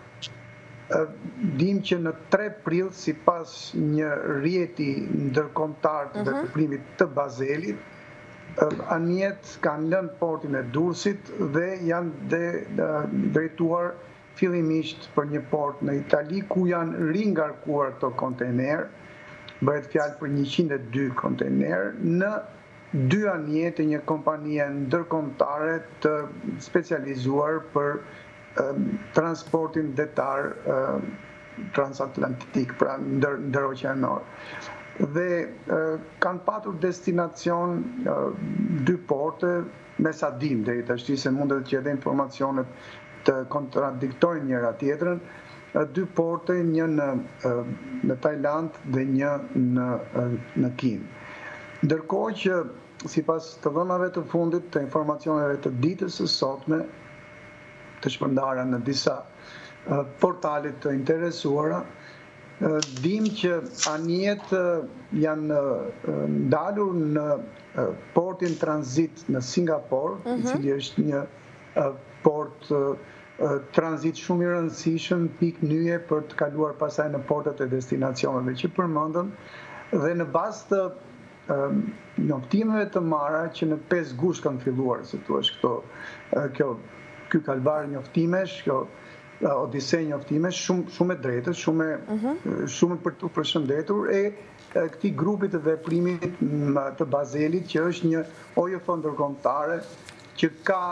dim që në tre prill, sipas një rrjeti ndërkombëtar të veprimit të Bazelit, anijet kanë lënë portin e Durrësit dhe janë drejtuar fillimisht për një port në Itali ku janë ringarkuar këto kontejner, bëhet fjalë për njëqind e dy kontejner në dy anije të një kompanie ndërkombëtare të specializuar për transportin detar transatlantik, pra ndëroqeanor. Dhe kanë patur destinacion dy porte, me sa dim deri tash se mundet që edhe informacionet të kontradiktojnë njëra tjetrën, dy porte, një në në Tajland dhe një në në Kinë. Ndërkohë që sipas të dhënave të fundit të informacioneve të ditës së sotme, të shpërndara në disa portalet të interesuara, dim që anijet janë ndalur në portin tranzit në Singapur, i cili është një port tranzit shumë i rëndësishëm, pikë nyje për të kaluar pasaj në portat e destinacioneve që përmendëm, dhe në bazë të njoftimeve të marra që në pesë gusht kanë filluar, se tu është këto kjo ky kalvar njoftimesh, kjo odisej njoftimesh, shumë shumë e drejtës, shumë shumë për të përshëndetur e këtij grupi të veprimit të Bazelit, që është një O J F ndërkombëtare që ka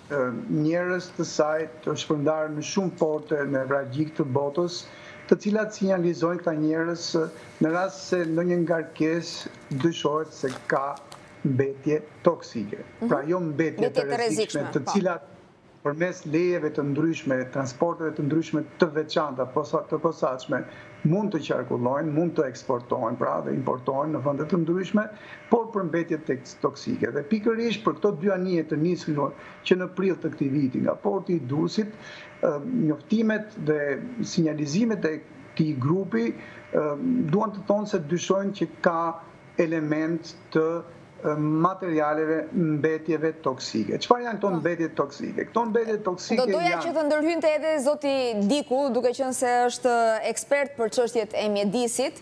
njerëz të saj të shpërndarë në shumë porte nevragjik të botës, të cilat sinjalizojnë këta njerëz në rast se ndonjë ngarkesë dyshohet se ka mbetje toksike. Pra jo mbetje të rrezikshme, të cilat përmes lejeve të ndryshme, transporteve të ndryshme të veçanta, të posaçme, mund të qarkullojnë, mund të eksportojnë, pra dhe importojnë në vende të ndryshme, por për mbetje toksike. Dhe pikërisht për këto dy anije të nisur që në prill të këtij viti nga porti i Durrësit, njoftimet dhe sinjalizimet e këtij grupi duan të thonë se dyshojnë që ka element të materialeve mbetjeve toksike. Çfarë janë këto mbetje toksike? Këto mbetje toksike janë... Do doja që të ndërhynte edhe zoti Diku, duke qenë se është ekspert për çështjet e mjedisit,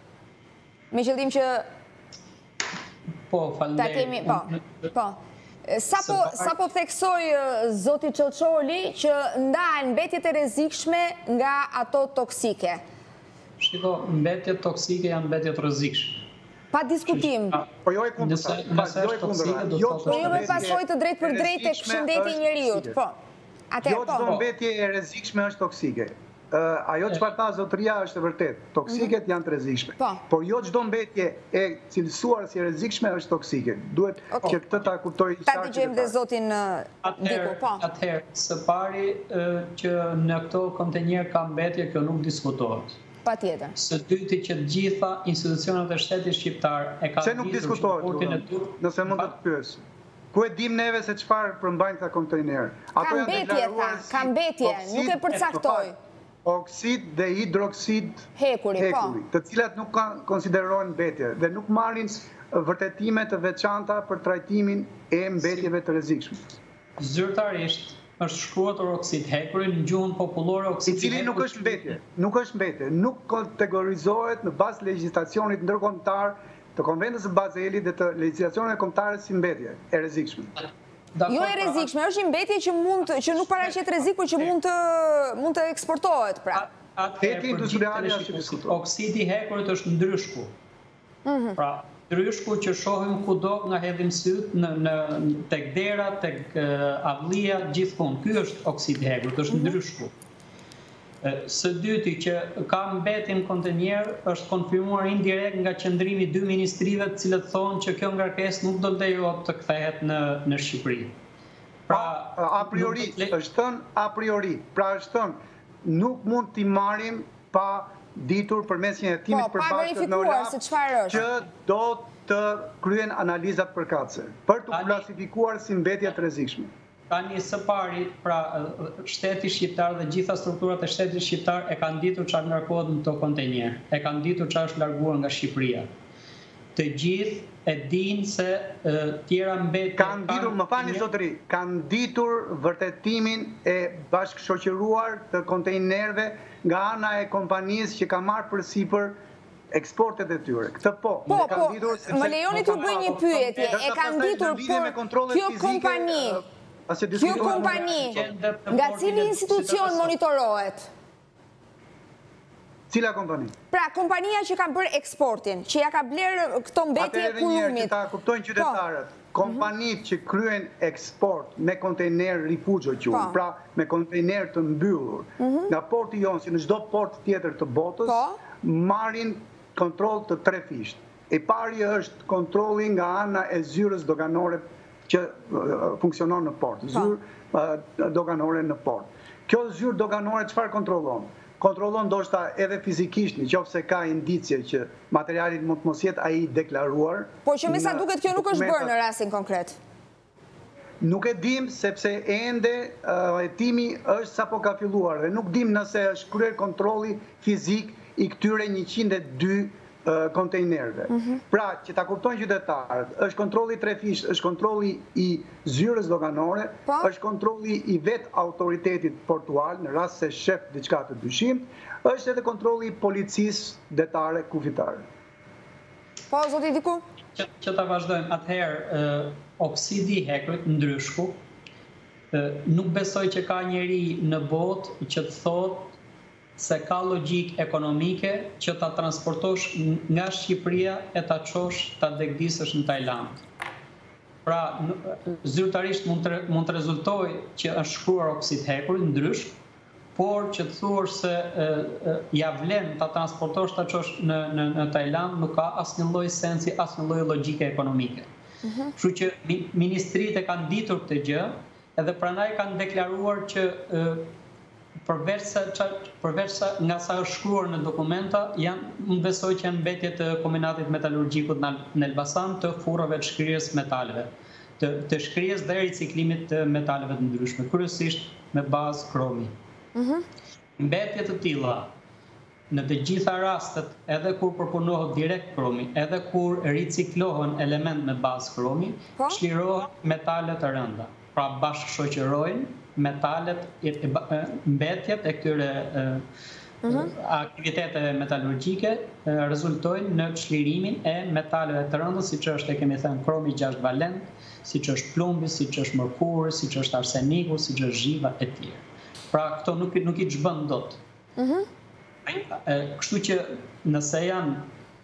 me qëllim që... Po, falënderit. Po, po. Sa po theksoj zoti Çoçoli që ndahen mbetjet e rrezikshme nga ato toksike? Shiko, mbetjet toksike janë mbetjet rrezikshme. Pa diskutim. Po jo e kundërta. Nëse është toksike, do të thotë... Po jo me pasojë të drejtë për drejtë tek shëndeti i njeriut. Po. Jo çdo mbetje e rrezikshme është toksike. ajo çfarë tha zotëria është e vërtet. Toksiket janë të rrezikshme. Por jo çdo mbetje e cilësuar si e rrezikshme është toksike. Duhet që këtë ta kuptoj qartë. Ta dëgjojmë dhe zotin Diku, po. Atëherë, së pari që në këto kontenjer ka mbetje, kjo nuk diskutohet. Patjetër. Së dyti që të gjitha institucionet e shtetit shqiptar e kanë Se nuk diskutohet, nëse mund të të pyes. Ku e dim neve se çfarë përmbajnë këta kontejnerë? Ka mbetje, tha, ka mbetje, nuk e përcaktoj. Oksid dhe hidroksid hekuri, të cilat nuk konsiderohen mbetje dhe nuk marrin vërtetime të veçanta për trajtimin e mbetjeve të rrezikshme. Zyrtarisht është shkruar oksid hekuri në gjuhën popullore oksid hekuri. I cili nuk është mbetje, nuk është mbetje, nuk kategorizohet në bazë legjislacionit ndërkombëtar të Konventës së Bazelit dhe të legjislacionit kombëtare si mbetje e rrezikshme. Jo e rrezikshme, është një mbetje që mund që nuk paraqet rrezik, por që mund të mund të eksportohet, pra. Atë industriale është diskutuar. Oksidi i hekurit është ndryshku. Pra, ndryshku që shohim kudo nga hedhim syt në në tek dera, tek avllia, gjithkund. Ky është oksidi i hekurit, është ndryshku. Së dyti që ka mbetjen kontenjer është konfirmuar indirekt nga qëndrimi dy ministrive të cilët thonë që kjo ngarkesë nuk do lejohet të kthehet në në Shqipëri. Pra a priori është thënë a priori, pra është thënë nuk mund t'i marrim pa ditur përmes një hetimit përbashkët në OLAP që do të kryen analizat përkatëse për të klasifikuar si mbetje të rrezikshme. Tani së pari, pra shteti shqiptar dhe gjitha strukturat e shtetit shqiptar e kanë ditur çfarë ngarkohet në këto kontenjer, e kanë ditur çfarë është larguar nga Shqipëria. Të gjithë e dinë se tjera mbetje kanë ditur, më falni zotëri, kanë ditur vërtetimin e bashkëshoqëruar të kontejnerëve nga ana e kompanisë që ka marrë përsipër eksportet e tyre. Këtë po. Po, po, më lejoni të bëj një pyetje. E kanë ditur, por kjo kompani Kjo kompani, nga cili institucion monitorohet? Cila kompani? Pra, kompania që ka bërë eksportin, që ja ka blerë këto mbetje e kulumit. Atëherë që ta kuptojnë qytetarët, kompanit që kryen eksport me kontejner rifugjo quhen, pra me kontejner të mbyllur, nga porti jonë, si në çdo port tjetër të botës, marrin kontroll të tre fisht. E pari është kontrolli nga ana e zyrës doganore që funksionon në port, zyrë doganore në port. Kjo zyrë doganore çfarë kontrollon? Kontrollon ndoshta edhe fizikisht, nëse ka indicie që materiali mund të mos jetë ai deklaruar. Po që me sa duket kjo nuk është bërë në rastin konkret. Nuk e dim sepse ende hetimi është sapo ka filluar dhe nuk dim nëse është kryer kontrolli fizik i këtyre njëqind e dy kontejnerve. Pra, që ta kuptojnë qytetarët, është kontrolli tre fish, është kontrolli i zyrës doganore, është kontrolli i vet autoritetit portual, në rast se shef diçka të dyshim, është edhe kontrolli i policisë detare kufitare. Po, zoti Diku? Që ta vazhdojmë, atëherë, oksidi i hekurit, ndryshku, nuk besoj që ka njeri në botë që të thotë se ka logjik ekonomike që ta transportosh nga Shqipëria e ta çosh ta degdisësh në Tajland. Pra, zyrtarisht mund të rezultojë që është shkruar oksid hekuri ndryshk, por që të thuash se ja vlen ta transportosh ta çosh në në në Tajland nuk ka asnjë lloj sensi, asnjë lloj logjike ekonomike. Kështu që ministritë kanë ditur këtë gjë, edhe prandaj kanë deklaruar që përveç sa nga sa është shkruar në dokumenta, janë më besoj që janë mbetje të kombinatit metalurgjikut në Elbasan të furrave të shkrirjes metaleve, të, të shkrirjes dhe riciklimit të metaleve të ndryshme, kryesisht me bazë kromi. Mbetje të tilla në të gjitha rastet, edhe kur përpunohet direkt kromi, edhe kur riciklohen element me bazë kromi, çlirohen metale të rënda. Pra bashkëshoqërojnë metalet, mbetjet e këtyre aktiviteteve metalurgjike rezultojnë në çlirimin e metaleve të rënda, siç është e kemi thënë kromi gjashtë valent, siç është plumbi, siç është mërkuri, siç është arseniku, siç është zhiva e tjerë. Pra këto nuk nuk i çbën dot. Kështu që nëse janë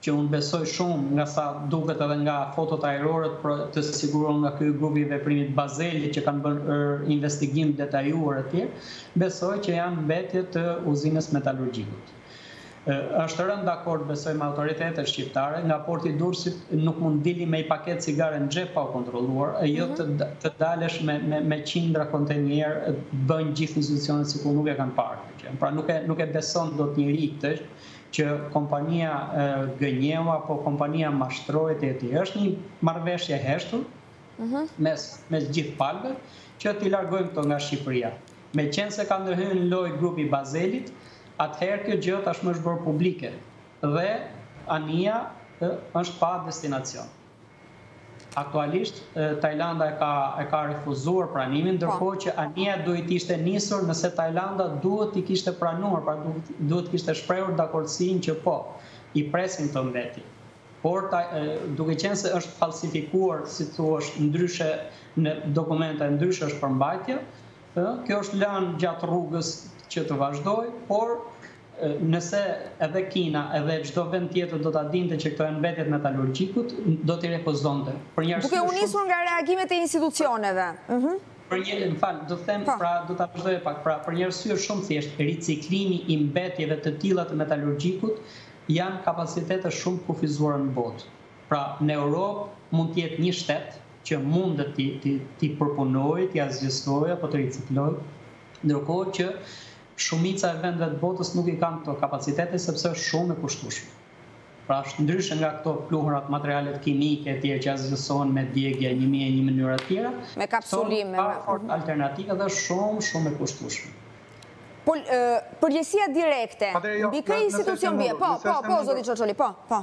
që unë besoj shumë nga sa duket edhe nga fotot ajrore të siguruar nga ky grupi i veprimit Bazeli që kanë bërë investigim detajuar etj, besoj që janë mbetje të uzinës metalurgjikut. Është rënë dakord besoj me autoritetet shqiptare, nga porti i Durrësit nuk mund dili me i paket cigare në xhep pa u kontrolluar, e jo të, të dalesh me, me, me qindra kontenjer, bëjnë gjithë institucionet sikur nuk e kanë parë. Pra nuk e, nuk e beson dot njëri këtë që kompania Gënjeu apo kompania Mashtrojt e tjerë është një marrëveshje heshtur mes mes gjithë palëve që t'i largojmë këto nga Shqipëria. Meqense ka ndërhyrë në lojë grupi Bazelit, atëherë kjo gjë tashmë është bërë publike dhe anija është pa destinacion. Aktualisht Tajlanda e ka e ka refuzuar pranimin, ndërkohë që anija duhet ishte nisur nëse Tajlanda duhet i kishte pranuar, pra duhet kishte shprehur dakordsinë që po, i presin të mbeti. Por duke qenë se është falsifikuar, si thuaç, ndryshe në dokumente ndryshe është përmbajtja, kjo është lënë gjatë rrugës që të vazhdojë, por nëse edhe Kina edhe çdo vend tjetër do ta dinte që këto janë mbetjet metalurgjikut, do t'i refuzonte. Duke u nisur nga reagimet e institucioneve. Për një, më fal, do të them, pra do ta vazhdoj pak, pra për një arsye shumë thjesht, riciklimi i mbetjeve të tilla të metalurgjikut janë kapacitete shumë kufizuara në botë. Pra në Europë mund të jetë një shtet që mundet t'i t'i t'i përpunojë, t'i azgjësojë apo të riciklojë, ndërkohë që shumica e vendeve të botës nuk i kanë këto kapacitete sepse është shumë e kushtueshme. Pra është ndryshe nga këto pluhurat, materialet kimike e tjerë që azgjësohen me djegje një mijë e një mënyra të tjera. Me kapsulime. Ka alternativa dhe shumë shumë e kushtueshme. Po përgjegjësia direkte mbi kë institucion bie? Po, po, po, zoti Çoçoli, po, po.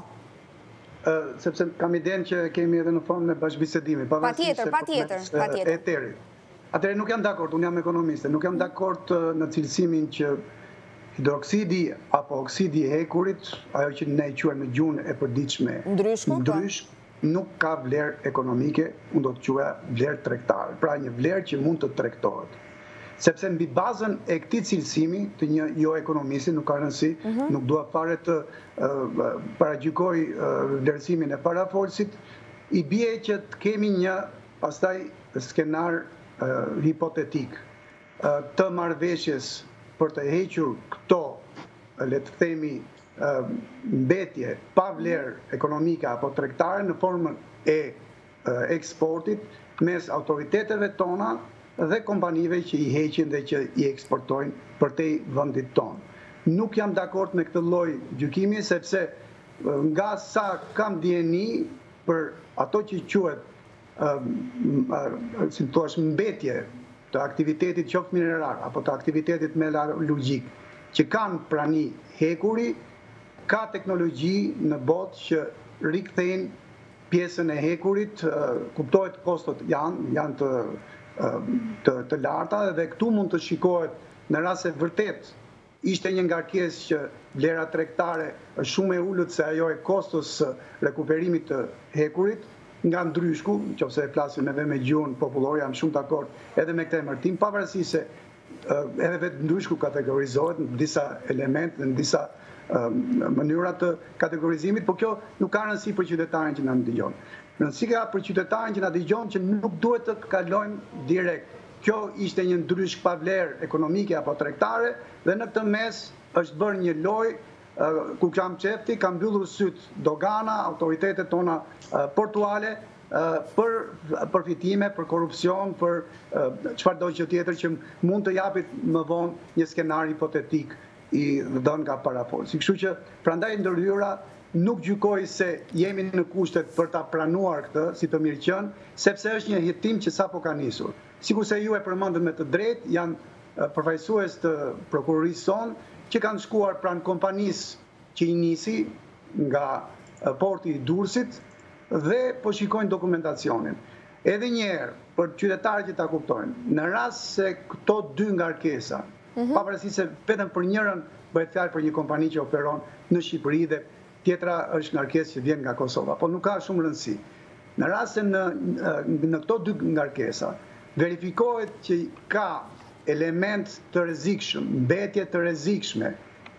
Sepse kam idenë që kemi edhe në formë në bashkëbisedimi. Patjetër, patjetër, patjetër. Atëherë nuk jam dakord, unë jam ekonomiste, nuk jam dakord në cilësimin që hidroksidi apo oksidi i hekurit, ajo që ne e quajmë në gjuhën e përditshme ndryshk, nuk ka vlerë ekonomike, unë do të quaja vlerë tregtare, pra një vlerë që mund të tregtohet. Sepse mbi bazën e këtij cilësimi të një jo ekonomisti, nuk ka rëndësi, nuk dua fare të paragjykoj vlerësimin e parafolsit, i bie që të kemi një pastaj skenar hipotetik të marrëveshjes për të hequr këto, le të themi, mbetje pa vlerë ekonomike apo tregtare në formën e eksportit mes autoriteteve tona dhe kompanive që i heqin dhe që i eksportojnë përtej vendit tonë. Nuk jam dakord me këtë lloj gjykimi sepse nga sa kam dieni për ato që quhet si të thuash mbetje të aktivitetit qoftë minerar apo të aktivitetit metalurgjik që kanë prani hekuri, ka teknologji në botë që rikthejnë pjesën e hekurit, kuptohet kostot janë, janë të, të, të larta dhe këtu mund të shikohet në rast se vërtet ishte një ngarkesë që vlera tregtare është shumë e ulët se ajo e kostos rekuperimit të hekurit, nga ndryshku, nëse e flasim edhe me gjuhën popullore, jam shumë dakord edhe me këtë emërtim, pavarësisht se edhe vetë ndryshku kategorizohet në disa elemente, në disa mënyra të kategorizimit, por kjo nuk ka rëndësi për qytetarin që na dëgjon. Rëndësi ka për qytetarin që na dëgjon që nuk duhet të kalojmë direkt. Kjo ishte një ndryshk pa vlerë ekonomike apo tregtare dhe në këtë mes është bërë një lojë ku kam qefti, kam mbyllur syt dogana, autoritetet tona portuale për përfitime, për korrupsion, për çfarëdo gjë tjetër që mund të japit më vonë një skenar hipotetik i dhënë nga parafolsi. Kështu që prandaj ndërhyra nuk gjykoj se jemi në kushtet për ta pranuar këtë si të mirëqen, sepse është një hetim që sapo ka nisur. Sikur se ju e përmendët me të drejtë, janë përfaqësues të prokurorisë sonë që kanë shkuar pranë kompanisë që i nisi nga porti i Durrësit dhe po shikojnë dokumentacionin. Edhe një herë, për qytetarët që ta kuptojnë, në rast se këto dy ngarkesa, pavarësisht se vetëm për njërin bëhet fjalë për një kompani që operon në Shqipëri dhe tjetra është ngarkesë që vjen nga Kosova, po nuk ka shumë rëndësi. Në rast se në, në këto dy ngarkesa verifikohet që ka element të rrezikshëm, mbetje të rrezikshme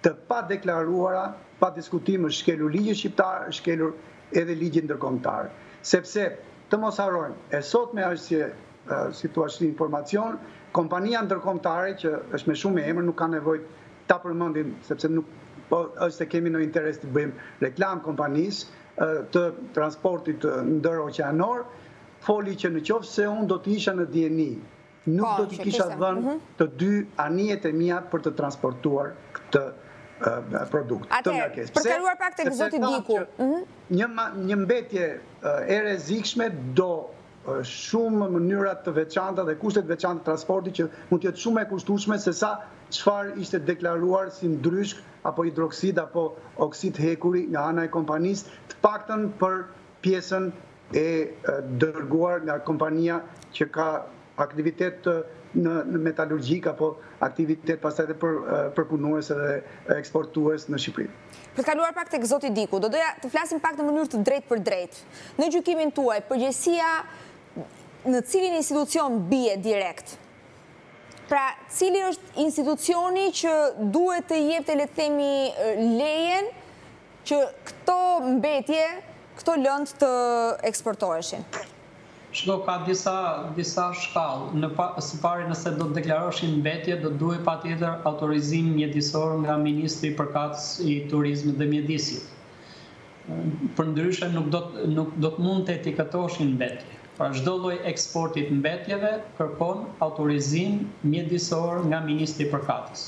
të pa deklaruara, pa diskutim është shkelur ligji shqiptar, është shkelur edhe ligji ndërkombëtar. Sepse, të mos harrojmë, e sotme është si, uh, si thua si informacion, kompania ndërkombëtare që është me shumë emër, nuk ka nevojë ta përmendim sepse nuk po është se kemi në interes të bëjmë reklam kompanisë uh, të transportit ndëroqeanor, foli që në qoftë se unë do të isha në dieni, nuk do t'i kisha dhënë të dy anijet e mia për të transportuar këtë produkt. Atëherë, për kaluar pak tek zoti Diku. Një një mbetje e rrezikshme do shumë mënyrat të veçanta dhe kushtet veçanta të transportit që mund të jetë shumë e kushtueshme se sa çfarë ishte deklaruar si ndryshk apo hidroksid apo oksid hekuri nga ana e kompanisë, të paktën për pjesën e dërguar nga kompania që ka aktivitet në metalurgjik apo aktivitet pastaj edhe për përpunues dhe eksportues në Shqipëri. Për të kaluar pak tek zoti Diku, do doja të flasim pak në mënyrë të drejtë për drejtë. Në gjykimin tuaj, përgjegjësia në cilin institucion bie direkt? Pra, cili është institucioni që duhet të jepte, le të themi, lejen që këto mbetje, këto lëndë të eksportoheshin? Shko ka disa, disa shkallë. Në pa, së pari nëse do të deklaroshin mbetje, do të duhet pa tjetër autorizim mjedisor nga Ministri i Përkatës i Turizmit dhe Mjedisit. Për ndryshe nuk do, nuk do të mund të etiketoshin mbetje. Pra çdo lloj eksportit mbetjeve kërkon autorizim mjedisor nga Ministri i Përkatës.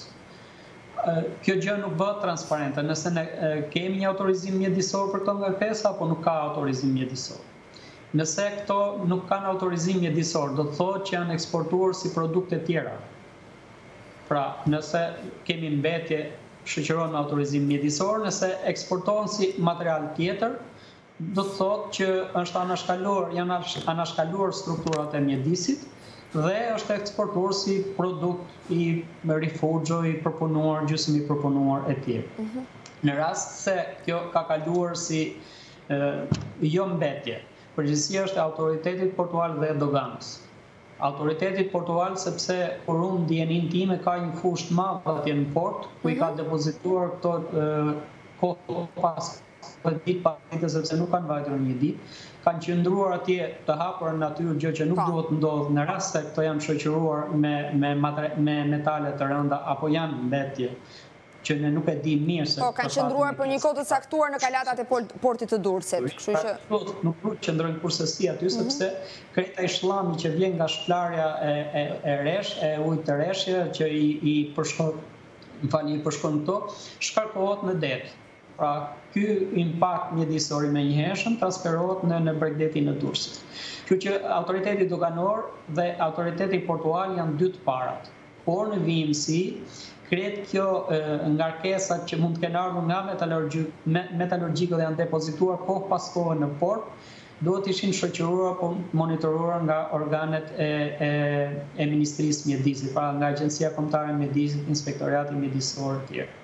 Kjo gjë nuk bëhet transparente. Nëse ne kemi një autorizim mjedisor për këto ngarkesa apo nuk ka autorizim mjedisor. Nëse këto nuk kanë autorizim mjedisor, do të thotë që janë eksportuar si produkte tjera. Pra, nëse kemi mbetje, shoqërohen me autorizim mjedisor, nëse eksportohen si material tjetër, do të thotë që është anashkaluar, janë anashkaluar strukturat e mjedisit dhe është eksportuar si produkt i rifugjo, i përpunuar, gjysmë i përpunuar e tjerë. Në rast se kjo ka kaluar si e, jo mbetje, përgjegjësia është e autoritetit portual dhe doganës. Autoritetit portual sepse kur unë dienin time ka një fushë të madhe atje në port, ku i ka depozituar këto kohë pas ditë pas ditë sepse nuk kanë vajtur një ditë, kanë qëndruar atje të hapur në natyrë, gjë që nuk duhet ndodhë në rast se këto janë shoqëruar me me, me metale të rënda apo janë mbetje që ne nuk e di mirë se... Po, kanë qëndruar për një kohë të caktuar në kalatat e portit të Durrësit, kështu që... Nuk nuk qëndrojnë kursesi aty, sepse kreta i shllami që vjen nga shplarja e, e, e resh, e ujit të reshje, që i, i përshkon, më fali, i përshkon këto, shkarkohet në det. Pra, ky impakt mjedisor i menjëhershëm transferohet në, në Bregdetin e Durrësit. Kështu që autoriteti doganor dhe autoriteti portual janë dy të parat. Por në vijimsi, kretë kjo ngarkesat që mund të kenë ardhur nga metalurgjikë dhe janë depozituar kohë pas kohë në port, duhet ishin shoqëruar apo monitoruar nga organet e, e, e Ministrisë Mjedisit, pra nga Agjencia Kombëtare e Mjedisit, Inspektorati Mjedisor e tjerë.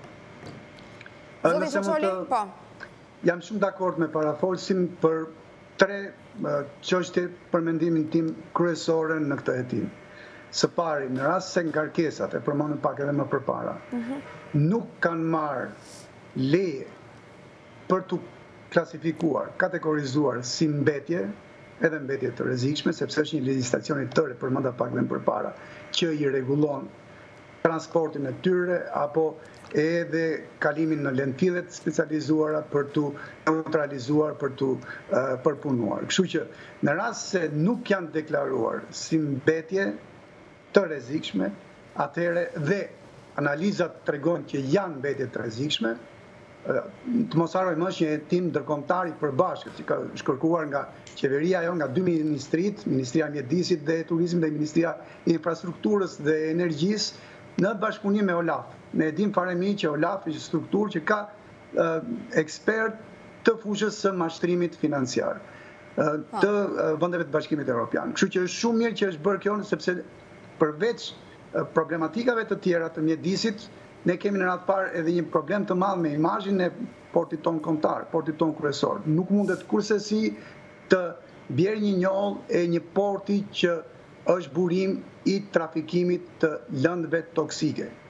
Nëse mund të, jam shumë dakord me parafolsin për tre çështje për mendimin tim kryesore në këtë hetim. Së pari, në rast se ngarkesat, e përmendëm pak edhe më përpara, nuk kanë marrë leje për të klasifikuar, kategorizuar si mbetje, edhe mbetje të rrezikshme, sepse është një legjislacion i tërë, përmenda pak edhe më përpara, që i rregullon transportin e tyre apo edhe kalimin në lentillet specializuara për të neutralizuar, për të uh, përpunuar. Kështu që në rast se nuk janë deklaruar si mbetje të rrezikshme, atëherë dhe analizat tregojnë që janë mbetje të rrezikshme, të mos harrojmë është një hetim ndërkombëtar i përbashkët që ka shkërkuar nga qeveria jo nga dy ministrit, Ministria e Mjedisit dhe Turizmit dhe Ministria e Infrastrukturës dhe Energjisë në bashkëpunim me OLAF. Ne e dim fare mirë që OLAF është strukturë që ka uh, ekspert të fushës së mashtrimit financiar uh, të uh, vendeve të Bashkimit Evropian. Kështu që është shumë mirë që është bërë kjo sepse përveç uh, problematikave të tjera të mjedisit, ne kemi në radhë parë edhe një problem të madh me imazhin e portit ton kombëtar, portit ton kryesor. Nuk mundet kursesi të bjerë një njoll e një porti që është burim i trafikimit të lëndëve toksike.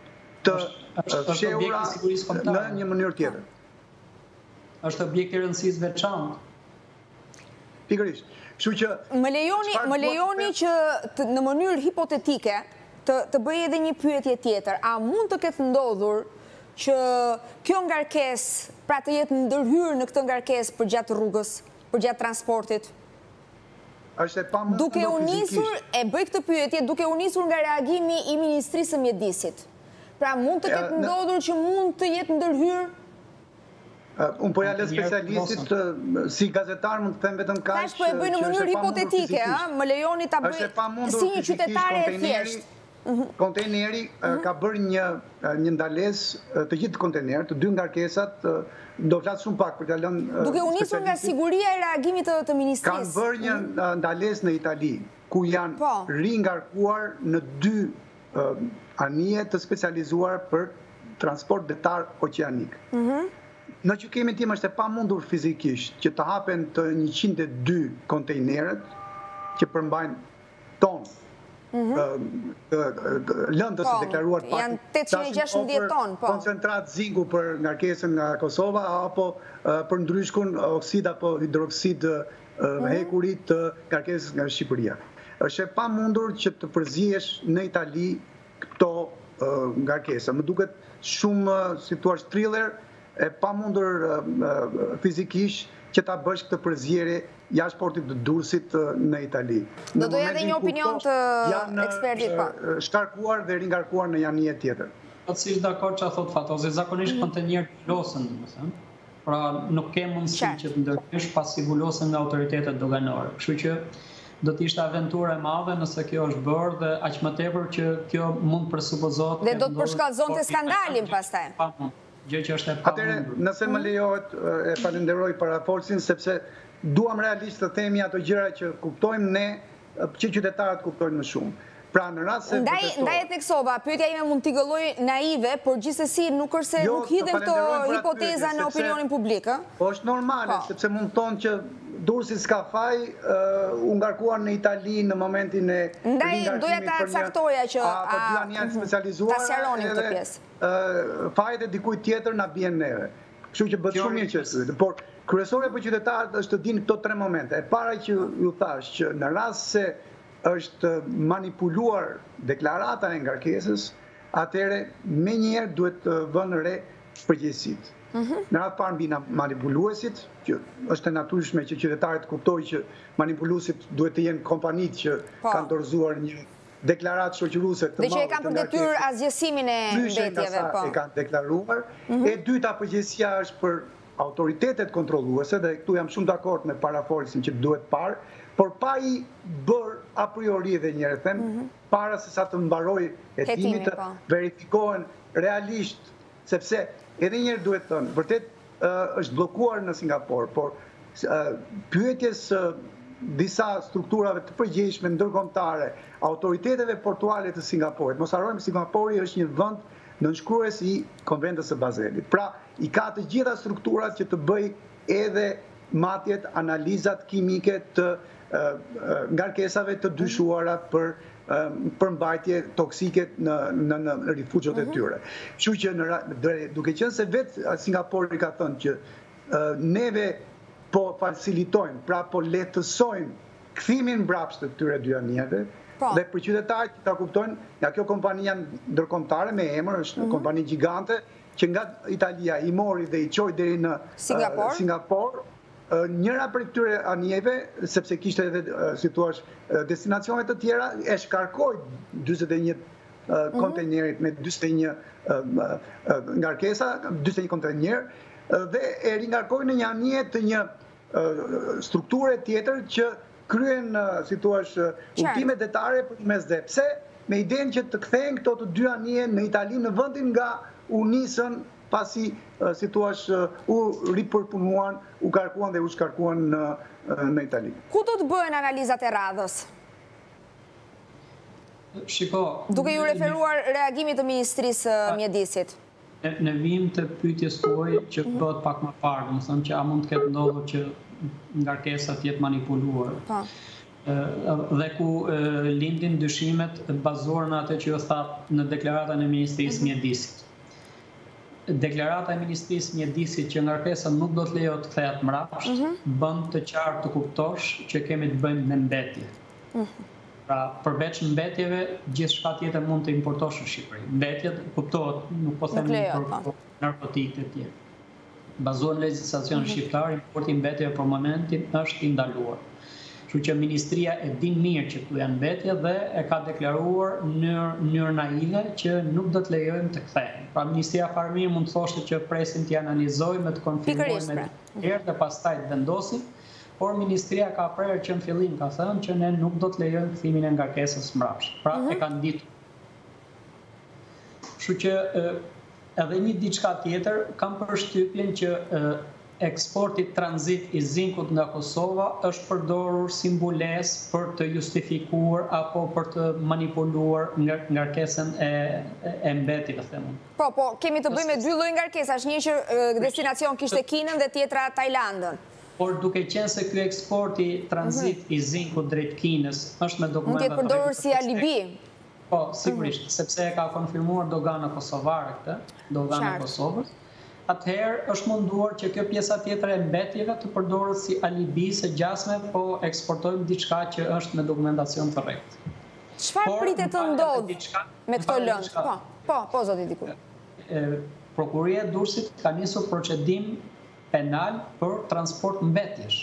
të fshehura në një mënyrë tjetër. Është objekt i rëndësisë veçantë. Pikërisht. Kështu që më lejoni, më lejoni që të, në mënyrë hipotetike të, të bëj edhe një pyetje tjetër. A mund të ketë ndodhur që kjo ngarkesë, pra të jetë ndërhyrë në këtë ngarkesë për gjatë rrugës, për gjatë transportit? Është e pamundur duke u nisur, e bëj këtë pyetje, duke u nisur nga reagimi i Ministrisë së Mjedisit. Pra mund të ketë ndodhur që mund të jetë ndërhyrë? Unë po ja lë specialistit, si gazetar mund të them vetëm kaq. Tash po e bëj në mënyrë hipotetike, më lejoni ta bëj si një qytetare e thjeshtë. Kontejneri ka bërë një një ndalesë të gjithë kontejnerët, të dy ngarkesat, do flas shumë pak për të lënë. Duke u nisur nga siguria e reagimit të, të ministrisë. Kanë bërë një ndalesë në Itali, ku janë po. ringarkuar në dy uh, anije të specializuar për transport detar oqeanik. Mm -hmm. Në gjykimin tim është e pamundur fizikisht që të hapen të njëqind e dy kontejnerët që përmbajnë tonë lëndës të deklaruar pak. Janë tetëqind e gjashtëmbëdhjetë tonë, po. Koncentrat zingu për ngarkesën nga Kosova, apo për ndryshkun oksid apo hidroksid hekurit të ngarkesës nga Shqipëria. Është e pamundur që të përzihesh në Itali këto ngarkesa. Më duket shumë, si thua, thriller, e pamundur fizikisht që ta bësh këtë përzierje jashtë portit të Durrësit në Itali. Do doja edhe një opinion të ekspertit pa. Janë shkarkuar dhe ringarkuar në anije tjetër. Plotësisht dakord çfarë thot Fatozi, zakonisht kontenierët vullosen, domethënë. Pra nuk ke mundësi që të ndërhysh pasi vullosen nga autoritetet doganore. Kështu që do të ishte aventurë e madhe nëse kjo është bërë dhe aq më tepër që kjo mund presupozohet. Dhe do të përshkallëzonte skandalin pastaj. Gjë që është e pamundur. Atëherë, nëse më lejohet, e falenderoj parafolsin, sepse duam realisht të themi ato gjëra që kuptojmë ne, që qytetarët kuptojnë më shumë. Pra në rast se Ndaj ndaj e theksova, pyetja ime mund t'i gëlloj naive, por gjithsesi nuk është se nuk hidhen këto hipoteza në opinionin publik, ë? Po është normale, sepse mund thonë që Durrësi s'ka faj, u ngarkuar në Itali në momentin e Ndaj doja ta caktoja që apo dy anija specializuara. Ta sqaronim këtë pjesë. Fajet e dikujt tjetër na bien neve. Kështu që bëhet shumë mirë që pyet. Por kryesorja për qytetarët është të dinë këto tre momente. E para që ju thash që në rast se është manipuluar deklarata e ngarkesës, atëherë menjëherë duhet të vënë re përgjegjësitë. Në radhë parë mbi manipuluesit, që është e natyrshme që qytetarët kuptojnë që manipuluesit duhet të jenë kompanitë që kanë dorëzuar një deklaratë shoqëruese të madhe. Dhe që e kanë për detyrë asgjësimin e mbetjeve, po. E kanë deklaruar. E dyta përgjegjësia është për autoritetet kontrolluese, dhe këtu jam shumë dakord me parafolsin që duhet parë, por pa i bërë a priori dhe njërë them, para se sa të mbaroj hetimi të verifikohen realisht, sepse edhe njërë duhet thënë, vërtet është blokuar në Singapur, por pyetjes disa strukturave të përgjegjshme ndërkombëtare, autoriteteve portuale të Singapurit. Mos harrojmë, Singapuri është një vend nënshkrues i Konventës së Bazelit. Pra, i ka të gjitha strukturat që të bëj edhe matjet, analizat kimike të ngarkesave të dyshuara për përmbajtje toksike në në rifugjot e tyre. Kështu që duke qenë se vetë Singapuri ka thënë që neve po facilitojmë, pra po lehtësojmë kthimin mbrapsht të këtyre dy anijeve, dhe për qytetarët ta kuptojnë, nga kjo kompania ndërkombëtare me emër, është kompani gjigante, që nga Italia i mori dhe i çoi deri në Singapur, njëra për këtyre anijeve, sepse kishte edhe, si thua, destinacione të tjera, e shkarkoi dyzet e një kontejnerit me dyzet e një ngarkesa, dyzet e një kontejner, dhe e ringarkoi në një anije të një strukture tjetër që kryen, si thua, udhime detare përmes dhe pse, me idenë që të kthehen këto të dy anije në Itali në vendin nga u nisën pasi, si thua, u ripërpunuan, u karkuan dhe u shkarkuan në Itali. Ku do të bëhen analizat e radhës? Shiko... Duke ju referuar reagimit të Ministrisë Mjedisit. Në vim të pyetjes tuaj që bëhet pak më parë, më thënë që a mund të ketë ndodhur që ngarkesat jetë manipuluar. dhe ku lindin dyshimet bazuar në atë që ju thatë në deklaratën e Ministrisë Mjedisit. Deklarata e Ministrisë Mjedisit që ngarkesa nuk do të lejo të kthehet mrapsht, bën të qartë të kuptosh që kemi të bëjmë me mbetje. Pra, përveç mbetjeve, gjithë shka tjetër mund të importosh në Shqipëri. Mbetjet, kuptohet, nuk po themi për narkotikët e tjerë. Bazuar në legjislacionin shqiptar, importi i mbetjeve për momentin është i ndaluar. Kështu që Ministria e din mirë që këtu janë mbetje dhe e ka deklaruar në mënyrë naive që nuk do të lejojmë të kthehen. Pra Ministria fare mirë mund të thoshte që presin të analizojmë, me të konfirmojmë me herë dhe pastaj të vendosim, por Ministria ka prerë që në fillim ka thënë që ne nuk do të lejojmë kthimin e ngarkesës mbrapsht. Pra e kanë ditur. Kështu që edhe një diçka tjetër, kam përshtypjen që eksporti tranzit i zinkut nga Kosova është përdorur si mbulesë për të justifikuar apo për të manipuluar ngarkesën e mbetjeve, themun. Po, po, kemi të bëjmë me dy lloj ngarkesash, një që destinacion kishte Kinën dhe tjetra Tajlandën. Por duke qenë se ky eksporti tranzit i zinkut drejt Kinës është me dokumenta. Mund të jetë përdorur si alibi. Po, sigurisht, sepse e ka konfirmuar dogana kosovare këtë, dogana e Kosovës. Atëherë është munduar që kjo pjesa tjetër e mbetjeve të përdorët si alibi se gjasme, po eksportojmë diçka që është me dokumentacion të rrethtë. Çfarë pritet të ndodhë me këto lëndë? Po, po, po, zoti Diku. Prokuria e Durrësit ka nisur procedim penal për transport mbetjesh.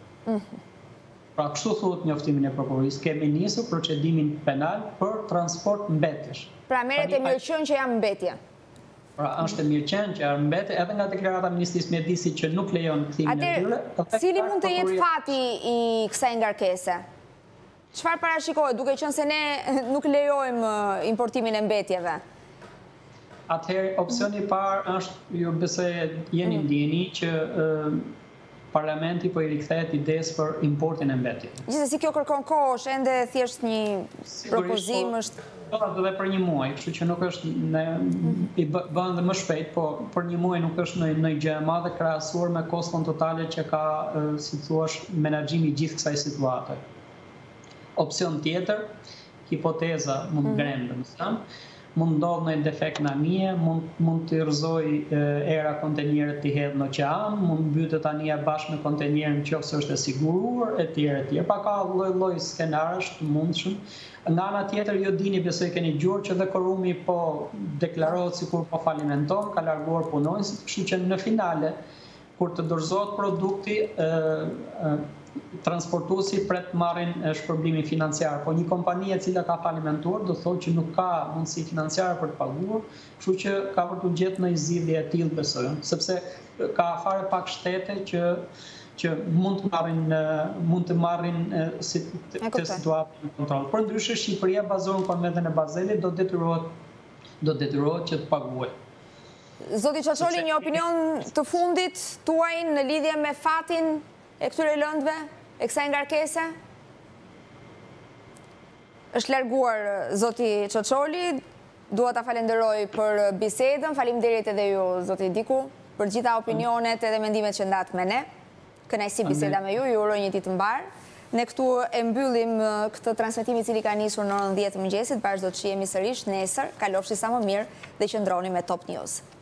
Pra kështu thuhet njoftimin e prokurisë, kemi nisur procedimin penal për transport mbetjesh. Pra merret e mirëqenë që janë mbetje. Pra është e mirëqenë që janë mbetje, edhe nga deklarata e Ministrisë Mjedisit që nuk lejon kthimin e tyre. Cili mund të jetë fati i kësaj ngarkese? Çfarë parashikohet, duke qenë se ne nuk lejojmë importimin e mbetjeve? Atëherë, opsioni i parë është, ju besoj jeni ndjeni që Parlamenti po i rikthehet idesë për importin e mbetjeve. Gjithsesi kjo kërkon kohë, është ende thjesht një propozim është. Po, edhe për një muaj, kështu që nuk është i bën dhe më shpejt, po për një muaj nuk është në gjë e madhe krahasuar me koston totale që ka, si thuash, menaxhimi i gjithë kësaj situate. Opsion tjetër, hipoteza mund grem, domethënë, mund ndodhë në defekt në anije, mund të rëzoj era kontenjerët të hedhë në oqean, mund mbytet anija bashkë me kontenjerën që ose është e siguruar, e tjere, e tjere. Pa ka lloj-lloj skenarësh të mundshëm. Nga ana tjetër, jo dini besoj keni gjurë që dhe Korumi po deklarohet sikur po falimenton, ka larguar punonësit, kështu që në finale, kur të dorëzohet produkti, transportuesi pret marrin shpërblimin financiar, po një kompani e cila ka falimentuar do thotë që nuk ka mundësi financiare për të paguar, kështu që ka për të gjetë në zgjidhje e tillë besoj, sepse ka fare pak shtete që që mund të marrin mund të marrin si të situatën në kontroll. Përndryshe Shqipëria bazohet në konventin e Bazelit do detyrohet do detyrohet që të paguajë. Zoti Çoçoli, një opinion të fundit tuaj në lidhje me fatin e këtyre lëndëve, e kësaj ngarkese? Është larguar zoti Çoçoli, dua ta falenderoj për bisedën, faleminderit edhe ju zoti Diku për gjitha opinionet edhe mendimet që ndat me ne. Kënaqësi biseda me ju, ju uroj një ditë të mbar. Ne këtu e mbyllim këtë transmetim i cili ka nisur në orën dhjetë të mëngjesit, bashkë do të shihemi sërish nesër. Kalofshi sa më mirë dhe qëndroni me Top News.